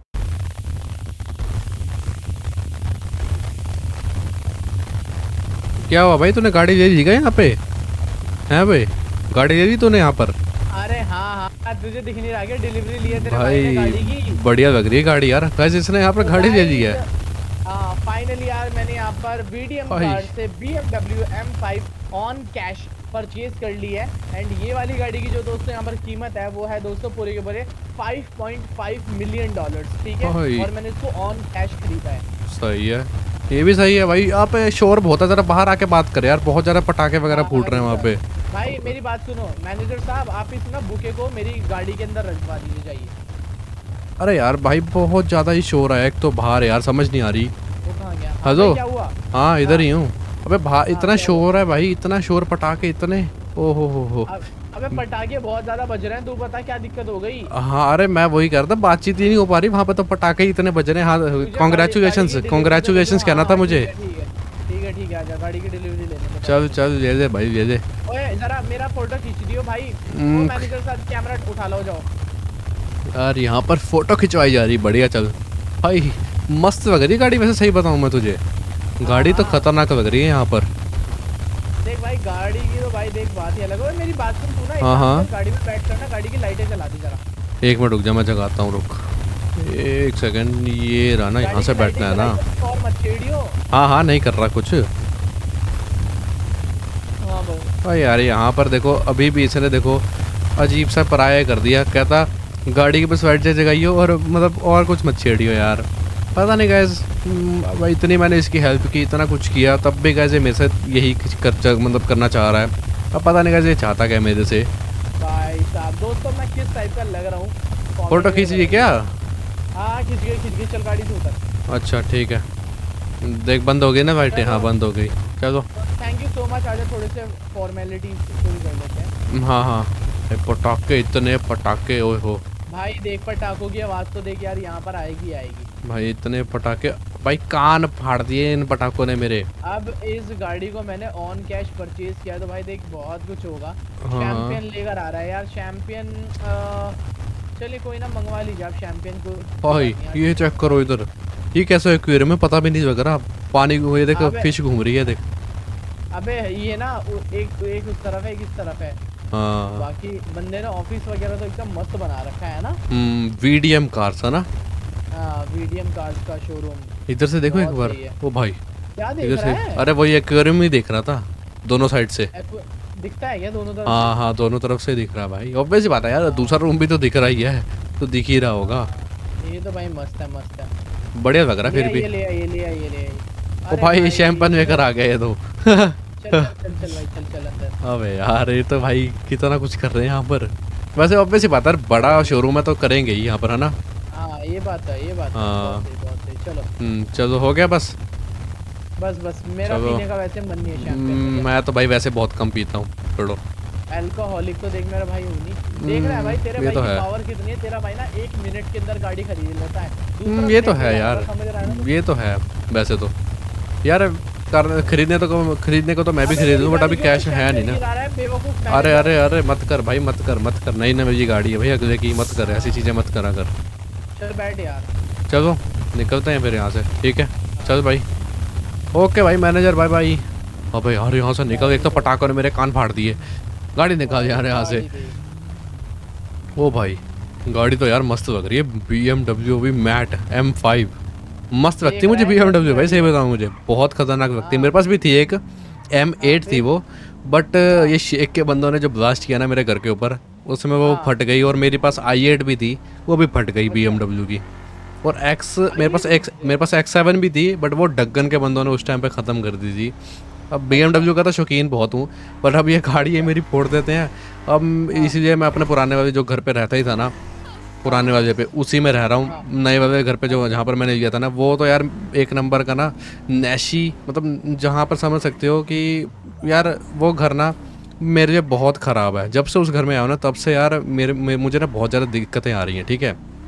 क्या हुआ भाई, तूने गाड़ी ले ली क्या यहाँ पे? हैं भाई, गाड़ी ले ली तूने यहाँ पर? अरे हाँ हाँ, तुझे दिख नहीं रहा क्या? डिलीवरी ली है तेरे भाई ने गाड़ी भाई की। बढ़िया लग रही है गाड़ी यार, कैसे इसने यहाँ पर तो गाड़ी ले ली भाई, है? हाँ फाइनली यार मैंने यहाँ पर वीडीएम भाई। कार्ड से B M W M five on cash purchase कर ली है। एंड ये वाली गाड़ी की जो दोस्तों यहाँ पर कीमत है वो है दोस्तों पूरे के पूरे five point five million dollars, ठीक है। भाई। और मैंने इसको ऑन कैश खरीदा है। सही है, ये भी सही है भाई। आप शोर बहुत है, जरा बाहर आके बात करें यार, बहुत ज़्यादा पटाखे वगैरह हाँ, फूट रहे हैं वहाँ पे। भाई मेरी बात सुनो मैनेजर साहब, आप इस ना बुके को मेरी गाड़ी के अंदर रखवा दीजिए जाइए। अरे यार भाई बहुत ज़्यादा ही शोर है, एक तो बाहर यार समझ नहीं आ रही। वो कहाँ गया? हाँ, हेलो, भाई, क्या हुआ? हाँ इधर ही हूँ। अबे बाहर इतना क्या शोर है भाई, इतना शोर, पटाखे इतने, ओ हो हो हो। अब अबे पटाखे बहुत ज्यादा बज रहे हैं, तू बता क्या दिक्कत हो गई? हाँ अरे मैं वही कह रहा था, बातचीत ही नहीं हो पा रही वहाँ पे, तो पटाखे ही इतने बज रहे हैं। हाँ तुझे गाड़ी- कॉन्ग्रेचुलेशन, गाड़ी की कॉन्ग्रेचुलेशन delivery कहना तो था हाँ, मुझे। ठीक है, ठीक है ठीक है ठीक है, आजा गाड़ी की डिलीवरी लेने को। चल चल ले दे भाई, ले दे। ओए जरा मेरा फोटो खींच दियो भाई। वो हम्म। मैनेजर साहब कैमरा उठा लो, जाओ। यार यहाँ पर फोटो खिंचवाई जा रही, बढ़िया। चल भाई मस्त लग रही है गाड़ी, वैसे सही बताऊँ मैं तुझे, गाड़ी तो खतरनाक लग रही है यहाँ पर। देख भाई गाड़ी की तो भाई देख बात ही अलग है। मेरी बात सुन, तू ना एक हाँ, काम हाँ। कर, गाड़ी में बैठ कर ना गाड़ी की लाइटें जला दी जरा। एक मिनट रुक जा, मैं जगाता हूँ, रुक एक सेकंड। ये रहा ना, यहाँ गाड़ी से की बैठना है लाइटें ना। जलाई तो और मत छेड़ियो। हाँ हाँ नहीं कर रहा कुछ। हाँ भाई भाई यार यहाँ पर देखो, अभी भी इसने देखो अजीब सा पराया कर दिया, कहता गाड़ी के बस वाइट से जगाइयो और मतलब और कुछ मत छेड़ियो यार। पता नहीं गैस, भाई इतनी मैंने इसकी हेल्प की, इतना कुछ किया, तब भी गैस ये मेरे से यही कर मतलब करना चाह रहा है। अब पता नहीं गैस ये चाहता क्या मेरे से। भाई साहब दोस्तों मैं किस टाइप का लग रहा हूँ? फोटो खींचिए क्या? हाँ खींच गई खींच गई, चल गाड़ी से उतर। अच्छा ठीक है, देख बंद हो गई ना लाइटें? हाँ बंद हो गई, चलो। Thank you so much. आज थोड़े से फॉर्मेलिटी पूरी कर लेते हैं। हाँ हाँ, ये पटाखे, इतने पटाखे, ओए हो भाई देख पटाखों की आवाज़ तो देख यार, यहाँ पर आएगी आएगी। भाई, इतने पटाखे, भाई कान फाड़ दिए इन पटाखों ने मेरे। अब इस गाड़ी को मैंने ऑन कैश परचेज किया तो भाई देख बहुत कुछ होगा। हाँ। शैम्पियन लेकर आ रहा है यार, शैम्पियन। चलिए कोई ना, मंगवा लीजिए आप शैम्पियन को। भाई ये चेक करो इधर, ये कैसा एक्वेरियम में पता भी नहीं लग रहा, पानी को ये देख, फिश घूम रही है देख। अबे ये ना एक एक उस तरफ है एक इस तरफ है। हाँ बाकी बंदे ने ऑफिस वगैरह तो एकदम मस्त बना रखा है ना। हम्म, वीडीएम कार्स है ना। हाँ वीडीएम कार्स का शोरूम। इधर से देखो एक बहुत बार, सही है। ओ भाई क्या देख इधर रहा से, है? अरे वही एक्वेरियम ही देख रहा था, दोनों साइड से। एक्व- दिखता है क्या दोनों तरफ? हाँ हाँ दोनों तरफ से दिख रहा भाई, ऑब्वियस ही बात है यार, दूसरा रूम भी तो दिख रहा ही है, तो दिख ही रहा होगा। ये तो भाई मस्त है मस्त है। बढ़िया लग रहा ले फिर आ, भी। ये ले आ, ये ले आ, ये ले आ। ओ अरे भाई शैम्पन लेकर आ गए ये तो। चल चल चल चल भाई चल चल अंदर। अबे यार ये तो भाई कितना कुछ कर रहे हैं यहाँ पर। वैसे ऑब्वियस ही बात है, बड़ा शोरूम है तो करेंगे ही यहाँ पर, है ना। हाँ ये बात है, ये बात है। हाँ। बहुत सही, बहुत सही। चलो हम्म, चलो हो गया बस। बस बस मेरा चलो। पीने का वैसे मन नहीं है हम्म, शैम्पेन। मैं तो भाई वैसे बहुत कम पीता हूँ, छोड़ो। अल्कोहलिक तो देख मेरा भाई हूँ नहीं। देख रहा है भाई तेरे ये भाई तो की है। पावर कितनी है। तेरा भाई ना एक मिनट के अंदर गाड़ी खरीद लेता है। दूसरा हम्म, ये तो देख है ले, यार, समझ रहा है ना? ये तो है वैसे तो यार, कर खरीदने तो खरीदने को तो मैं भी अबे खरीद लूँ, बट मेरी अभी गाड़ी कैश जो है नहीं शैम्पेन ना। गिरा रहा है, बेवकूफ अरे मैनेजर। अरे अरे मत कर भाई, मत कर मत कर, नहीं ना मेरी गाड़ी है भाई अगले की, मत कर ऐसी चीज़ें मत करा कर। चल बैठ यार। चलो निकलते हैं फिर यहाँ से, ठीक है चल भाई। ओके भाई मैनेजर, बाय बाय। अबे यार यहाँ से निकल, एक तो पटाखों ने मेरे कान फाड़ दिए। गाड़ी निकाल यार यहाँ से। ओ भाई गाड़ी तो यार मस्त लग रही है, बी एम डब्ल्यू भी मैट एम फाइव, मस्त लगती है मुझे बी एम डब्ल्यू भाई, सही बताऊँ मुझे बहुत खतरनाक लगती है। मेरे पास भी थी एक एम एट थी वो, बट ये शेख के बंदों ने जो ब्लास्ट किया ना मेरे घर के ऊपर, उसमें वो फट गई। और मेरे पास आई एट भी थी, वो भी फट गई बी एम डब्ल्यू की। और एक्स मेरे पास एक्स मेरे पास एक्स सेवन भी थी, बट वो डग्गन के बंदों ने उस टाइम पे ख़त्म कर दी थी। अब बी एम डब्ल्यू का तो शौकीन बहुत हूँ, पर अब ये गाड़ी ये मेरी फोड़ देते हैं। अब इसीलिए मैं अपने पुराने वाले जो घर पे रहता ही था ना, पुराने वाले पे उसी में रह रहा हूँ। नए वाले घर पे जो जहाँ पर मैंने लिया था ना, वो तो यार एक नंबर का ना नैशी, मतलब जहाँ पर समझ सकते हो कि यार वो घर ना मेरे लिए बहुत ख़राब है। जब से उस घर में आया ना तब से यार मेरे, मेरे मुझे ना बहुत ज़्यादा दिक्कतें आ रही हैं, ठीक है।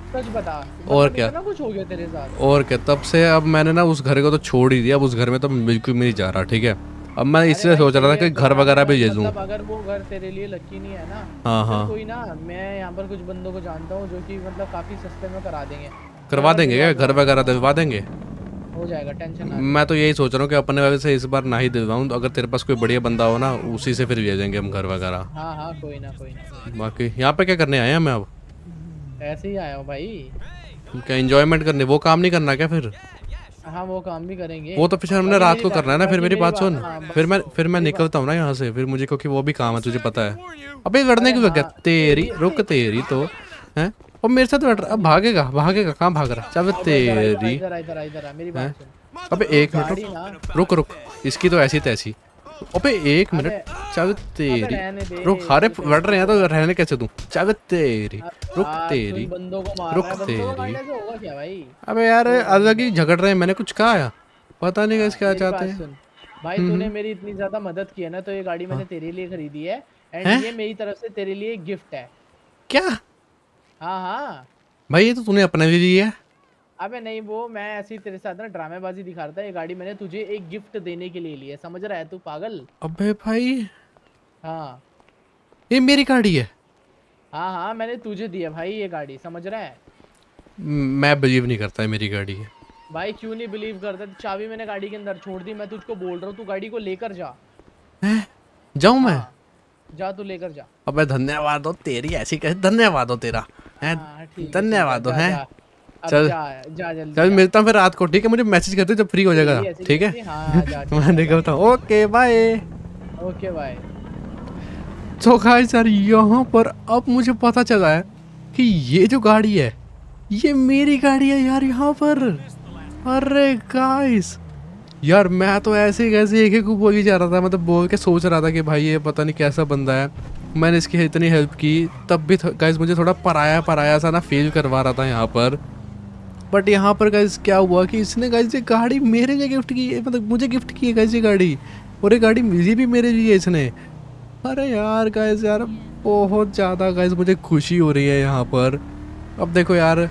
सच बता, और मतलब क्या, इतना कुछ हो गया तेरे साथ? और क्या, तब से अब मैंने ना उस घर को तो छोड़ ही दिया, अब उस घर में तो बिल्कुल भी नहीं जा रहा, ठीक है। अब मैं अरे इसलिए भाई सोच रहा था तेरे कि घर तुम्हारे वगैरह भी घर, ले लूँ। मतलब अगर वो घर तेरे लिए लकी नहीं है ना, हाँ चल हाँ, कोई ना, मैं यहाँ पर कुछ बंदों को जानता हूँ जो कि मतलब काफी सस्ते में करा देंगे। करवा घर देंगे क्या, दिलवा घर दूंगा वगैरह हाँ, दिलवा देंगे। हो जाएगा, टेंशन ना ले। मैं तो यही सोच रहा हूँ कि अपने वजह से इस बार ना ही दिलवाऊँ, तो अगर तेरे पास कोई बढ़िया बंदा हो ना, उसी से फिर भेजेंगे हम घर वगैरह। हाँ हाँ, कोई ना कोई ना कोई ना। बाकी यहाँ पे क्या करने आए हैं मैं अब? ऐसे ही आया हूँ भाई। क्या इंजॉयमेंट करने, वो काम नहीं करना क्या फिर? हाँ वो काम भी करेंगे। वो तो फिर हमने बाकी रात मेरी को बात, करना है ना, फिर बाकी मेरी मेरी बात बात, सुन। हाँ फिर बस मैं फिर मैं मेरी बात। निकलता हूँ ना यहाँ से, फिर मुझे क्योंकि वो भी काम है, तुझे पता है। अबे लड़ने अरे की हाँ क्या तेरी, तेरी रुक ते, तेरी तो है। और मेरे साथ लड़ रहा, अब भागेगा भागेगा, कहाँ भाग रहा, चल अब इधर आ, इधर आ, तेरी इधर आ, इधर आ, इधर आ, मेरी है। बात सुन। अबे वो एक मिनट रुक, गाड़ी ना, रुक रुक, इसकी तो ऐसी तैसी। अबे एक मिनट, अबे चल अबे तेरी, रहने दे, रुक, हारे चल कोई लड़ ना, रहे हैं रुको तो मैं। रहने कैसे दूं, चल तेरी, अब रुक यार तू तेरी, इन बंदों को मार रहा रुक है, बंदों को तेरी। मारने से होगा क्या भाई? अबे यार छोड़ रहने अलग दो। ही झगड़ रहे हैं, मैंने कुछ कहा है? पता नहीं कैसे हाँ क्या मेरी चाहते बात हैं। सुन, भाई हम्म तूने हम्म, मेरी इतनी ज्यादा मदद की है ना, तो ये गाड़ी मैंने हाँ तेरे लिए खरीदी है। एंड है ये मेरी तरफ से तेरे लिए गिफ्ट है। क्या? हाँ हाँ। भाई ये तो तूने अपने लिए ली है। अबे नहीं, वो मैं ऐसे ही तेरे साथ ना ड्रामेबाजी दिखा रहा था। ये गाड़ी मैंने तुझे एक गिफ्ट देने के लिए ली है, समझ रहा है तू पागल? अबे भाई हाँ ये मेरी गाड़ी है। हाँ हाँ, मैंने तुझे दी है भाई ये गाड़ी, समझ रहा है? मैं बिलीव नहीं करता है मेरी गाड़ी है। भाई क्यों नहीं बिलीव करता? चाबी मैंने गाड़ी के अंदर छोड़ दी, मैं तुझको बोल रहा हूँ तू गाड़ी को लेकर जा। हैं? जाऊं मैं? हाँ जा, तू लेकर जा। अबे धन्यवाद हो तेरी, ऐसी कैसे धन्यवाद हो तेरा है। हाँ ठीक है ठीक है, धन्यवाद हो जा है। जा। अब चल जा, जा जल्दी चल, जा। मिलता हूँ फिर रात को, ठीक है, मुझे मैसेज कर दे जब फ्री हो जाएगा, तेरी ऐसी ठीक है। कैसी, हाँ हाँ जा, ठीक मैं है जा। निकलता हूँ, ओके बाय। Okay bye. तो गाइस यार यहाँ पर अब मुझे पता चला है कि ये जो गाड़ी है ये मेरी गाड़ी है यार यहाँ पर। अरे गाइस यार मैं तो ऐसे ही कैसे एक एक को बोल ही जा रहा था, मतलब बोल के सोच रहा था कि भाई ये पता नहीं कैसा बंदा है। मैंने इसकी इतनी हेल्प की तब भी गाइस मुझे थोड़ा पराया पराया सा ना फील करवा रहा था यहाँ पर। बट यहाँ पर गाइस क्या हुआ कि इसने गाइस ये गाड़ी मेरे लिए गिफ्ट की है, मतलब मुझे गिफ्ट की है गाइस ये गाड़ी, और ये गाड़ी मिली भी मेरे लिए इसने। अरे यार गाइस यार बहुत ज़्यादा गाइस मुझे खुशी हो रही है यहाँ पर। अब देखो यार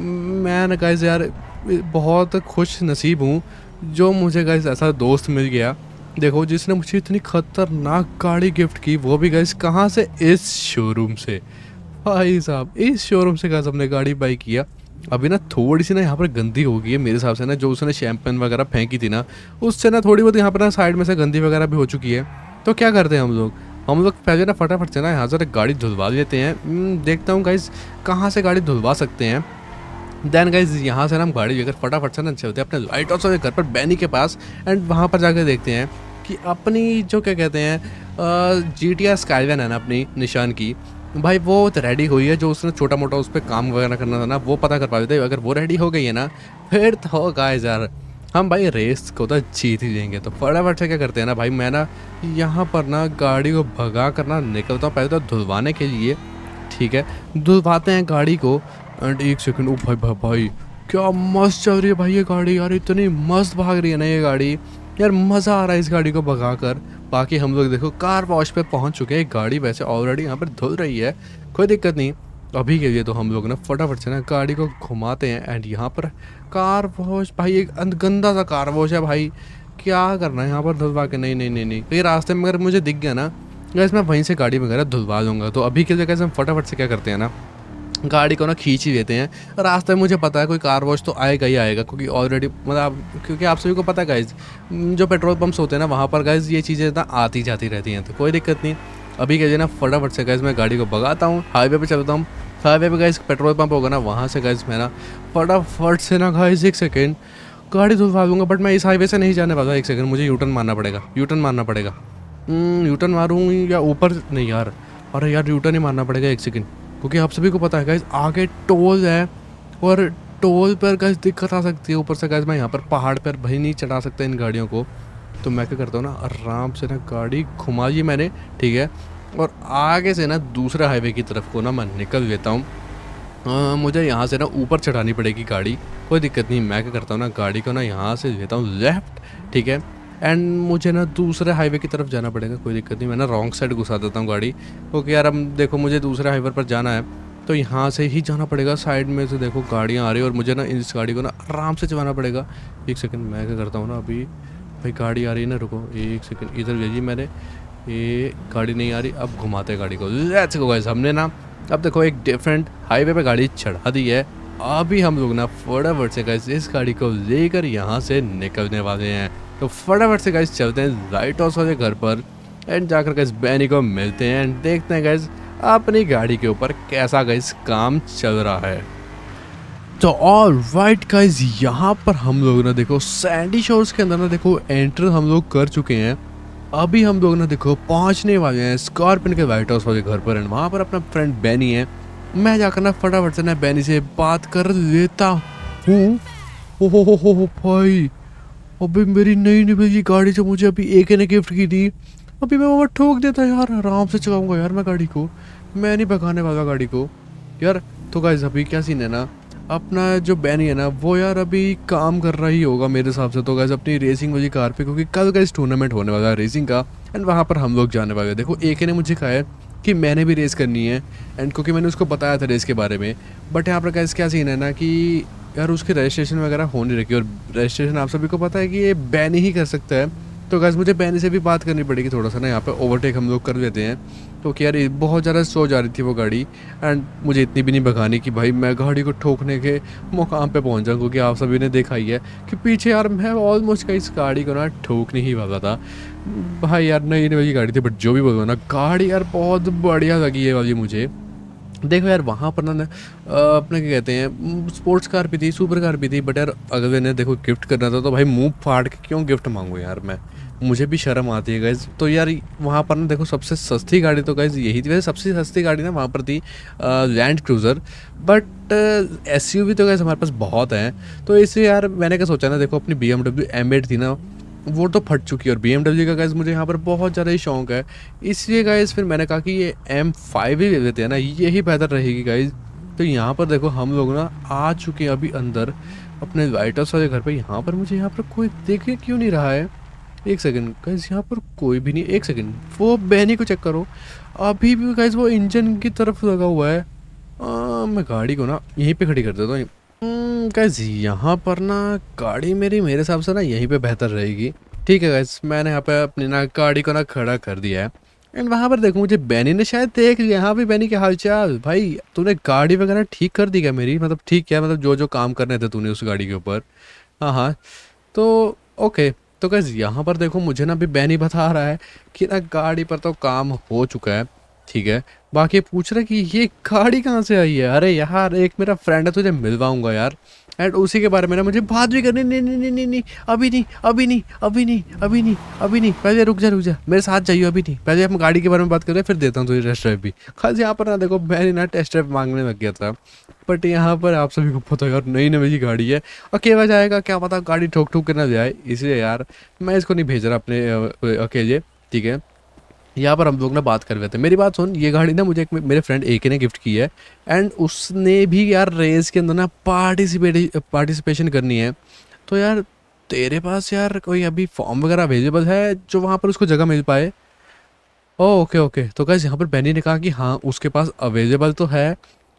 मैं ना गाइस यार बहुत खुश नसीब हूँ जो मुझे गाइस ऐसा दोस्त मिल गया, देखो जिसने मुझे इतनी खतरनाक गाड़ी गिफ्ट की, वो भी गाइस कहाँ से, इस शोरूम से। भाई साहब इस शोरूम से गाइस हमने गाड़ी बाई किया। अभी ना थोड़ी सी ना यहाँ पर गंदी हो गई है मेरे हिसाब से ना, जो उसने शैम्पेन वगैरह फेंकी थी ना उससे ना थोड़ी बहुत यहाँ पर ना साइड में से गंदी वगैरह भी हो चुकी है। तो क्या करते हैं हम लोग, हम लोग पहले ना फटाफट से ना यहाँ से गाड़ी धुलवा लेते हैं। हम्म, देखता हूँ गाइस कहाँ से गाड़ी धुलवा सकते हैं। देन गाइस यहाँ से ना हम गाड़ी लेकर फटाफट से ना चलते हैं अपने लाइट हाउस वाले घर पर बैनी के पास। एंड वहाँ पर जाकर देखते हैं कि अपनी जो क्या कहते हैं जी टी आर स्काईवैन है ना अपनी निशान की, भाई वो तो रेडी हुई है। जो उसने छोटा मोटा उस पर काम वगैरह करना था ना वो पता कर पाते थे। अगर वो रेडी हो गई है ना फिर तो गाइस यार हम भाई रेस को तो जीत ही देंगे। तो फटाफट से क्या करते हैं ना भाई, मैं ना यहाँ पर ना गाड़ी को भगा कर ना निकलता हूँ पहले तो धुलवाने के लिए, ठीक है। धुलवाते हैं गाड़ी को। एंड एक सेकंड, ओ भाई भाई भाई क्या मस्त चल रही है भाई ये गाड़ी यार, इतनी मस्त भाग रही है ना ये गाड़ी यार, मज़ा आ रहा है इस गाड़ी को भगा कर। बाकी हम लोग देखो कार वॉश पे पहुंच चुके हैं। गाड़ी वैसे ऑलरेडी यहाँ पर धुल रही है, कोई दिक्कत नहीं अभी के लिए। तो हम लोग ना फटाफट से ना गाड़ी को घुमाते हैं। एंड यहाँ पर कार वॉश भाई एक गंदा सा कार वॉश है भाई, क्या करना है यहाँ पर धुलवा के, नहीं नहीं नहीं नहीं कहीं रास्ते में अगर मुझे दिख गया ना गैस मैं वहीं से गाड़ी वगैरह धुलवा लूँगा। तो अभी के लिए कैसे हम फटाफट से क्या करते हैं ना गाड़ी को ना खींच ही देते हैं। रास्ते में मुझे पता है कोई कार वॉश तो आएगा ही आएगा, क्योंकि ऑलरेडी मतलब क्योंकि आप सभी को पता है गाइज जो पेट्रोल पंप्स होते हैं ना वहाँ पर गाइज ये चीज़ें ना आती जाती रहती हैं, तो कोई दिक्कत नहीं। अभी के लिए ना फटाफट से गाइज मैं गाड़ी को भगाता हूँ, हाईवे पे चलता हूँ। हाईवे पे गाइज पेट्रोल पंप होगा ना वहाँ से गाइज मैं ना फटाफट से ना गाइज एक सेकेंड गाड़ी धुलवा दूँगा। बट मैं इस हाईवे से नहीं जाने वाला, एक सेकेंड मुझे यूटर्न मारना पड़ेगा, यूटर्न मारना पड़ेगा। यूटर्न मारूँ या ऊपर नहीं यार, अरे यार यूटर्न ही मारना पड़ेगा एक सेकेंड, क्योंकि आप सभी को पता है गाइज आगे टोल है और टोल पर गाइज दिक्कत आ सकती है। ऊपर से गाइज मैं यहाँ पर पहाड़ पर भाई नहीं चढ़ा सकता इन गाड़ियों को। तो मैं क्या करता हूँ ना आराम से ना गाड़ी घुमा ली मैंने, ठीक है, और आगे से ना दूसरे हाईवे की तरफ को ना मैं निकल लेता हूँ। मुझे यहाँ से ना ऊपर चढ़ानी पड़ेगी गाड़ी, कोई दिक्कत नहीं। मैं क्या करता हूँ ना गाड़ी को ना यहाँ से लेता हूँ लेफ्ट, ठीक है, एंड मुझे ना दूसरे हाईवे की तरफ जाना पड़ेगा, कोई दिक्कत नहीं। मैं ना रॉन्ग साइड घुसा देता हूँ गाड़ी, क्योंकि यार अब देखो मुझे दूसरे हाईवे पर जाना है। तो यहाँ से ही जाना पड़ेगा। साइड में से देखो गाड़ियाँ आ रही है और मुझे ना इस गाड़ी को ना आराम से चलाना पड़ेगा। एक सेकंड, मैं क्या करता हूँ ना, अभी भाई गाड़ी आ रही है ना, रुको एक सेकंड, इधर भेजी मैंने, ये गाड़ी नहीं आ रही, अब घुमाते हैं गाड़ी को। लेट्स गो गाइस, हमने ना अब देखो एक डिफरेंट हाईवे पे गाड़ी चढ़ा दी है। अभी हम लोग ना फटाफट से गाइस इस गाड़ी को लेकर यहाँ से निकलने वाले हैं। तो फटाफट से गाइस चलते हैं लाइट हाउस वाले घर पर एंड जाकर गाइस बैनी को मिलते हैं एंड देखते हैं गाइस अपनी गाड़ी के ऊपर कैसा गाइस काम चल रहा है। तो ऑल राइट गाइस, यहाँ पर हम लोग ना देखो सैंडी शोर्स के अंदर ना देखो एंटर हम लोग कर चुके हैं। अभी हम लोग ना देखो पहुँचने वाले हैं स्कॉर्पियन के लाइट हाउस वाले घर पर एंड वहाँ पर अपना फ्रेंड बैनी है। मैं जाकर ना फटाफट से ना बैनी से बात कर लेता हूँ। ओ हो हो हो भाई, अभी मेरी नई नई गाड़ी जो मुझे अभी एक ने गिफ्ट की थी, अभी मैं वो ठोक देता यार। आराम से चलाऊंगा यार मैं गाड़ी को, मैं नहीं भगाने वाला गाड़ी को यार। तो गाइस अभी क्या सीन है ना, अपना जो बैनी है ना वो यार अभी काम कर रहा ही होगा मेरे हिसाब से। तो गाइस अपनी रेसिंग वाली कार पे, क्योंकि कल गाइस टूर्नामेंट होने वाला है रेसिंग का एंड वहाँ पर हम लोग जाने वाले। देखो एक ने मुझे कहा है कि मैंने भी रेस करनी है एंड क्योंकि मैंने उसको बताया था रेस के बारे में, बट यहाँ पर गाइस क्या सीन है ना कि यार उसकी रजिस्ट्रेशन वगैरह हो नहीं रखी और रजिस्ट्रेशन आप सभी को पता है कि ये बैन ही कर सकता है। तो गाइस मुझे बैनी से भी बात करनी पड़ेगी थोड़ा सा ना, यहाँ पे ओवरटेक हम लोग कर लेते हैं। तो क्या यार बहुत ज़्यादा स्लो जा रही थी वो गाड़ी एंड मुझे इतनी भी नहीं भगानी कि भाई मैं गाड़ी को ठोकने के मुकाम पे पहुँच जाऊँ, क्योंकि आप सभी ने देखा ही है कि पीछे यार मैं ऑलमोस्ट इस गाड़ी को ना ठोकने ही वाला था भाई। यार नई नई वाली गाड़ी थी, बट जो भी बोलो ना गाड़ी यार बहुत बढ़िया लगी ये वाली मुझे। देखो यार वहाँ पर ना अपने क्या कहते हैं स्पोर्ट्स कार भी थी, सुपर कार भी थी, बट यार अगर ने देखो गिफ्ट करना था तो भाई मुंह फाड़ के क्यों गिफ्ट मांगू यार मैं, मुझे भी शर्म आती है गाइज। तो यार वहाँ पर ना देखो सबसे सस्ती गाड़ी तो गाइज यही थी, वैसे सबसे सस्ती गाड़ी ना वहाँ पर थी लैंड क्रूज़र, बट एसयूवी तो गाइज हमारे पास बहुत है। तो इसलिए यार मैंने क्या सोचा ना, देखो अपनी B M W M eight थी ना वो तो फट चुकी है और बी एम डब्ल्यू का गाइज मुझे यहाँ पर बहुत ज़्यादा ही शौक है, इसलिए गाइज फिर मैंने कहा कि ये एम फाइव ही ले लेते हैं ना, यही बेहतर रहेगी गाइज। तो यहाँ पर देखो हम लोग ना आ चुके हैं अभी अंदर अपने लाइट हाउस वाले घर पे। यहाँ पर मुझे यहाँ पर कोई देखे क्यों नहीं रहा है, एक सेकंड गाइज, यहाँ पर कोई भी नहीं। एक सेकंड, वो बैनी को चेक करो, अभी भी गाइज वो इंजन की तरफ लगा हुआ है। आ, मैं गाड़ी को ना यहीं पे खड़ी कर देता हूँ गाइज। यहाँ पर ना गाड़ी मेरी मेरे हिसाब से ना यहीं पे बेहतर रहेगी। ठीक है गाइज, मैंने यहाँ पे अपनी ना गाड़ी को ना खड़ा कर दिया है एंड वहाँ पर देखो मुझे बैनी ने शायद देख लिया। हाँ भाई बैनी, क्या हाल चाल भाई, तूने गाड़ी वगैरह ठीक कर दी क्या मेरी, मतलब ठीक क्या, मतलब जो जो काम करने थे तूने उस गाड़ी के ऊपर। हाँ हाँ तो ओके। तो गाइज यहाँ पर देखो मुझे ना अभी बैनी बता रहा है कि ना गाड़ी पर तो काम हो चुका है, ठीक है। बाकी पूछ रहा है कि ये गाड़ी कहाँ से आई है। अरे यार एक मेरा फ्रेंड है, तुझे मिलवाऊंगा यार एंड उसी के बारे में ना मुझे बात भी करनी। नहीं नहीं नहीं नहीं नहीं अभी नहीं अभी नहीं अभी नहीं अभी नहीं अभी नहीं पहले रुक जा रुक जा मेरे साथ जाइए, अभी नहीं, पहले हम गाड़ी के बारे में बात करें फिर देता हूँ तुझे टेस्ट ड्राइव भी। खास यहाँ पर ना देखो मैंने ना टेस्ट ड्राइव मांगने लग गया था, बट यहाँ पर आप सभी को पता है यार नई नई गाड़ी है और केवल जाएगा क्या पता गाड़ी ठोक ठोक के ना जाए, इसलिए यार मैं इसको नहीं भेज रहा अपने अकेले, ठीक है। यहाँ पर हम लोग ना बात कर रहे थे, मेरी बात सुन, ये गाड़ी ना मुझे एक मेरे फ्रेंड ए के ने गिफ्ट की है एंड उसने भी यार रेस के अंदर ना पार्टिसिपेट पार्टिसिपेशन करनी है। तो यार तेरे पास यार कोई अभी फॉर्म वगैरह अवेलेबल है जो वहाँ पर उसको जगह मिल पाए। Oh okay okay. तो गाइस यहाँ पर बैनी ने कहा कि हाँ उसके पास अवेलेबल तो है,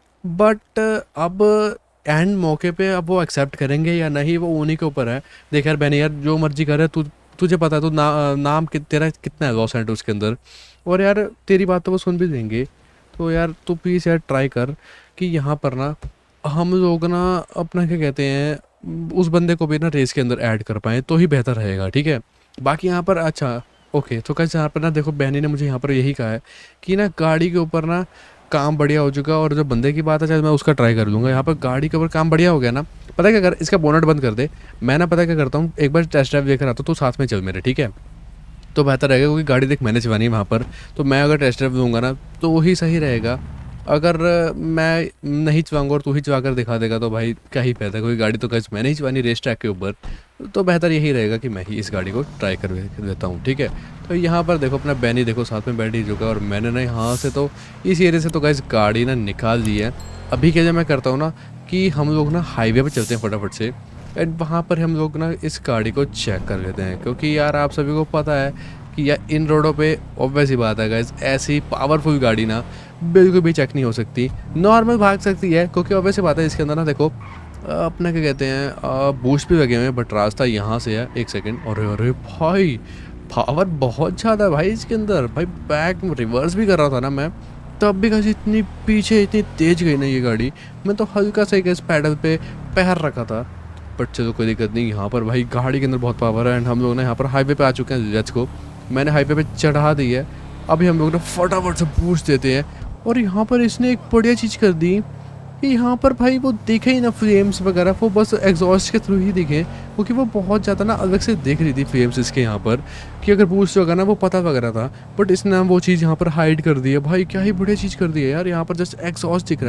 बट अब एंड मौके पे अब वो एक्सेप्ट करेंगे या नहीं वो उन्हीं के ऊपर है। देख यार बैनी यार जो मर्जी करे, तू तुझे पता है तो ना, नाम कि, तेरा कितना है लॉस एंटोस के अंदर, और यार तेरी बात तो वो सुन भी देंगे। तो यार तू प्लीज़ यार ट्राई कर कि यहाँ पर ना हम लोग ना अपना क्या कहते हैं उस बंदे को भी ना रेस के अंदर ऐड कर पाएँ तो ही बेहतर रहेगा, ठीक है। बाकी यहाँ पर अच्छा ओके। तो कैसे यहाँ पर ना देखो बैनी ने मुझे यहाँ पर यही कहा है कि ना गाड़ी के ऊपर ना काम बढ़िया हो चुका, और जो बंदे की बात है शायद मैं उसका ट्राई कर लूँगा। यहाँ पर गाड़ी के ऊपर काम बढ़िया हो गया ना, पता क्या कर, इसका बोनट बंद कर दे, मैं ना पता क्या करता हूँ एक बार टेस्ट ड्राइव लेकर आता हूँ तो साथ में चल मेरे, ठीक है। तो बेहतर रहेगा क्योंकि गाड़ी देख मैंने चलानी है वहाँ पर, तो मैं अगर टेस्ट ड्राइव लूँगा ना तो वही सही रहेगा। अगर मैं नहीं चलाऊँगा और तू ही चला कर दिखा देगा तो भाई क्या ही फायदा, कोई गाड़ी तो कैसे मैंने ही चलानी रेस ट्रैक के ऊपर, तो बेहतर यही रहेगा कि मैं ही इस गाड़ी को ट्राई कर देता हूँ, ठीक है। तो यहाँ पर देखो अपना बैनी देखो साथ में बैठ ही चुका है और मैंने ना यहाँ से तो इस एरिया से तो गाइस गाड़ी ना निकाल दी है। अभी क्या मैं करता हूँ ना कि हम लोग ना हाईवे पर चलते हैं फटाफट से एंड वहाँ पर हम लोग ना इस गाड़ी को चेक कर लेते हैं, क्योंकि यार आप सभी को पता है कि यार इन रोडों पे ऑब्वियस ही बात है गाइस, ऐसी पावरफुल गाड़ी ना बिल्कुल भी चेक नहीं हो सकती। नॉर्मल भाग सकती है क्योंकि ऑब्वियस ही बात है इसके अंदर ना देखो अपने क्या कहते हैं बूस्ट भी लगे हुए हैं, बट रास्ता यहाँ से है। एक सेकेंड, अरे अरे भाई पावर बहुत ज़्यादा है भाई इसके अंदर। भाई बैक रिवर्स भी कर रहा था ना मैं, तब भी कैसे इतनी पीछे इतनी तेज गई ना ये गाड़ी। मैं तो हल्का सा इस पैडल पे पैर रखा था, बट चलो कोई दिक्कत नहीं। यहाँ पर भाई गाड़ी के अंदर बहुत पावर है। एंड हम लोग ना यहाँ पर हाईवे पे आ चुके हैं। लेट्स गो, मैंने हाईवे पे चढ़ा दी है। अभी हम लोग ना फटाफट से पूछ देते हैं। और यहाँ पर इसने एक बढ़िया चीज़ कर दी कि यहाँ पर भाई वो दिखे ही ना फ्लेम्स वगैरह, वो बस एग्जॉस्ट के थ्रू ही दिखे, क्योंकि वो बहुत ज़्यादा ना अलग से दिख रही थी फ्लेम्स इसके यहाँ पर, कि अगर बूस्ट होगा ना वो पता वगैरह था। बट इसने वो चीज़ यहाँ पर हाइड कर दी है। भाई क्या ही बढ़िया चीज़ कर दी है यार, यहाँ पर जस्ट एग्जॉस्ट दिख रहा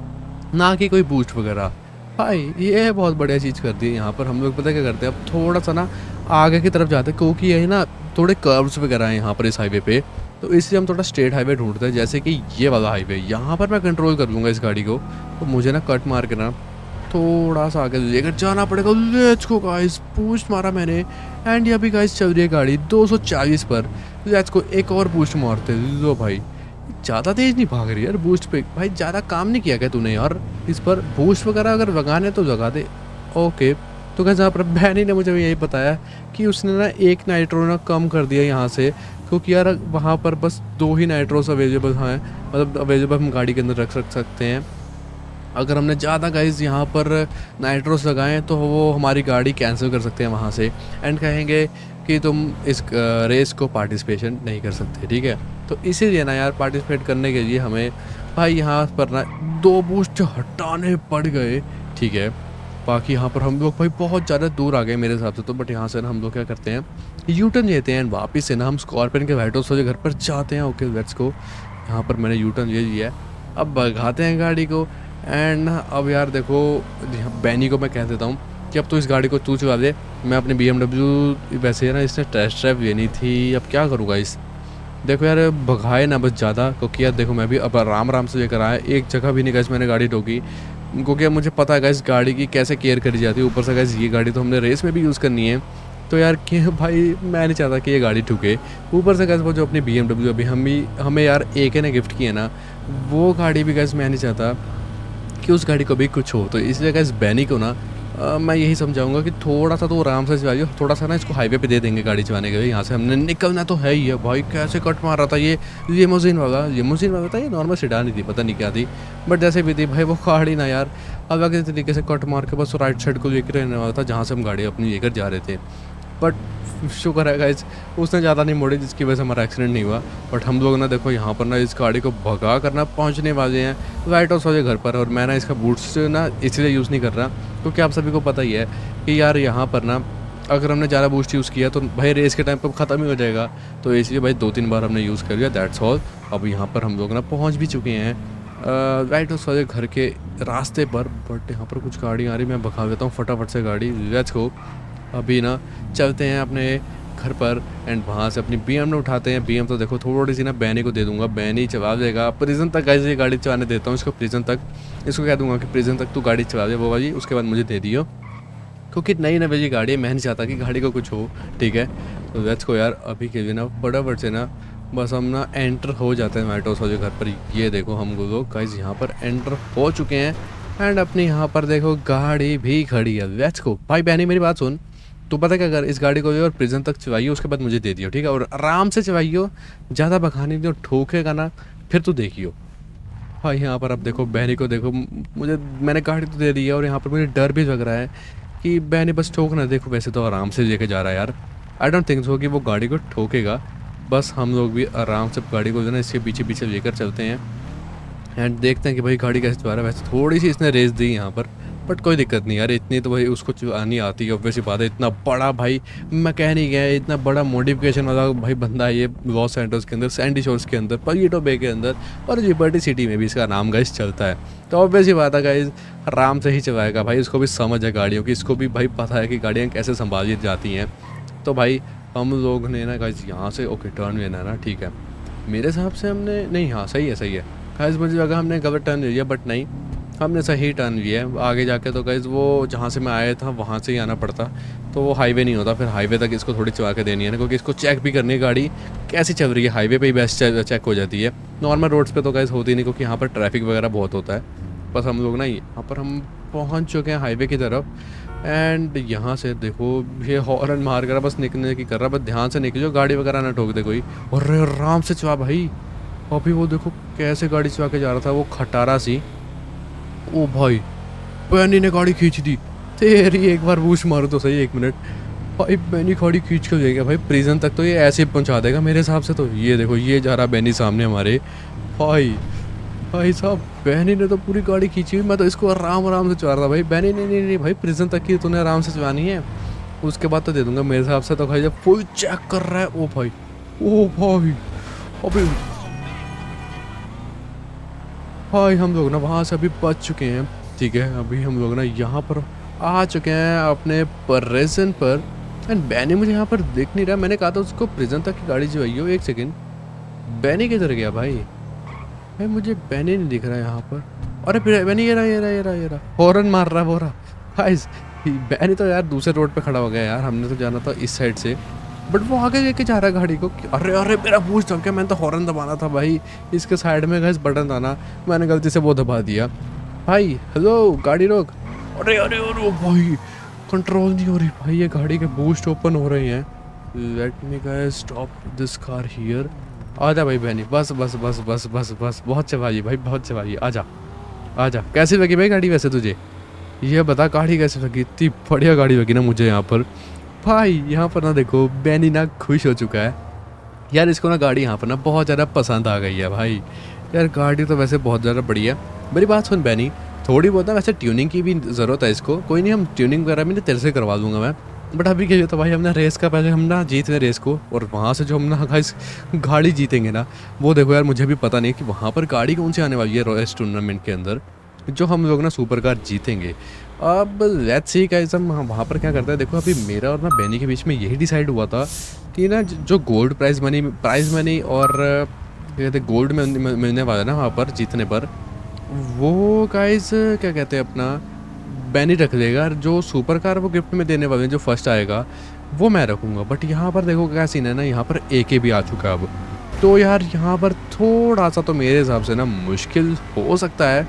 है ना कि कोई बूस्ट वगैरह। भाई ये बहुत बढ़िया चीज़ कर दी है। यहाँ पर हम लोग पता क्या करते हैं, अब थोड़ा सा ना आगे की तरफ जाते हैं, क्योंकि ये ना थोड़े कर्व्स वगैरह हैं यहाँ पर इस हाईवे पे, तो इसलिए हम थोड़ा स्ट्रेट हाईवे ढूंढते हैं, जैसे कि ये वाला हाईवे। यहाँ पर मैं कंट्रोल कर लूँगा इस गाड़ी को, तो मुझे ना कट मार के ना थोड़ा सा आगे लेकर जाना पड़ेगा। लेट्स गो गाइस, बूस्ट मारा मैंने एंड ये भी गाइस चल रही है गाड़ी दो सौ चालीस पर। लेट्स गो, एक और बूस्ट मारते। लो भाई ज़्यादा तेज़ नहीं भाग रही यार बूस्ट पे। भाई ज़्यादा काम नहीं किया क्या तूने यार इस पर? बूस्ट वगैरह अगर लगाने तो लगा दे। ओके, तो कैसे यहाँ पर बैनी ने मुझे यही बताया कि उसने ना एक नाइट्रो ना कम कर दिया यहाँ से, क्योंकि यार वहाँ पर बस दो ही नाइट्रोस अवेलेबल हैं, मतलब अवेलेबल हम गाड़ी के अंदर रख रख सकते हैं। अगर हमने ज़्यादा गाइस यहाँ पर नाइट्रोस लगाएं तो वो हमारी गाड़ी कैंसिल कर सकते हैं वहाँ से, एंड कहेंगे कि तुम इस रेस को पार्टिसिपेशन नहीं कर सकते। ठीक है, तो इसीलिए ना यार पार्टिसिपेट करने के लिए हमें भाई यहाँ पर ना दो बूस्ट हटाने पड़ गए। ठीक है, बाकी यहाँ पर हम लोग भाई बहुत ज़्यादा दूर आ गए मेरे हिसाब से तो। बट यहाँ से ना हम लोग क्या करते हैं, यू टर्न लेते हैं एंड वापस से ना हम स्कॉर्पियन के व्हाइट हाउस वाले घर पर जाते हैं। ओके लेट्स गो, यहाँ पर मैंने यू टर्न ले लिया है। अब भगाते हैं गाड़ी को। एंड अब यार देखो, बैनी को मैं कह देता हूँ कि अब तो इस गाड़ी को तू चला दे। मैं अपनी बी एम डब्ल्यू वैसे ना इसने टेस्ट ड्राइव लेनी थी, अब क्या करूँगा इस। देखो यार भगाए ना बस ज़्यादा, क्योंकि यार देखो मैं भी अब आराम आराम से लेकर आया, एक जगह भी नहीं गैस मैंने गाड़ी ठोकी, क्योंकि मुझे पता है इस गाड़ी की कैसे केयर करी जाती है। ऊपर से गैस ये गाड़ी तो हमने रेस में भी यूज़ करनी है, तो यार कि भाई मैं नहीं चाहता कि ये गाड़ी ठुके। ऊपर से गैस वो जो अपनी बी एम डब्ल्यू अभी हम भी हमें यार एक ने गिफ्ट की है ना, वो गाड़ी भी गैस मैं नहीं चाहता कि उस गाड़ी को भी कुछ हो। तो इसलिए गैस बैनी को ना आ, मैं यही समझाऊंगा कि थोड़ा सा तो आराम से चलाइए, थोड़ा सा ना इसको हाईवे पे दे देंगे गाड़ी चलाने के लिए। यहाँ से हमने निकलना तो है ही है। भाई कैसे कट मार रहा था ये लिमोजिन वाला, लिमोजिन वाला था, ये नॉर्मल सीडान ही थी, पता नहीं क्या थी, बट जैसे भी थी भाई वो गाड़ी ना यार अलग इस तरीके से कट मार के बस राइट साइड को लेकर रहने वाला था, जहाँ से हम गाड़ी अपनी लेकर जा रहे थे। बट शुक्र है गाइस उसने ज़्यादा नहीं मोड़ी, जिसकी वजह से हमारा एक्सीडेंट नहीं हुआ। बट हम लोग ना देखो यहाँ पर ना इस गाड़ी को भगा करना पहुँचने वाले हैं व्हाइट हाउस वाले घर पर। और मैं ना इसका बूट्स ना इसलिए यूज़ नहीं कर रहा क्योंकि आप सभी को पता ही है कि यार यहाँ पर ना अगर हमने ज़्यादा बूस्ट यूज़ किया तो भाई रेस के टाइम पर ख़त्म ही हो जाएगा। तो इसलिए भाई दो तीन बार हमने यूज़ कर लिया, दैट्स ऑल। अब यहाँ पर हम लोग ना पहुँच भी चुके हैं व्हाइट हाउस वाले घर के रास्ते पर। बट यहाँ पर कुछ गाड़ी आ रही, मैं भगा देता हूँ फटाफट से गाड़ी। लेट्स गो, अभी ना चलते हैं अपने घर पर एंड वहाँ से अपनी बी एम में उठाते हैं। बी एम तो देखो थोड़ी सी ना बैनी को दे दूंगा, बैनी चला देगा प्रिजन तक। गाइस ये गाड़ी चलाने देता हूँ इसको प्रिजन तक, इसको कह दूंगा कि प्रिजन तक तू गाड़ी चला दे वो वाली, उसके बाद मुझे दे दियो, क्योंकि नई नई वाली गाड़ी है, मैं नहीं चाहता कि गाड़ी को कुछ हो। ठीक है, तो लेट्स गो यार, अभी के लिए ना फटाफट से ना बस हम ना एंटर हो जाते हैं व्हाइट हाउस वाले घर पर। ये देखो हम लोग गाइस यहाँ पर एंटर हो चुके हैं एंड अपने यहाँ पर देखो गाड़ी भी खड़ी है। Let's go. भाई बैनी मेरी बात सुन, तो पता क्या कर, इस गाड़ी को और प्रिजन तक चलाइए, उसके बाद मुझे दे दियो। ठीक है, और आराम से चलाइयो, ज़्यादा भगानी नहीं, ठोकेगा ना फिर तो देखियो। भाई यहाँ पर अब देखो बहनी को देखो, मुझे मैंने गाड़ी तो दे दी है और यहाँ पर मुझे डर भी लग रहा है कि बहनी बस ठोक ना। देखो वैसे तो आराम से लेके जा रहा है यार, आई डोंट थिंक सो कि वो गाड़ी को ठोकेगा। बस हम लोग भी आराम से गाड़ी को जो ना इसके पीछे पीछे लेकर चलते हैं एंड देखते हैं कि भाई गाड़ी कैसे चला रहा है। वैसे थोड़ी सी इसने रेस दी यहाँ पर, बट कोई दिक्कत नहीं यार, इतनी तो भाई उसको चलानी आती है ऑब्वियसली बात है। इतना बड़ा भाई मैकेनिक है, इतना बड़ा मॉडिफिकेशन वाला भाई बंदा है ये लॉस सैंटोस के अंदर, सैंडी शोर्स के अंदर, पलीटो बे के अंदर और लिबर्टी सिटी में भी इसका नाम गाइस चलता है। तो ऑब्वियसली बात है गाइस आराम से ही चलाएगा भाई, इसको भी समझ है गाड़ियों की, इसको भी भाई पता है कि गाड़ियाँ कैसे संभाली जाती हैं। तो भाई हम लोग ने ना गाइस यहाँ से ओके टर्न लेना है ना, ठीक है मेरे हिसाब से हमने नहीं, हाँ सही है सही है गाइस, मुझे लगा हमने गलत टर्न ले लिया बट नहीं, हमने सही टर्न लिया है। आगे जाके तो गाइस वो जहाँ से मैं आया था वहाँ से ही आना पड़ता, तो वो हाईवे नहीं होता, फिर हाईवे तक इसको थोड़ी चला के देनी है ना, क्योंकि इसको चेक भी करनी है गाड़ी कैसी चल रही है। हाईवे पे ही बेस्ट चेक हो जाती है, नॉर्मल रोड्स पे तो गाइस होती नहीं, क्योंकि यहाँ पर ट्रैफिक वगैरह बहुत होता है। बस हम लोग ना यहाँ पर हम पहुँच चुके हैं हाईवे की तरफ। एंड यहाँ से देखो ये हॉर्न मार कर बस निकलने की कर रहा, बस ध्यान से निकलो, गाड़ी वगैरह ना ठोक दे कोई। और आराम से चला भाई। अभी वो देखो कैसे गाड़ी चला के जा रहा था, वो खटारा सी। ओ भाई बैनी ने गाड़ी खींच दी तेरी, एक बार बूश मारो तो सही, एक मिनट भाई। बैनी गाड़ी खींच कर जाएगा भाई प्रिजन तक, तो ये ऐसे ही पहुंचा देगा मेरे हिसाब से। तो ये देखो ये जा रहा बैनी सामने हमारे। भाई भाई साहब बैनी ने तो पूरी गाड़ी खींची हुई, मैं तो इसको आराम आराम से चला रहा था भाई। बैनी नहीं नहीं नहीं भाई, प्रिजन तक की तूने आराम से चलानी है, उसके बाद तो दे दूंगा मेरे हिसाब से। तो भाई जब फुल चेक कर रहा है, ओ भाई ओ भाई अभी भाई हम लोग ना वहाँ से अभी बच चुके हैं, ठीक है। अभी हम लोग ना यहाँ पर आ चुके हैं अपने प्रिजन पर। एंड बैनी मुझे यहाँ पर दिख नहीं रहा, मैंने कहा था उसको प्रिजन तक की गाड़ी जो आई हो। एक सेकेंड, बैनी किधर गया भाई? भाई मुझे बैनी नहीं दिख रहा है यहाँ पर। अरे फिर बैनी ये रहा ये रहा ये रहा ये रहा हॉर्न मार रहा है वो रहा। भाई बैनी तो यार दूसरे रोड पे खड़ा हो गया यार, हमने तो जाना था इस साइड से, बट वो आगे लेके जा रहा है गाड़ी को। अरे अरे मेरा बूझ था क्या, मैंने तो हॉर्न दबाना था भाई, इसके साइड में गैस बटन था ना, मैंने गलती से वो दबा दिया। भाई हेलो गाड़ी रोक। अरे अरे अरे भाई कंट्रोल नहीं हो रही भाई, ये गाड़ी के बूस्ट ओपन हो रहे हैं। Let me guys stop this car here. आजा भाई बहनी, बस बस बस बस बस बस बहुत चलाइए भाई, बहुत चलाइए। आजा आजा। कैसी लगी भाई गाड़ी वैसे तुझे, ये बता गाड़ी कैसी लगी? इतनी बढ़िया गाड़ी लगी ना मुझे यहाँ पर। भाई यहाँ पर ना देखो बैनी ना खुश हो चुका है यार, इसको ना गाड़ी यहाँ पर ना बहुत ज़्यादा पसंद आ गई है भाई। यार गाड़ी तो वैसे बहुत ज़्यादा बढ़िया है। मेरी बात सुन बैनी, थोड़ी बहुत ना वैसे ट्यूनिंग की भी ज़रूरत है इसको, कोई नहीं हम ट्यूनिंग वगैरह भी ना तेरे से करवा दूंगा मैं। बट अभी क्या तो भाई हमने रेस का पहले हम ना जीत रहे रेस को, और वहाँ से जो हम ना इस गाड़ी जीतेंगे ना, वो देखो यार मुझे भी पता नहीं कि वहाँ पर गाड़ी कौन सी आने वाली है रेस टूर्नामेंट के अंदर, जो हम लोग ना सुपर कार जीतेंगे। अब लेट्स सी गाइस हम वहाँ पर क्या करते हैं। देखो अभी मेरा और ना बैनी के बीच में यही डिसाइड हुआ था कि ना जो gold prize money prize money और क्या कहते हैं गोल्ड में मिलने वाला है ना वहाँ पर जीतने पर, वो गाइस क्या कहते हैं अपना बैनी रख लेगा। जो सुपर कार वो गिफ्ट में देने वाले हैं, जो फर्स्ट आएगा वो मैं रखूँगा। बट यहाँ पर देखो क्या सीन है ना, यहाँ पर ए के भी आ चुका है अब, तो यार यहाँ पर थोड़ा सा तो मेरे हिसाब से ना मुश्किल हो सकता है।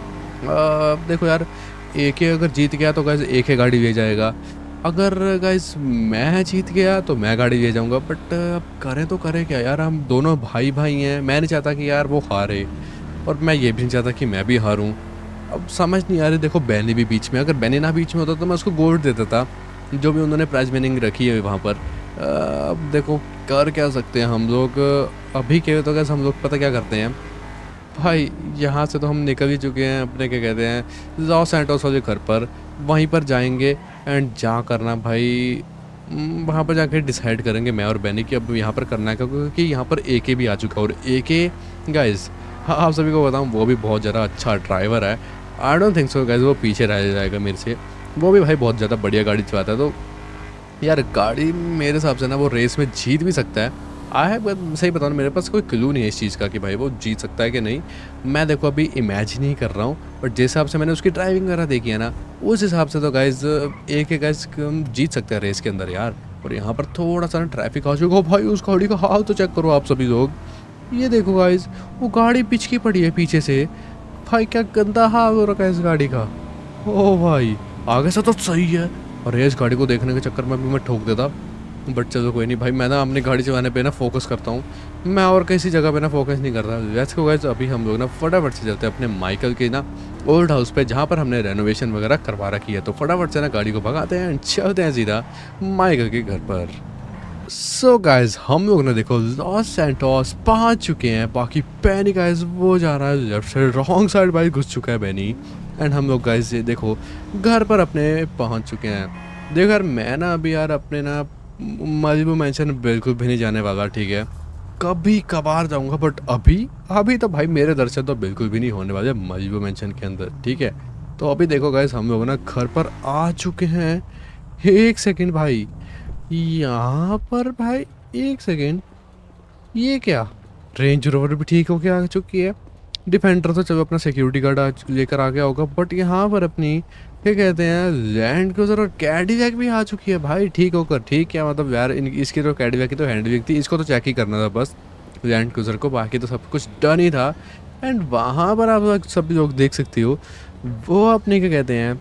आ, देखो यार एक ही अगर जीत गया तो गाइस एक ही गाड़ी ले जाएगा, अगर गाइस मैं जीत गया तो मैं गाड़ी ले जाऊंगा। बट अब करें तो करें क्या यार, हम दोनों भाई भाई हैं, मैं नहीं चाहता कि यार वो हारे और मैं ये भी नहीं चाहता कि मैं भी हारूं। अब समझ नहीं आ रही। देखो बैनी भी बीच में, अगर बैनी ना बीच में होता तो मैं उसको गोल्ड दे देता, जो भी उन्होंने प्राइज विनिंग रखी है वहाँ पर। अब देखो कर क्या सकते हैं हम लोग अभी के, तो गाइस हम लोग पता क्या करते हैं भाई, यहाँ से तो हम निकल ही चुके हैं अपने क्या कहते हैं लॉस सैंटोस वाले घर पर, वहीं पर जाएंगे एंड जा करना भाई वहाँ पर जाकर डिसाइड करेंगे मैं और बैनी कि अब यहाँ पर करना है, क्योंकि यहाँ पर ए के भी आ चुका है। और ए के गाइस हाँ आप सभी को बताऊँ वो भी बहुत ज़्यादा अच्छा ड्राइवर है। I don't think so guys वो पीछे रह जाएगा मेरे से, वो भी भाई बहुत ज़्यादा बढ़िया गाड़ी चलाता है। तो यार गाड़ी मेरे हिसाब से ना वो रेस में जीत भी सकता है। आई है सही बताऊँ मेरे पास कोई क्लू नहीं है इस चीज़ का कि भाई वो जीत सकता है कि नहीं। मैं देखो अभी इमेजिन ही कर रहा हूँ, बट जिस हिसाब से मैंने उसकी ड्राइविंग वगैरह देखी है ना, उस हिसाब से तो गाइज एक एक गाइज जीत सकते हैं रेस के अंदर यार। और यहाँ पर थोड़ा सा ट्रैफिक आ चुका हो भाई, उस गाड़ी का हाल तो चेक करो आप सभी लोग। ये देखो गाइज वो गाड़ी पिछकी पड़ी है पीछे से, भाई क्या गंदा हाल हो रखा है इस गाड़ी का। ओ भाई आगे से तो सही है, और इस गाड़ी को देखने के चक्कर में भी मैं ठोक देता। बट चलो कोई नहीं भाई, मैं ना अपनी गाड़ी चलाने पे ना फोकस करता हूँ, मैं और किसी जगह पे ना फोकस नहीं करता। लेट्स गो गाइस, अभी हम लोग ना फटाफट से चलते हैं अपने माइकल के ना ओल्ड हाउस पे, जहाँ पर हमने रेनोवेशन वगैरह करवा रखी है। तो फटाफट से ना गाड़ी को भगाते हैं, चलते हैं सीधा माइकल के घर पर। सो गाइस हम लोग ना देखो लॉस सैंटोस पहुँच चुके हैं। बाकी बैनी गाइस वो जा रहा है लेफ्ट साइड, रॉन्ग साइड भाई घुस चुका है बैनी। एंड हम लोग गाइस ये देखो घर पर अपने पहुँच चुके हैं। देखो यार मैं ना अभी यार अपने ना मलिबू मेंशन बिल्कुल भी नहीं जाने वाला, ठीक है, कभी कभार जाऊंगा। बट अभी अभी तो भाई मेरे दर्शन तो बिल्कुल भी नहीं होने वाले मलिबू मेंशन के अंदर, ठीक है। तो अभी देखो गाइस हम लोग ना घर पर आ चुके हैं। एक सेकंड भाई, यहाँ पर भाई एक सेकंड, ये क्या रेंज रोवर भी ठीक हो के आ चुकी है। डिफेंडर तो चलो अपना सिक्योरिटी गार्ड आज लेकर आ गया होगा, बट यहाँ पर अपनी क्या कहते हैं लैंड क्रूजर और कैडिलैक भी आ चुकी है भाई। ठीक होकर ठीक है, मतलब यार इन इसकी तो कैडिलैक की तो हैंडविक थी, इसको तो चेक ही करना था बस लैंड क्रूजर को, बाकी तो सब कुछ डन ही था। एंड वहाँ पर आप लोग सब लोग देख सकते हो वो अपने क्या कहते हैं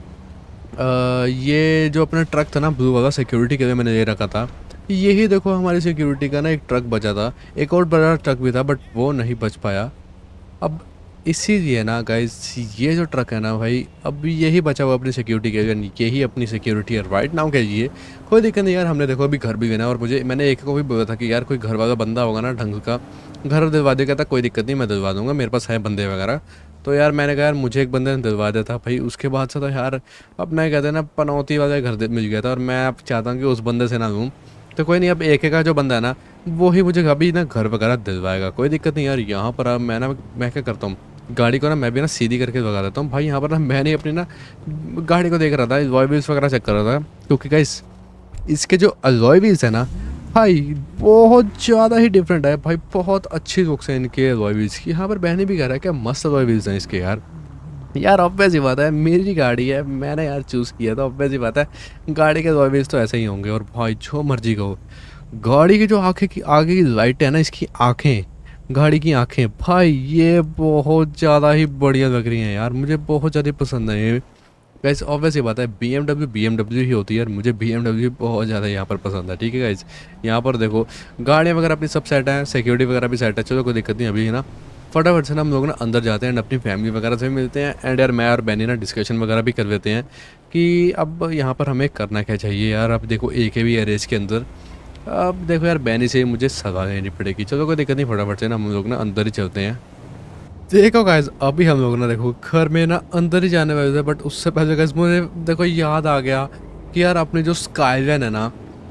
अ, ये जो अपना ट्रक था ना ब्लू वाला सिक्योरिटी के लिए मैंने ले रखा था, यही देखो हमारी सिक्योरिटी का ना एक ट्रक बचा था, एक और बड़ा ट्रक भी था बट वो नहीं बच पाया। अब इसीलिए ना गाइस ये जो ट्रक है ना भाई, अब यही बचा हुआ अपनी सिक्योरिटी के लिए, यही अपनी सिक्योरिटी है राइट नाउ कहिए। कोई दिक्कत नहीं यार, हमने देखो अभी घर भी लेना है और मुझे मैंने एक को भी बोला था कि यार कोई घर वाला बंदा होगा ना ढंग का, घर दिलवा देगा, था कोई दिक्कत नहीं मैं दिलवा दूंगा, मेरे पास है बंदे वगैरह। तो यार मैंने कहा यार मुझे एक बंदे ने दिलवा दिया था भाई, उसके बाद से तो यार अपना कहते हैं ना पनौती वाला घर दे- मिल गया था और मैं अब चाहता हूँ कि उस बंदे से ना लूँ। तो कोई नहीं, अब एक का जो बंदा है ना वो ही मुझे अभी ना घर वगैरह दिलवाएगा, कोई दिक्कत नहीं यार। यहाँ पर अब मैं ना मैं क्या करता हूँ गाड़ी को ना मैं भी ना सीधी करके लगा देता हूँ भाई। यहाँ पर ना मैंने अपनी ना गाड़ी को देख रहा था, अलॉय व्हील्स वगैरह चेक कर रहा था, क्योंकि गाइस इसके जो अलॉय व्हील्स है ना भाई बहुत ज़्यादा ही डिफरेंट है भाई, बहुत अच्छी लुक्स है इनके अलॉय व्हील्स की। यहाँ पर बहने भी कह रहा है क्या मस्त अलॉय व्हील्स हैं इसके यार। यार ऑब्वियस ही बात है मेरी गाड़ी है, मैंने यार चूज़ किया था, ऑब्वियस ही बात है गाड़ी के अलॉय व्हील्स तो ऐसे ही होंगे। और भाई जो मर्जी कहो, गाड़ी की जो आंखें की आगे की लाइट है ना, इसकी आंखें, गाड़ी की आंखें भाई ये बहुत ज़्यादा ही बढ़िया लग रही हैं यार, मुझे बहुत ज़्यादा पसंद है ये। गाइस ऑब्वियस ये बात है B M W B M W ही होती है यार, मुझे बी एम डब्ल्यू बहुत ज़्यादा यहाँ पर पसंद है। ठीक है गाइस, यहाँ पर देखो गाड़ियाँ वगैरह अपनी सब सेट है, सिक्योरिटी वगैरह भी सेट है, चलो कोई दिक्कत नहीं अभी है ना। फटाफट से ना हम लोग ना अंदर जाते हैं एंड अपनी फैमिली वगैरह से भी मिलते हैं एंड यार मैं और बैनी ना डिस्कशन वगैरह भी कर लेते हैं कि अब यहाँ पर हमें करना क्या चाहिए यार। अब देखो एक भी है रेस के अंदर, अब देखो यार बैनी से ही मुझे सलाह लेनी पड़ेगी, चलो कोई दिक्कत नहीं फटाफट से ना हम लोग ना अंदर ही चलते हैं। देखो गाइज अभी हम लोग ना देखो घर में ना अंदर ही जाने वाले थे, बट उससे पहले गाइज मुझे देखो याद आ गया कि यार अपनी जो स्काईलाइन है ना,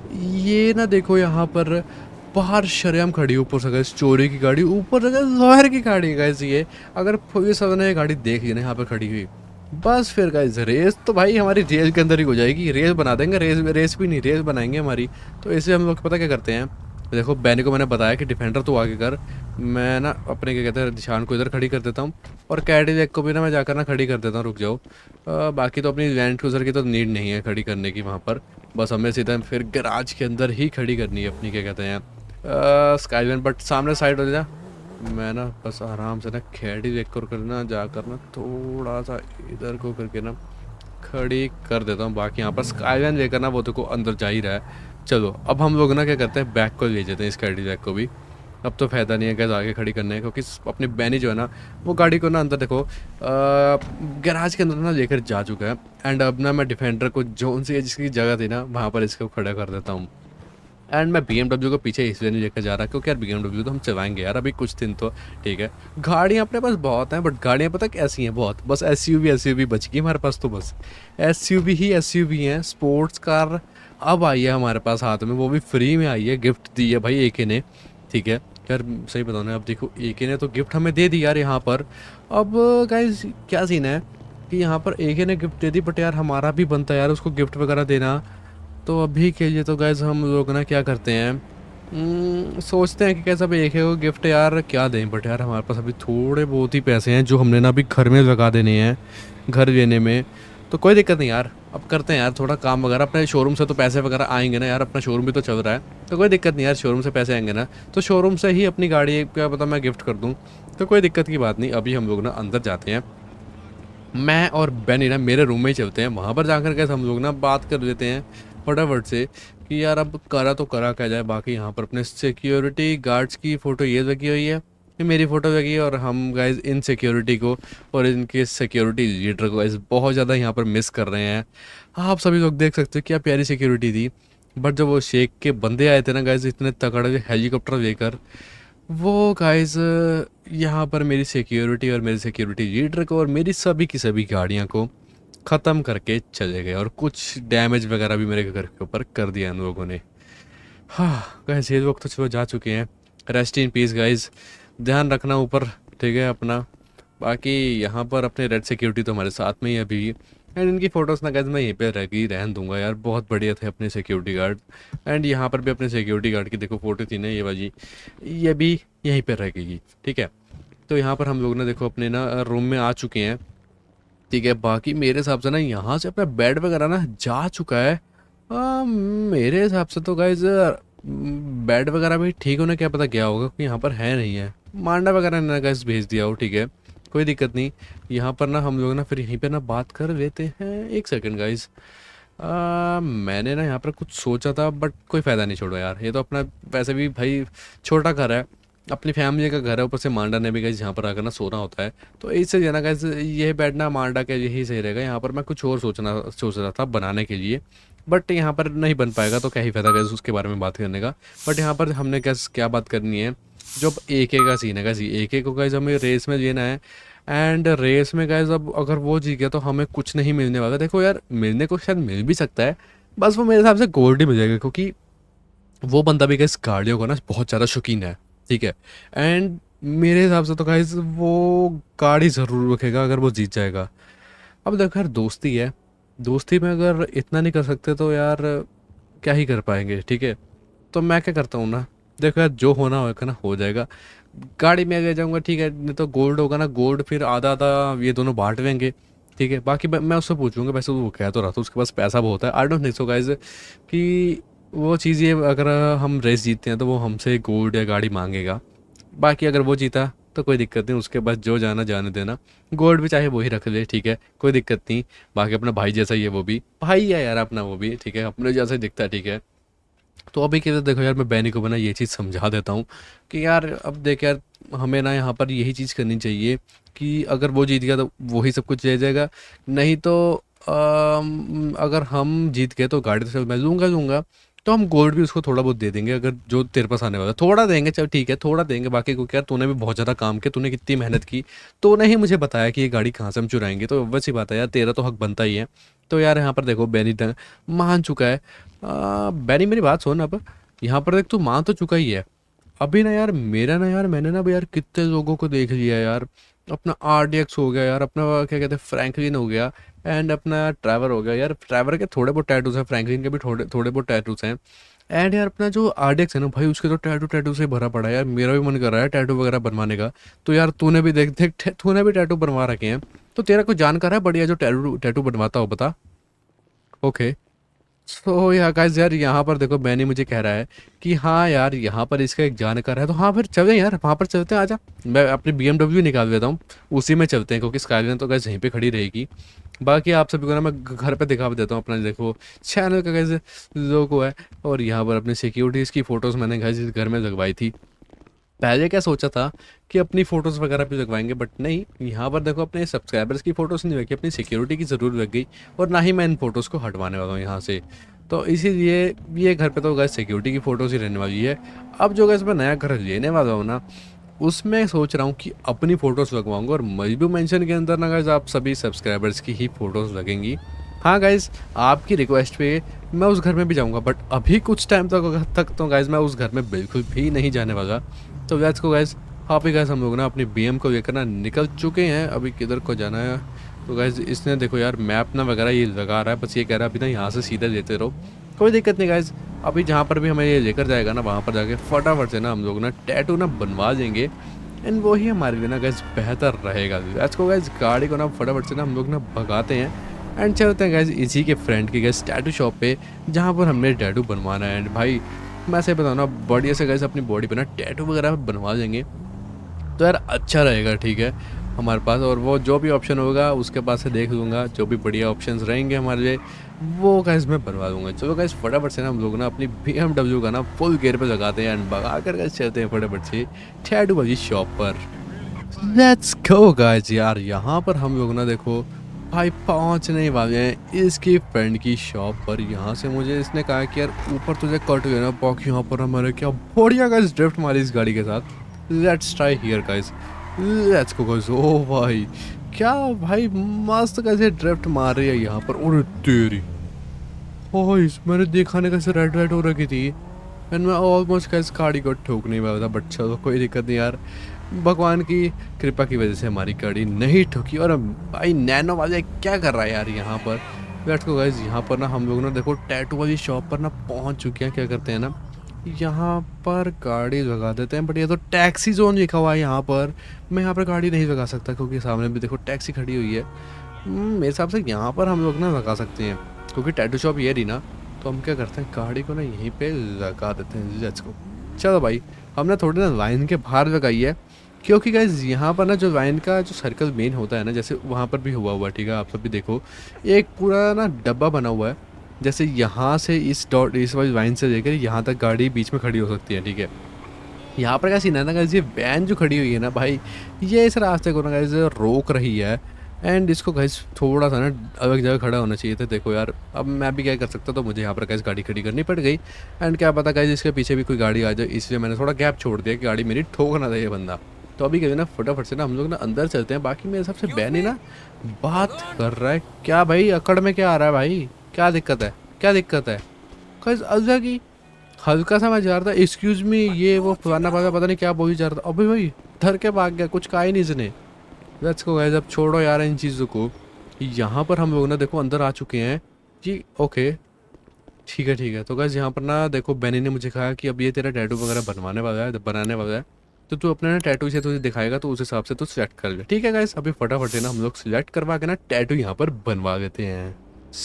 ये ना देखो यहाँ पर बाहर शरेआम खड़ी है, ऊपर से गाइज चोरी की गाड़ी, ऊपर से गाइज लॉयर की गाड़ी है गाइज ये। अगर पुलिस वालों ने ये गाड़ी देख ली ना यहाँ पर खड़ी हुई, बस फिर गाइज रेस तो भाई हमारी रेस के अंदर ही हो जाएगी, रेस बना देंगे, रेस रेस भी नहीं रेस बनाएंगे हमारी। तो इसलिए हम लोग पता क्या करते हैं, देखो बैनी को मैंने बताया कि डिफेंडर तो आगे कर, मैं ना अपने क्या कहते हैं निशान को इधर खड़ी कर देता हूँ और कैडिलैक को भी ना मैं जाकर ना खड़ी कर देता हूँ, रुक जाओ। आ, बाकी तो अपनी लैंड क्रूजर की तो नीड नहीं है खड़ी करने की वहाँ पर, बस हमें सीधा फिर गैराज के अंदर ही खड़ी करनी है अपनी क्या कहते हैं स्काईलाइन। बट सामने साइड हो जा, मैं ना बस आराम से ना कैडिलैक को करना जाकर ना थोड़ा सा इधर को करके ना खड़ी कर देता हूँ। बाकी यहाँ पर स्काईलाइन लेकर ना वो तो को अंदर जा ही रहा है। चलो अब हम लोग ना क्या करते हैं बैक को ले जाते हैं इस कैडिलैक को भी, अब तो फ़ायदा नहीं है गैस आगे खड़ी करने का, क्योंकि अपनी बैनी जो है ना वो गाड़ी को ना अंदर देखो गैराज के अंदर ना लेकर जा चुका है। एंड अब ना मैं डिफेंडर को जोन से जिसकी जगह थी ना वहाँ पर इसको खड़ा कर देता हूँ। एंड मैं बी एम डब्ल्यू को पीछे इसलिए नहीं लेकर जा रहा क्योंकि यार बी एम डब्ल्यू तो हम चलाएंगे यार अभी कुछ दिन तो, ठीक है। गाड़ियाँ अपने पास बहुत हैं बट गाड़ियाँ पता कैसी हैं बहुत, बस S U V S U V बच गई हमारे पास, तो बस एस यू वी ही एस यू वी हैं। स्पोर्ट्स कार अब आई है हमारे पास हाथ में, वो भी फ्री में आई है, गिफ्ट दी है भाई ए के ने, ठीक है यार सही बताओ ना। अब देखो ए के ने तो गिफ्ट हमें दे दी यार यहाँ पर। अब गाइस क्या सीन है कि यहाँ पर ए के ने गिफ्ट दे दी, बट यार हमारा भी बनता है यार उसको गिफ्ट वगैरह देना। तो अभी के लिए तो गाइस हम लोग ना क्या करते हैं, हम्म, सोचते हैं कि कैसा भाई एक है वो गिफ्ट यार क्या दें, बट यार हमारे पास अभी थोड़े बहुत ही पैसे हैं जो हमने ना अभी घर में लगा देने हैं, घर लेने में। तो कोई दिक्कत नहीं यार, अब करते हैं यार थोड़ा काम वगैरह, अपने शोरूम से तो पैसे वगैरह आएंगे ना यार, अपना शोरूम भी तो चल रहा है, तो कोई दिक्कत नहीं यार, शोरूम से पैसे आएंगे ना तो शोरूम से ही अपनी गाड़ी क्या पता मैं गिफ्ट कर दूँ, तो कोई दिक्कत की बात नहीं। अभी हम लोग ना अंदर जाते हैं, मैं और बैनी ना मेरे रूम में ही चलते हैं, वहाँ पर जाकर कैसे हम लोग ना बात कर लेते हैं फटाफट से कि यार अब करा तो करा क्या जाए। बाकी यहाँ पर अपने सिक्योरिटी गार्ड्स की फ़ोटो ये लगी हुई है, ये मेरी फ़ोटो लगी है, और हम गाइज इन सिक्योरिटी को और इनके सिक्योरिटी लीडर को गाइज बहुत ज़्यादा यहाँ पर मिस कर रहे हैं। आप सभी लोग देख सकते हो क्या प्यारी सिक्योरिटी थी, बट जब वो शेख के बंदे आए थे ना गाइज इतने तगड़े हेलीकॉप्टर लेकर, वो गाइज यहाँ पर मेरी सिक्योरिटी और मेरे सिक्योरिटी लीडर को और मेरी सभी की सभी गाड़ियाँ को ख़त्म करके चले गए, और कुछ डैमेज वगैरह भी मेरे घर के ऊपर कर दिया इन लोगों ने। हाँ गाइज ये लोग तो चलो जा चुके हैं, रेस्ट इन पीस गाइज, ध्यान रखना ऊपर, ठीक है अपना। बाकी यहाँ पर अपने रेड सिक्योरिटी तो हमारे साथ में ही अभी, एंड इनकी फ़ोटोज़ ना गाइज मैं यहीं पे रह गई रहन दूंगा यार, बहुत बढ़िया थे अपने सिक्योरिटी गार्ड। एंड यहाँ पर भी अपने सिक्योरिटी गार्ड की देखो फ़ोटो थी ना ये वाली, ये भी यहीं पर रह गई, ठीक है। तो यहाँ पर हम लोग ना देखो अपने ना रूम में आ चुके हैं, ठीक है। बाकी मेरे हिसाब से ना यहाँ से अपना बेड वगैरह ना जा चुका है। आ, मेरे हिसाब से तो गाइज बेड वगैरह भी ठीक होने क्या पता क्या होगा, क्योंकि यहाँ पर है नहीं है। मांडा वगैरह ने गाइज भेज दिया हो, ठीक है, कोई दिक्कत नहीं। यहाँ पर ना हम लोग ना फिर यहीं पे ना बात कर लेते हैं। एक सेकंड गाइज, मैंने ना यहाँ पर कुछ सोचा था बट कोई फ़ायदा नहीं। छोड़ो यार, ये तो अपना वैसे भी भाई छोटा घर है, अपनी फैमिली का घर है, ऊपर से मांडा ने भी गाइज यहाँ पर आकर ना सोना होता है, तो इससे जो है ना गाइज ये बैठना मांडा का यही सही रहेगा। यहाँ पर मैं कुछ और सोचना सोच रहा था बनाने के लिए, बट यहाँ पर नहीं बन पाएगा, तो क्या ही फायदा गाइज उसके बारे में बात करने का। बट यहाँ पर हमने क्या क्या बात करनी है, जो एक एक का सीन है गाइज, एक एक को गाइज हमें रेस में जीना है। एंड रेस में गाइज अब अगर वो जीत गया तो हमें कुछ नहीं मिलने वाला। देखो यार, मिलने को शायद मिल भी सकता है, बस वो मेरे हिसाब से गोल्ड ही मिल जाएगा, क्योंकि वो बंदा भी गाइज गाड़ियों का ना बहुत ज़्यादा शौकीन है, ठीक है। एंड मेरे हिसाब से तो गाइज वो गाड़ी ज़रूर रखेगा अगर वो जीत जाएगा। अब देखो यार, दोस्ती है, दोस्ती में अगर इतना नहीं कर सकते तो यार क्या ही कर पाएंगे, ठीक है। तो मैं क्या करता हूँ ना, देखो यार जो होना होगा ना हो जाएगा। गाड़ी में अगर जाऊँगा ठीक है, नहीं तो गोल्ड होगा ना, गोल्ड फिर आधा आधा ये दोनों बांट लेंगे, ठीक है। बाकी मैं मैं उससे पूछूंगा, वैसे वो कह तो रहा था उसके पास पैसा बहुत है। I don't think so guys कि वो चीज़ ये अगर हम रेस जीतते हैं तो वो हमसे गोल्ड या गाड़ी मांगेगा। बाकी अगर वो जीता तो कोई दिक्कत नहीं, उसके बाद जो जाना जाने देना, गोल्ड भी चाहे वही रख ले, ठीक है, कोई दिक्कत नहीं। बाकी अपना भाई जैसा ही है, वो भी भाई है यार अपना, वो भी ठीक है, अपने जैसा ही दिखता है, ठीक है। तो अभी के देखो यार, मैं बैनी को बना ये चीज़ समझा देता हूँ कि यार अब देख यार, हमें ना यहाँ पर यही चीज़ करनी चाहिए कि अगर वो जीत गया तो वही सब कुछ ले जाएगा, नहीं तो अम, अगर हम जीत गए तो गाड़ी तो चल मैं लूँगा लूँगा, तो हम गोल्ड भी उसको थोड़ा बहुत दे देंगे, अगर जो तेरे पास आने वाला है। थोड़ा देंगे, चल ठीक है, थोड़ा देंगे। बाकी को क्या, तूने भी बहुत ज़्यादा काम किया, तूने कितनी मेहनत की, तूने ही मुझे बताया कि ये गाड़ी कहाँ से हम चुराएंगे, तो बस ही बात है यार, तेरा तो हक बनता ही है। तो यार यहाँ पर देखो बैनी द- मान चुका है। आ, बैनी मेरी बात सुन, अब यहाँ पर देख तू मान तो चुका ही है। अभी ना यार मेरा ना यार मैंने ना भाई यार कितने लोगों को देख लिया यार। अपना आर डी एक्स हो गया यार, अपना क्या कहते हैं फ्रैंकलिन हो गया, एंड अपना ट्रैवर हो गया यार। ट्रैवर के थोड़े बहुत टैटूज हैं, फ्रैंकलिन के भी थोड़े थोड़े बहुत टैटूज हैं। एंड यार अपना जो आर डी एक्स है ना भाई, उसके तो टैटू टैटू से भरा पड़ा है यार। मेरा भी मन कर रहा है टैटू वगैरह बनवाने का। तो यार तूने भी देख देख टै- तूने भी टैटू बनवा रखे हैं, तो तेरा कोई जानकार है बढ़िया जो टैटू टैटू बनवाता हो, बता। ओके, सो यार गाइस, यार यहाँ पर देखो बैनी मुझे कह रहा है कि हाँ यार यहाँ पर इसका एक जानकार है, तो हाँ फिर चलें यार, वहाँ पर चलते हैं, आजा। मैं अपनी बी एम डब्ल्यू निकाल देता हूँ, उसी में चलते हैं, क्योंकि स्काईलाइन तो गाइस यहीं पे खड़ी रहेगी। बाकी आप सभी को ना मैं घर पे दिखा भी देता हूँ अपना, देखो चैनल का कैसे लोगो है। और यहाँ पर अपनी सिक्योरिटीज़ की फ़ोटोज़ मैंने गाइस इस घर में लगवाई थी। पहले क्या सोचा था कि अपनी फ़ोटोज़ वगैरह भी लगवाएंगे, बट नहीं, यहाँ पर देखो अपने सब्सक्राइबर्स की फ़ोटोज़ नहीं लगी, अपनी सिक्योरिटी की ज़रूर लग गई। और ना ही मैं इन फ़ोटोज़ को हटवाने वाला हूँ यहाँ से। तो इसीलिए ये घर पे तो गैस सिक्योरिटी की फ़ोटोज़ ही रहने वाली है। अब जो गैस मैं नया घर लेने वाला हूँ ना, उसमें सोच रहा हूँ कि अपनी फ़ोटोज़ लगवाऊंगा, और मजबू मेंशन के अंदर ना गाइस आप सभी सब्सक्राइबर्स की ही फ़ोटोज़ लगेंगी। हाँ गाइस, आपकी रिक्वेस्ट पे मैं उस घर में भी जाऊंगा, बट अभी कुछ टाइम तक तक तो गाइस मैं उस घर में बिल्कुल भी नहीं जाने वाला। तो लेट्स गो गाइस। हाँ भी गाइस, हम लोग ना अपनी बीएम को लेकर ना निकल चुके हैं। अभी किधर को जाना है, तो गाइस इसने देखो यार मैप ना वगैरह ये लगा रहा है, बस ये कह रहा है अभी ना यहाँ से सीधे लेते रहो, कोई दिक्कत नहीं गाइस। अभी जहाँ पर भी हमें ये लेकर जाएगा ना, वहाँ पर जाके फटाफट से ना हम लोग ना टैटू ना बनवा देंगे, एंड वही हमारे लिए ना गाइस बेहतर रहेगा। लेट्स गो गाइस, गाड़ी को ना फटाफट से ना हम लोग ना भगाते हैं, एंड चलते हैं गाइस इसी के फ्रेंड की गाइस टैटू शॉप पे, जहाँ पर हमने टैटू बनवाना है। एंड भाई मैं से बताऊँ ना, बढ़िया से गाइस अपनी बॉडी पे ना टैटू वगैरह बनवा देंगे, तो यार अच्छा रहेगा, ठीक है, हमारे पास। और वो जो भी ऑप्शन होगा उसके पास से देख लूँगा, जो भी बढ़िया ऑप्शंस रहेंगे हमारे लिए वो गाइस मैं बनवा दूँगा। चलो गाइस फटाफट से ना हम लोग ना अपनी बी एम डब्ल्यू का ना फुल गेयर पे लगाते हैं, एंड भगा कर गाइस चलते हैं फटाफट से टैटू वाली शॉप पर। Let's go guys. यार यहाँ पर हम लोग ना देखो भाई पहुँचने वाले हैं इसकी फ्रेंड की शॉप पर। यहाँ से मुझे इसने कहा कि यार ऊपर तुझे कट लेना, बाकी यहाँ पर हमारे क्या बढ़िया गाइस ड्रिफ्ट मारी इस गाड़ी के साथ। Let's try here guys, let's go guys. ओ भाई क्या भाई मस्त कैसे ड्रिफ्ट मार रही है यहाँ पर। और तेरी भाई मैंने देखा नहीं कैसे रेड रेड हो रखी थी, एंड मैं ऑलमोस्ट कैसे गाड़ी को ठोकने वाला था, बट चलो कोई दिक्कत नहीं यार, भगवान की कृपा की वजह से हमारी गाड़ी नहीं ठोकी। और भाई नैनो वाले क्या कर रहा है यार यहाँ पर। लेट्स गो गाइस, यहाँ पर ना हम लोग ना देखो टैटू वाली शॉप पर ना पहुँच चुके हैं। क्या करते हैं ना, यहाँ पर गाड़ी लगा देते हैं, बट ये तो टैक्सी जोन लिखा हुआ है यहाँ पर। मैं यहाँ पर गाड़ी नहीं लगा सकता क्योंकि सामने भी देखो टैक्सी खड़ी हुई है। हम्म, मेरे हिसाब से यहाँ पर हम लोग ना लगा सकते हैं क्योंकि टैटू शॉप ये रही ना, तो हम क्या करते हैं गाड़ी को ना यहीं पे लगा देते हैं। Let's go. चलो भाई, हमने थोड़ी ना लाइन के बाहर लगाई है क्योंकि गाइस यहाँ पर ना जो लाइन का जो सर्कल मेन होता है ना, जैसे वहाँ पर भी हुआ हुआ है, ठीक है। आप सब भी देखो एक पूरा ना डब्बा बना हुआ है, जैसे यहाँ से इस डॉट इस वाली लाइन से लेकर यहाँ तक गाड़ी बीच में खड़ी हो सकती है, ठीक है। यहाँ पर क्या सीन है ना गाइस, ये वैन जो खड़ी हुई है ना भाई, ये इस रास्ते को ना गाइस रोक रही है। एंड इसको गाइस थोड़ा सा ना अलग जगह खड़ा होना चाहिए था। देखो यार, अब मैं भी क्या कर सकता, तो मुझे यहाँ पर गाइस गाड़ी खड़ी करनी पड़ गई। एंड क्या पता गाइस इसके पीछे भी कोई गाड़ी आ जाए, इसलिए मैंने थोड़ा गैप छोड़ दिया कि गाड़ी मेरी ठोक ना दे ये बंदा। तो अभी कहते ना फटाफट से ना हम लोग ना अंदर चलते हैं। बाकी मेरे हिसाब से बैन ही ना बात कर रहा है। क्या भाई अकड़ में क्या आ रहा है भाई, क्या दिक्कत है, क्या दिक्कत है? गाइस अलग की हल्का सा मैं जा रहा था, एक्सक्यूज मी ये वो पुराना पता पता नहीं क्या बोली जा रहा था। अभी भाई डर के भाग गया, कुछ कहा ही नहीं इसने। लेट्स गो गाइस, अब छोड़ो यार इन चीज़ों को। यहाँ पर हम लोग ना देखो अंदर आ चुके हैं जी। ओके ठीक है ठीक है। तो गाइस यहाँ पर ना देखो बैनी ने मुझे कहा कि अब ये तेरा टैटू वगैरह बनवाने वाला है, बनाने वाला है, तो तू अपने ना टैटू से तुझे दिखाएगा, तो उस हिसाब से तू सिलेक्ट कर ले। ठीक है गाइस, अभी फटाफट से ना हम लोग सिलेक्ट करवा के ना टैटू यहाँ पर बनवा देते हैं।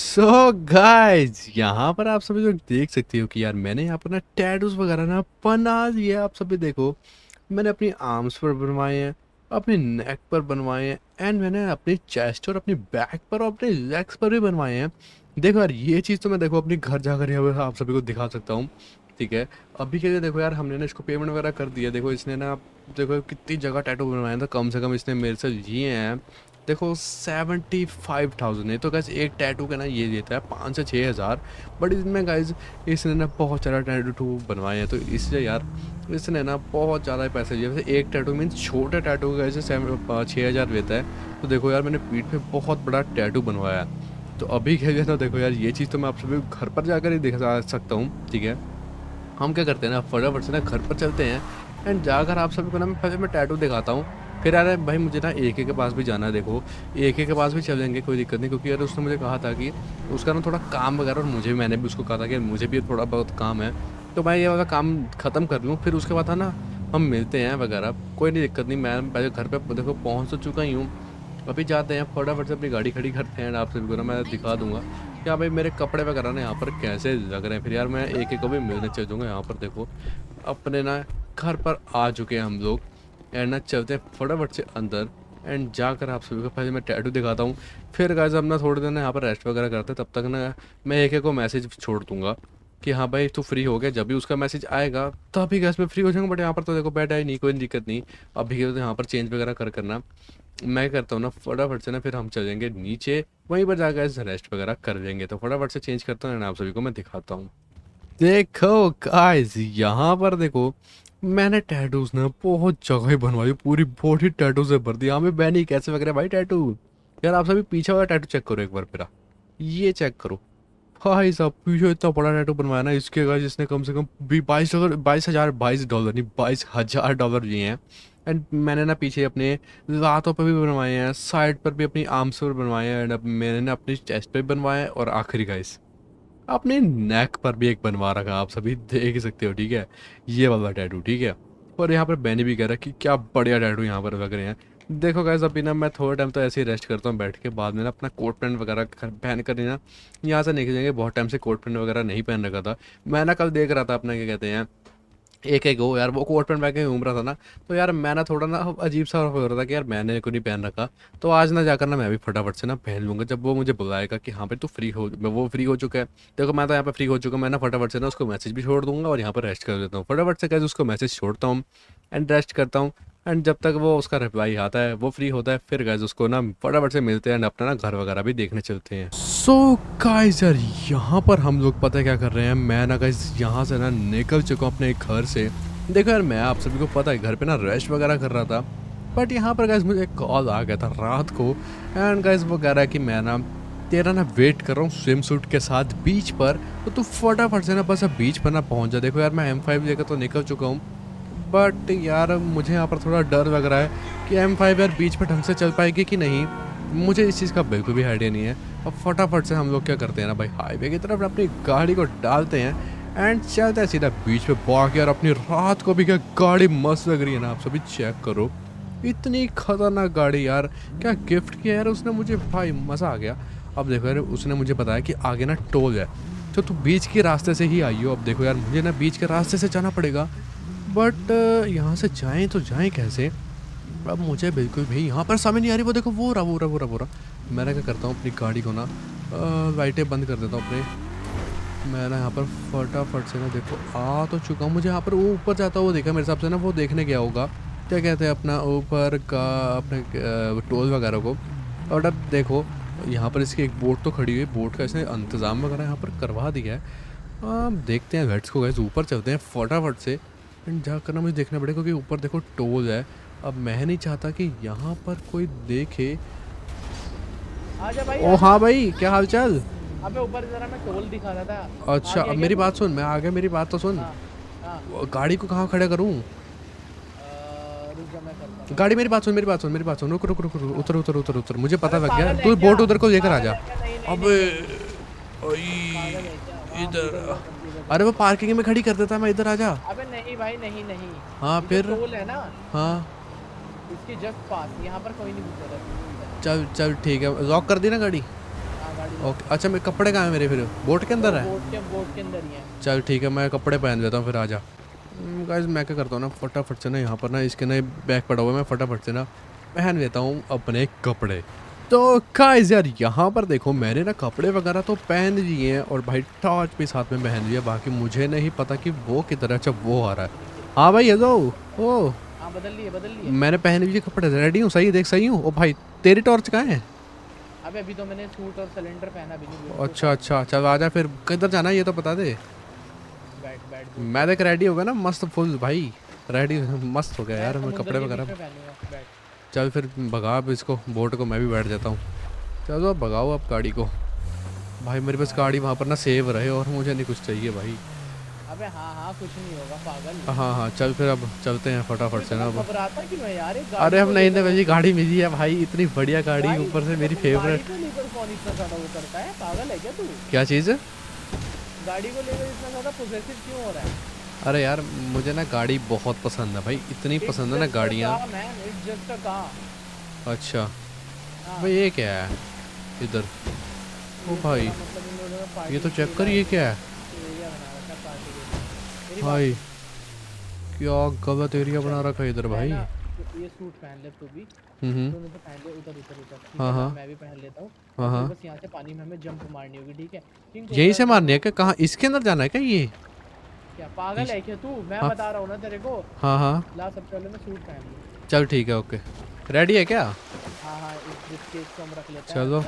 सो गाइस यहाँ पर आप सभी लोग देख सकते हो कि यार मैंने यहाँ पर ना टैटूज वगैरह ना बना दिए। आप सभी देखो, मैंने अपनी आर्म्स पर बनवाए हैं, अपने नेक पर बनवाए हैं, एंड मैंने अपनी चेस्ट और अपनी बैक पर और अपने लेग्स पर भी बनवाए हैं। देखो यार ये चीज़ तो मैं देखो अपनी घर जाकर यहाँ पर आप सभी को दिखा सकता हूँ, ठीक है। अभी के लिए देखो यार हमने ना इसको पेमेंट वगैरह कर दिया। देखो इसने ना देखो कितनी जगह टैटू बनवाया था, कम से कम इसने मेरे से लिए हैं देखो सेवेंटी फाइव थाउजेंड है। तो गाइस एक टैटू का ना ये देता है पाँच से छः हज़ार, बट इसमें गाइस इसने ना बहुत सारा टैटू बनवाए हैं, तो इसलिए यार इसने ना बहुत ज़्यादा पैसे लिए। वैसे एक टैटू मीन्स छोटे टैटू का जैसे सेवन छः हज़ार लेता है। तो देखो यार मैंने पीठ पे बहुत बड़ा टैटू बनवाया है। तो अभी क्या कहता देखो यार ये चीज़ तो मैं आप सभी घर पर जाकर ही दिखा सकता हूँ, ठीक है। हम क्या करते हैं ना फटाफट से ना घर पर चलते हैं, एंड जाकर आप सभी को ना मैं पहले मैं टैटू दिखाता हूँ। फिर यार भाई मुझे ना ए के के पास भी जाना है। देखो ए के के पास भी चलेंगे, कोई दिक्कत नहीं, क्योंकि यार उसने मुझे कहा था कि उसका ना थोड़ा काम वगैरह, और मुझे भी मैंने भी उसको कहा था कि मुझे भी थोड़ा बहुत काम है, तो मैं ये वाला काम ख़त्म कर लूँ, फिर उसके बाद है ना हम मिलते हैं वगैरह। कोई नहीं दिक्कत नहीं, मैं पहले घर पर देखो पहुँच तो चुका ही हूँ। अभी जाते हैं फटाफट से अपनी गाड़ी खड़ी करते हैं, आप सभी को ना मैं दिखा दूंगा क्या भाई मेरे कपड़े वगैरह ना यहाँ पर कैसे लग रहे हैं। फिर यार मैं एक एक को भी मिलने चल दूँगा। यहाँ पर देखो अपने ना घर पर आ चुके हैं हम लोग, एंड ना चलते हैं फटाफट से अंदर, एंड जाकर आप सभी को पहले मैं टैटू दिखाता हूँ। फिर गाइस हम ना थोड़ी देर ना यहाँ पर रेस्ट वगैरह करते हैं, तब तक ना मैं एक एक को मैसेज छोड़ दूँगा कि हाँ भाई तू फ्री हो गया। जब भी उसका मैसेज आएगा तभी गैस में फ्री हो जाऊँगा। बट यहाँ पर तो देखो बैठ आई नहीं, कोई दिक्कत नहीं। अभी तो यहाँ पर चेंज वगैरह कर करना मैं करता हूँ ना फटाफट से ना, फिर हम चलेंगे नीचे, वहीं पर जाकर रेस्ट वगैरह कर लेंगे। तो फटाफट से चेंज करता हूँ, आप सभी को मैं दिखाता हूँ। देखो गाइस यहाँ पर देखो मैंने टैटूज ना बहुत जगह बनवाई, पूरी बॉडी टैटू से भर दी। हमें बैनी कैसे वगैरह भाई टैटू। यार आप सभी पीछे वाला टैटू चेक करो एक बार, मेरा ये चेक करो भाई साहब, पीछे इतना बड़ा टैटू बनवाया ना इसके गाइस जिसने कम से कम बाईस डॉलर बाईस हज़ार बाईस डॉलर नहीं बाईस हज़ार डॉलर लिए हैं। एंड मैंने ना पीछे अपने लातों पर भी बनवाए हैं, साइड पर भी अपनी आर्म्स पर बनवाए हैं, एंड अब मैंने ना अपनी चेस्ट पे भी बनवाए हैं, और आखिरी गाइस अपने नेक पर भी एक बनवा रखा, आप सभी देख ही सकते हो, ठीक है। ये वाला टैटू, ठीक है। और यहाँ पर बैनी भी कह रहा है कि क्या बढ़िया टैटू यहाँ पर लग रहे हैं। देखो गाइस अभी ना मैं थोड़ा टाइम तो ऐसे ही रेस्ट करता हूँ बैठ के, बाद में ना अपना कोट पैंट वगैरह पहन कर ना यहाँ से निकल जाएंगे। बहुत टाइम से कोट पैंट वगैरह नहीं पहन रखा था। मैं ना कल देख रहा था अपना क्या कहते हैं एक एक हो यार वो कोट पैंट पहन के घूम रहा था ना, तो यार मैं ना थोड़ा ना अजीब सा हो रहा था कि यार मैंने को नहीं पहन रखा। तो आज ना जाकर ना मैं भी फटाफट से ना पहन लूँगा, जब वो मुझे बुलाएगा कि हाँ भाई तू फ्री हो। वो फ्री हो चुका है, देखो मैं तो यहाँ पर फ्री हो चुका हूँ। मैं ना फटाफट से ना उसको मैसेज भी छोड़ दूंगा, और यहाँ पर रेस्ट कर देता हूँ। फटाफट से कैसे उसको मैसेज छोड़ता हूँ एंड रेस्ट करता हूँ, एंड जब तक वो उसका रिप्लाई आता है, वो फ्री होता है, फिर गाइस उसको ना फटाफट से मिलते हैं एंड अपना ना घर वगैरह भी देखने चलते हैं। सो गाइस यार यहाँ पर हम लोग पता है क्या कर रहे हैं, मैं ना गाइस यहाँ से ना निकल चुका हूँ अपने घर से। देखो यार मैं आप सभी को पता है घर पे ना रेस्ट वगैरह कर रहा था, बट यहाँ पर गाइस मुझे एक कॉल आ गया था रात को, एंड गाइस वो कह रहा है कि मैं ना तेरा ना वेट कर रहा हूँ स्विम सूट के साथ बीच पर, तो तू फटाफट से ना बस अब बीच पर ना पहुँच जा। देखो यार मैं एम फाइव लेकर तो निकल चुका हूँ, बट यार मुझे यहाँ पर थोड़ा डर लग रहा है कि एम फाइव यार बीच पर ढंग से चल पाएगी कि नहीं। मुझे इस चीज़ का बिल्कुल भी आइडिया नहीं है। अब फटाफट से हम लोग क्या करते हैं ना भाई हाईवे की तरफ अपनी गाड़ी को डालते हैं, एंड चलते हैं सीधा बीच पे बाकी। यार अपनी रात को भी क्या गाड़ी मस्त लग रही है ना, आप सभी चेक करो, इतनी खतरनाक गाड़ी यार। क्या गिफ्ट किया यार उसने मुझे, भाई मज़ा आ गया। अब देखो यार उसने मुझे बताया कि आगे ना टोल है, तो तू बीच के रास्ते से ही आई हो। अब देखो यार मुझे ना बीच के रास्ते से जाना पड़ेगा, बट यहाँ से जाएं तो जाएं कैसे। अब मुझे बिल्कुल भी यहाँ पर समझ नहीं आ रही। वो देखो वो रहा वो रहा वो रहा वो रहा। मैं क्या करता हूँ अपनी गाड़ी को ना लाइटें बंद कर देता हूँ अपने। मैं ना यहाँ पर फटाफट से ना देखो आ तो चुका हूँ। मुझे यहाँ पर वो ऊपर जाता हुआ देखा मेरे हिसाब से ना, वो देखने गया होगा क्या कहते हैं अपना ऊपर का अपने टोल वगैरह को। और अब देखो यहाँ पर इसकी एक बोट तो खड़ी हुई है, बोट का इसने इंतज़ाम वगैरह यहाँ पर करवा दिया है। अब देखते हैं लेट्स गो गाइस, ऊपर चलते हैं फटाफट से। एंड जाकर ना मुझे देखना पड़ेगा क्योंकि ऊपर देखो टोल है। अब मैं नहीं चाहता कि यहाँ पर कोई देखे। आजा भाई, ओ हाँ भाई, क्या हाल चाल। अबे ऊपर जरा मैं टोल दिखा रहा था। अच्छा अब मेरी बात सुन, मैं आ गया, मेरी बात तो सुन। हाँ, हाँ। गाड़ी को कहाँ खड़ा करूँ? रुक जा मैं करता हूँ। गाड़ी मेरी बात सुन, मेरी बात सुन, मेरी बात सुन, रुक रुक रुक रुक, उतर उतर उतर उतर, मुझे पता लग गया। तू बोट उधर को लेकर आ जा। अबे इधर, अरे वो पार्किंग में खड़ी कर देता, मैं इधर आ जा। अबे नहीं भाई, नहीं नहीं। हाँ फिर टोल है ना, हाँ इसके जस्ट पास, यहाँ पर कोई नहीं गुजर। चल चल ठीक है, लॉक कर दी ना गाड़ी। हाँ गाड़ी। ओके अच्छा, मेरे कपड़े कहाँ हैं मेरे? फिर बोट के अंदर है। बोट के बोट के अंदर ही है। चल ठीक है, मैं कपड़े पहन लेता हूँ फिर आ जा। गाइस मैं क्या करता हूँ ना, फटाफट से ना यहाँ पर ना इसके ना बैग पड़ा हुआ है, मैं फटाफट से ना पहन लेता हूँ अपने कपड़े। तो गाइस यार यहाँ पर देखो मैंने ना कपड़े वगैरह तो पहन लिए हैं और भाई टॉर्च भी साथ में पहन लिया। बाकी मुझे नहीं पता कि वो किधर है। अच्छा वो आ रहा है। हाँ भाई हेलो। ओ हाँ बदल लिए बदल लिए। मैंने पहन लिए कपड़े, रेडी हूँ, सही देख सही हूँ। ओ भाई तेरी टॉर्च कहाँ है? अबे अभी तो मैंने सूट और सिलेंडर पहना भी नहीं। अच्छा अच्छा चल आजा, फिर किधर जाना है ये तो बता दे। बैठ बैठ। मैं देख रेडी हो गया ना मस्त फुल भाई, रेडी मस्त हो गया यार मैं कपड़े वगैरह। चल फिर भगा अब इसको, बोट को, मैं भी बैठ जाता हूँ। चलो अब भगाओ अब गाड़ी को। भाई मेरे पास गाड़ी वहाँ पर ना सेव रहे और मुझे नहीं कुछ चाहिए भाई। अबे हाँ हाँ कुछ नहीं होगा पागल। हाँ हाँ चल फिर अब चलते हैं फटाफट से ना। अब घबराता क्यों है यार? अरे हम नहीं नहीं गाड़ी मिली है भाई, इतनी बढ़िया गाड़ी, ऊपर से मेरी फेवरेट। गाड़ी को लेकर कौन इतना ज्यादा वो करता है? पागल है क्या तू? क्या चीज़ है? गाड़ी को लेकर इतना ज्यादा पॉसेसिव क्यों हो रहा है? अरे यार मुझे ना गाड़ी बहुत पसंद है भाई, इतनी पसंद है ना गाड़ियाँ। अच्छा भाई ये क्या है इधर? ओ भाई ये तो चेक कर, ये क्या है भाई? क्या गलत एरिया बना रखा है इधर भाई। ये सूट पहन ले तू भी। हम्म दोनों तो पहन ले, उधर उधर उधर। हाँ हाँ मैं भी पहन लेता हूँ। हाँ हाँ बस यहाँ से पानी में हमें जंप मारनी होगी, ठीक है? यहीं से मारनी है क्या? कहाँ इसके अंदर जाना है क्या? ये क्या पागल है क्या तू? मैं हाँ? बता रहा हूँ ना तेरे को। हाँ हाँ ला सबसे पहले मैं सूट पहन लूँ। चल ठीक है ओके, रेडी है क्या? हाँ हाँ इस ब्रीफकेस को हम रख लेते हैं। चलो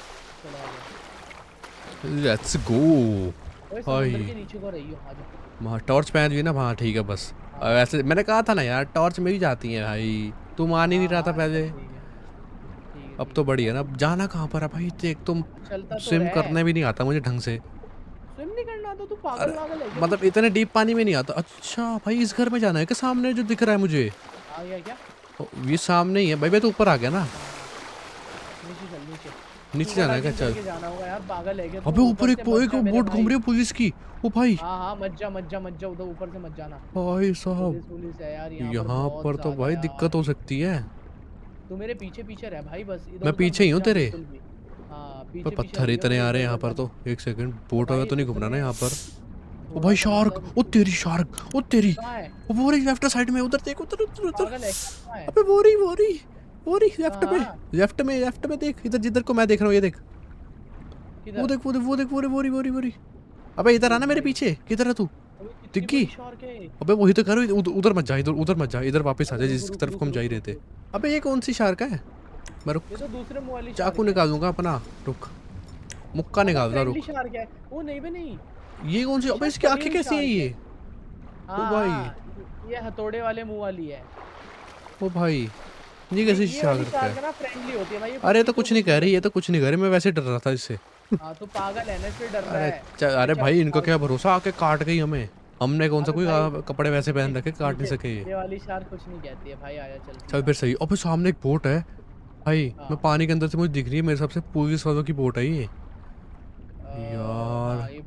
लेट्स गो। भाई के नीचे को रही हो, आ जा। वहाँ टॉर्च पहन ली ना, वहाँ ठीक है बस। वैसे मैंने कहा था ना यार टॉर्च मेरी जाती है भाई, तू मान ही नहीं रहा था पहले। अब तो बढ़िया ना। अब जाना कहाँ पर है भाई? देख तुम स्विम करने भी नहीं आता मुझे ढंग से। स्विम नहीं करना आता? तू पागल पागल है क्या? मतलब इतने डीप पानी में नहीं आता। अच्छा भाई इस घर में जाना है क्या? सामने जो दिख रहा है मुझे आ गया क्या? ये सामने ही है भाई। मैं तो ऊपर आ गया ना। नीचे चल, नीचे नीचे जाना है क्या? चल जाना होगा यार, पागल है क्या? अबे ऊपर एक एक बोट घूम रही है पुलिस की। ओ भाई हाँ हाँ मत जा मत जा मत जा, उधर ऊपर से मत जाना भाई साहब। पुलिस है यार यहाँ पर तो भाई दिक्कत हो सकती है। तू मेरे पीछे पीछे रह भाई बस। मैं पीछे ही हूँ तेरे। हाँ पीछे पत्थर इतने आ रहे हैं यहाँ पर तो। एक सेकंड, बोट वगैरह तो नहीं घूमना ना यहाँ पर? ओ भाई शार्क, ओ तेरी शार्क, ओ तेरी वो रही लेफ्ट साइड में, उधर देख, उधर उधर उधर। अबे वो रही वो रही वो रही लेफ्ट में, लेफ्ट में लेफ्ट में देख, इधर जिधर को मैं देख रहा हूँ, ये देख वो देख वो देख वो देख वो रही वो रही वो रही वो रही। अबे इधर आना मेरे पीछे, किधर है तू? दिग्गी। अबे वही तो कर, उधर मत जा, इधर उधर मत जा, इधर वापस आ जा जिस तरफ को हम जा ही रहे थे। अबे ये कौन सी शार्क है? मैं रुक, दूसरे मुंह वाली चाकू निकालूंगा अपना, रुक मुक्का निकालता रुक। वो नहीं बे नहीं, ये कौन सी? अबे इसकी आंखें कैसी हैं ये? ओ भाई ये हथौड़े वाले मुंह वाली है। ओ भाई ये कैसी शार्क है? फ्रेंडली होती है भाई। अरे तो कुछ नहीं कह रही, ये तो कुछ नहीं कह रही, मैं वैसे डर रहा था इससे। हाँ तो पागल है ना, इसलिए डर रहा है। अरे भाई इनको क्या भरोसा, आके काट गई हमें। हमने कौन सा कोई कपड़े वैसे पहन रखे काट नहीं सके। ये वाली शार्क कुछ नहीं कहती है भाई, आया चल। चल फिर सही। अबे सामने एक बोट है भाई, मैं पानी के अंदर से मुझे दिख रही है, मेरे हिसाब से पुलिस वालों की बोट है ये। यार ये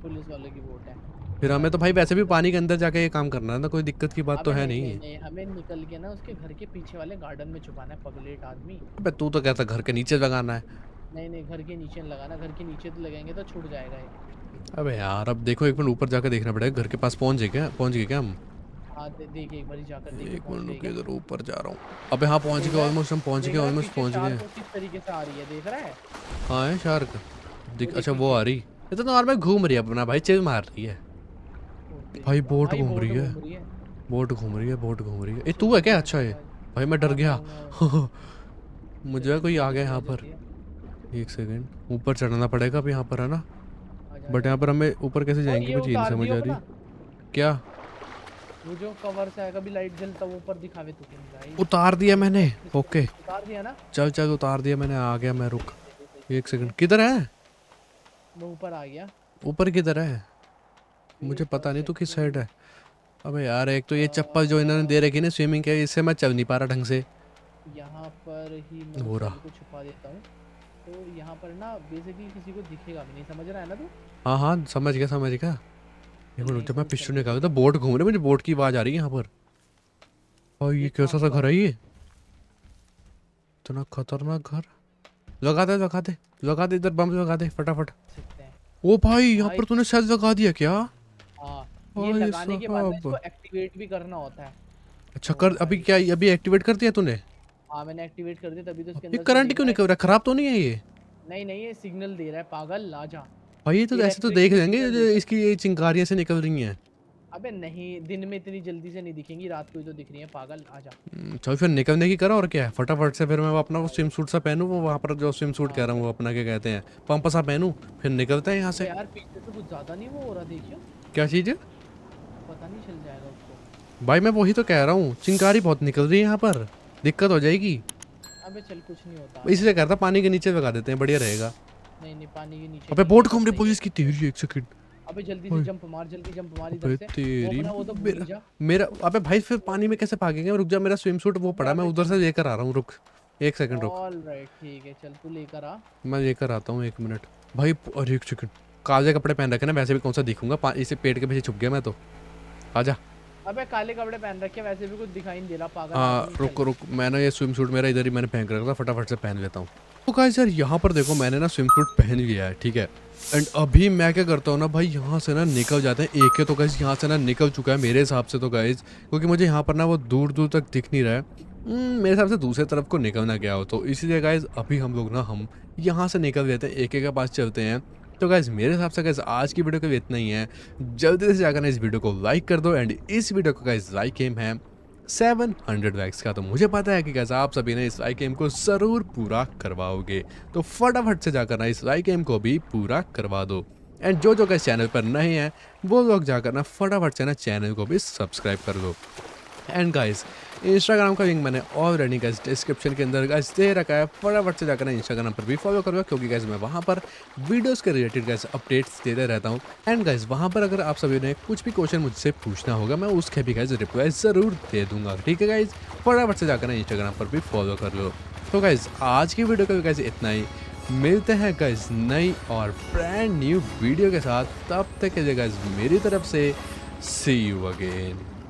पुलिस वालों की वोट है। फिर हमें तो भाई वैसे भी पानी के अंदर जाके ये काम करना है ना, कोई दिक्कत की बात तो अबे है नहीं नहीं। नहीं नहीं, हमें निकल के ना उसके घर के पीछे वाले गार्डन में छुपाना है, पगलेट आदमी। अबे तू तो कहता घर के नीचे लगाना है। नहीं नहीं, घर के नीचे लगाना, घर के नीचे तो लगाएंगे तो छूट जाएगा ये। अबे यार अब देखो, एक मिनट ऊपर जाकर देखना पड़ेगा, घर के पास पहुंच गए क्या, पहुंच गए क्या हम? हाँ दे, देखिए एक बार जाकर देखिए एक पहुंच मिनट गए रुकिए, क्या। इधर ऊपर जा रहा हूँ। अबे हाँ पहुंच देख गए, रहा है, ऑलमोस्ट हम पहुंच देख गए, रहा है ऑलमोस्ट पीछे पहुंच गए। शार्क किस तरीके से आ रही है, देख रहा है। हाँ है शार्क दिख, वो देख अच्छा वो आ पीछे। रही। ये तो नॉर्मल घूम रही है अपना भाई, चिल मार रही है। ओ तेरी भाई माँ, बोट भाई घूम बोट रही है, घूम रही है। बोट घूम रही है, बोट घूम रही है। ए अच्छा तू है अच्छा क्या? अच्छा अच्छा अच्छा है। अच्छा। भाई मैं डर हाँ मैं गया। हूँ मैं हूँ। मुझे जल्दी कोई आ आ गया जल्दी आ यहाँ पर। जल्दी आ। एक सेकंड, ऊपर चढ़ना पड़ेगा अब यहाँ पर, है ना? आजा बट आजा यहाँ आजा। पर हमें ऊपर कैसे और जाएंगे, ये कुछ ही नहीं उतार समझ दियो आ रही। अपना, क्या? वो जो कवर से है, कभी लाइट जलता वो ऊपर दिखावे तो कहीं भाई। उतार दिया मैंने। ओके उतार दिया ना। चल चल उतार दिया मैंने, आ गया मैं, सही रुक। है सही है सही है एक सही सेकंड, है। किधर है? मैं ऊपर आ गया। ऊपर किधर है? मुझे वेट अ पता नहीं तू किस साइड सेकंड। है। अबे यार एक तो ये चप्पल जो इन्होंने दे रखी है ना स्विमिंग के, इससे मैं चल नहीं पा रहा ढंग से। यहाँ पर ही मैं हो उस रहा। सेल को छुपा देता हूँ। तो यहाँ पर ना बेसिकली किसी को दिखेगा भी नहीं, समझ रहा है ना तू। हाँ हाँ समझ गया समझ गया। एक चल मिनट रुक यहीं जा, से मैं मैं पिस्टू चल के निकाल देखता था, हूँ। बोट घूम रही, मुझे बोट की आवाज आ रही है यहाँ पर। और ये एक कैसा काम सा घर कर है ये? इतना खतरनाक घर। लगा दे लगा दे लगा दे, इधर बम लगा दे फटाफट। सकते हैं ओ भाई यहाँ भाई। पर तूने सेल लगा दिया क्या? हाँ, ये भाई लगाने के बाद ना साहब। इसको एक्टिवेट भी करना होता है। अच्छा ओ कर, अभी भाई। क्या अभी एक्टिवेट कर दिया तूने? हाँ मैंने एक्टिवेट कर दिया, तभी तो इसके ये अंदर से करंट देख क्यों रहा है निकल रहा है, कि खराब तो नहीं है ये? नहीं नहीं, ये सिग्नल दे रहा है पागल, आजा। भाई ये तो ऐसे तो देख इलेक्ट्रिसिटी लेंगे सिग्नल जो दे रहा है। इसकी ये चिंगारियां से निकल रही हैं। अबे नहीं, दिन में इतनी जल्दी से नहीं दिखेंगी, रात को ही तो दिख रही है पागल, आजा। हम्म, चल फिर निकलने की करा और क्या है, फटाफट से फिर मैं वो अपना वो स्विम सूट सा पहनूं, वो वहाँ पर जो स्विम सूट हाँ कह रहा हूँ वो चल। अपना क्या कहते हैं, पंप सा पहनूं। फिर निकलते हैं यहाँ अबे से। यार पीछे से कुछ ज्यादा नहीं वो हो रहा, देखियो। क्या चीज़ है? पता नहीं चल जाएगा उसको। भाई मैं वही तो कह रहा हूँ, चिंगारी बहुत निकल रही है यहाँ पर, दिक्कत हो जाएगी। अबे चल कुछ नहीं होता, आजा। इसलिए कहता पानी के नीचे लगा देते हैं, बढ़िया रहेगा। नहीं नहीं, पानी के नीचे अबे नहीं, बोट ये घूम बात रही, सही है। पुलिस की तेरी, एक सेकंड। अबे जल्दी ओए। से जंप मार, जल्दी जंप मार इधर अबे से। वो तेरी अपना वो तो भूल ही मेरा जा। मेरा अबे भाई फिर पानी में कैसे भागेंगे, रुक जा, मेरा स्विम सूट वो पड़ा, मैं अबे उधर चल। से लेकर आ रहा हूँ, रुक। एक सेकंड रुक, ऑल राइट ठीक है, चल तू लेकर आ। मैं लेकर आता हूँ, एक मिनट। भाई अरे एक सेकंड, काले कपड़े पहन रखे ना, वैसे भी कौन सा दिखूंगा, पा- इसे पेट के पीछे छुप गया मैं तो। आजा। अबे काले कपड़े पहन रखे, वैसे भी कुछ दिखाई नहीं दे रहा पागल हाँ आदमी, रुक चल। रुक, मैंने ये स्विम सूट मेरा इधर ही मैंने पहन कर रखा था, फटाफट से पहन लेता हूँ। तो गाइस यार यहाँ पर देखो, मैंने ना स्विम सूट पहन लिया है, ठीक है। एंड अभी मैं क्या करता हूँ ना भाई, यहाँ से ना निकल जाते हैं। एक है तो गाइस यहाँ से ना निकल चुका है मेरे हिसाब से तो गाइस, क्योंकि मुझे यहाँ पर ना वो दूर दूर तक दिख नहीं रहा है। हम्म, मेरे हिसाब से दूसरे तरफ को निकलना गया हो, तो इसीलिए गाइस अभी हम लोग ना हम यहाँ से निकल लेते हैं, एक एक के पास चलते हैं। तो गाइस मेरे हिसाब से गाइस आज की वीडियो के लिए इतना ही है। जल्दी से जाकर ना इस वीडियो को लाइक कर दो, एंड इस वीडियो को गाइस लाइक एम है सेवन हंड्रेड लाइक्स का, तो मुझे पता है कि गाइस आप सभी ने इस लाइक एम को ज़रूर पूरा करवाओगे, तो फटाफट से जाकर ना इस लाइक एम को भी पूरा करवा दो। एंड जो जो गाइस चैनल पर नए हैं वो लोग जाकर ना फटाफट से ना चैनल को भी सब्सक्राइब कर दो। एंड गाइस इंस्टाग्राम का लिंक मैंने ऑलरेडी गाइस डिस्क्रिप्शन के अंदर गाइस दे रखा है, फटाफट से जाकर ना इंस्टाग्राम पर भी फॉलो करो, क्योंकि गाइस मैं वहाँ पर वीडियोस के रिलेटेड गाइस अपडेट्स देते रहता हूँ। एंड गाइस वहाँ पर अगर आप सभी ने कुछ भी क्वेश्चन मुझसे पूछना होगा, मैं उसके भी गाइस रिप्लाई ज़रूर दे दूंगा, ठीक है गाइस। फटाफट से जाकर ना इंस्टाग्राम पर भी फॉलो कर लो। तो गाइस आज की वीडियो का भी गाइस इतना ही, मिलते हैं गाइस नई और ब्रांड न्यू वीडियो के साथ, तब तक के लिए गाइस मेरी तरफ से सी यू अगेन।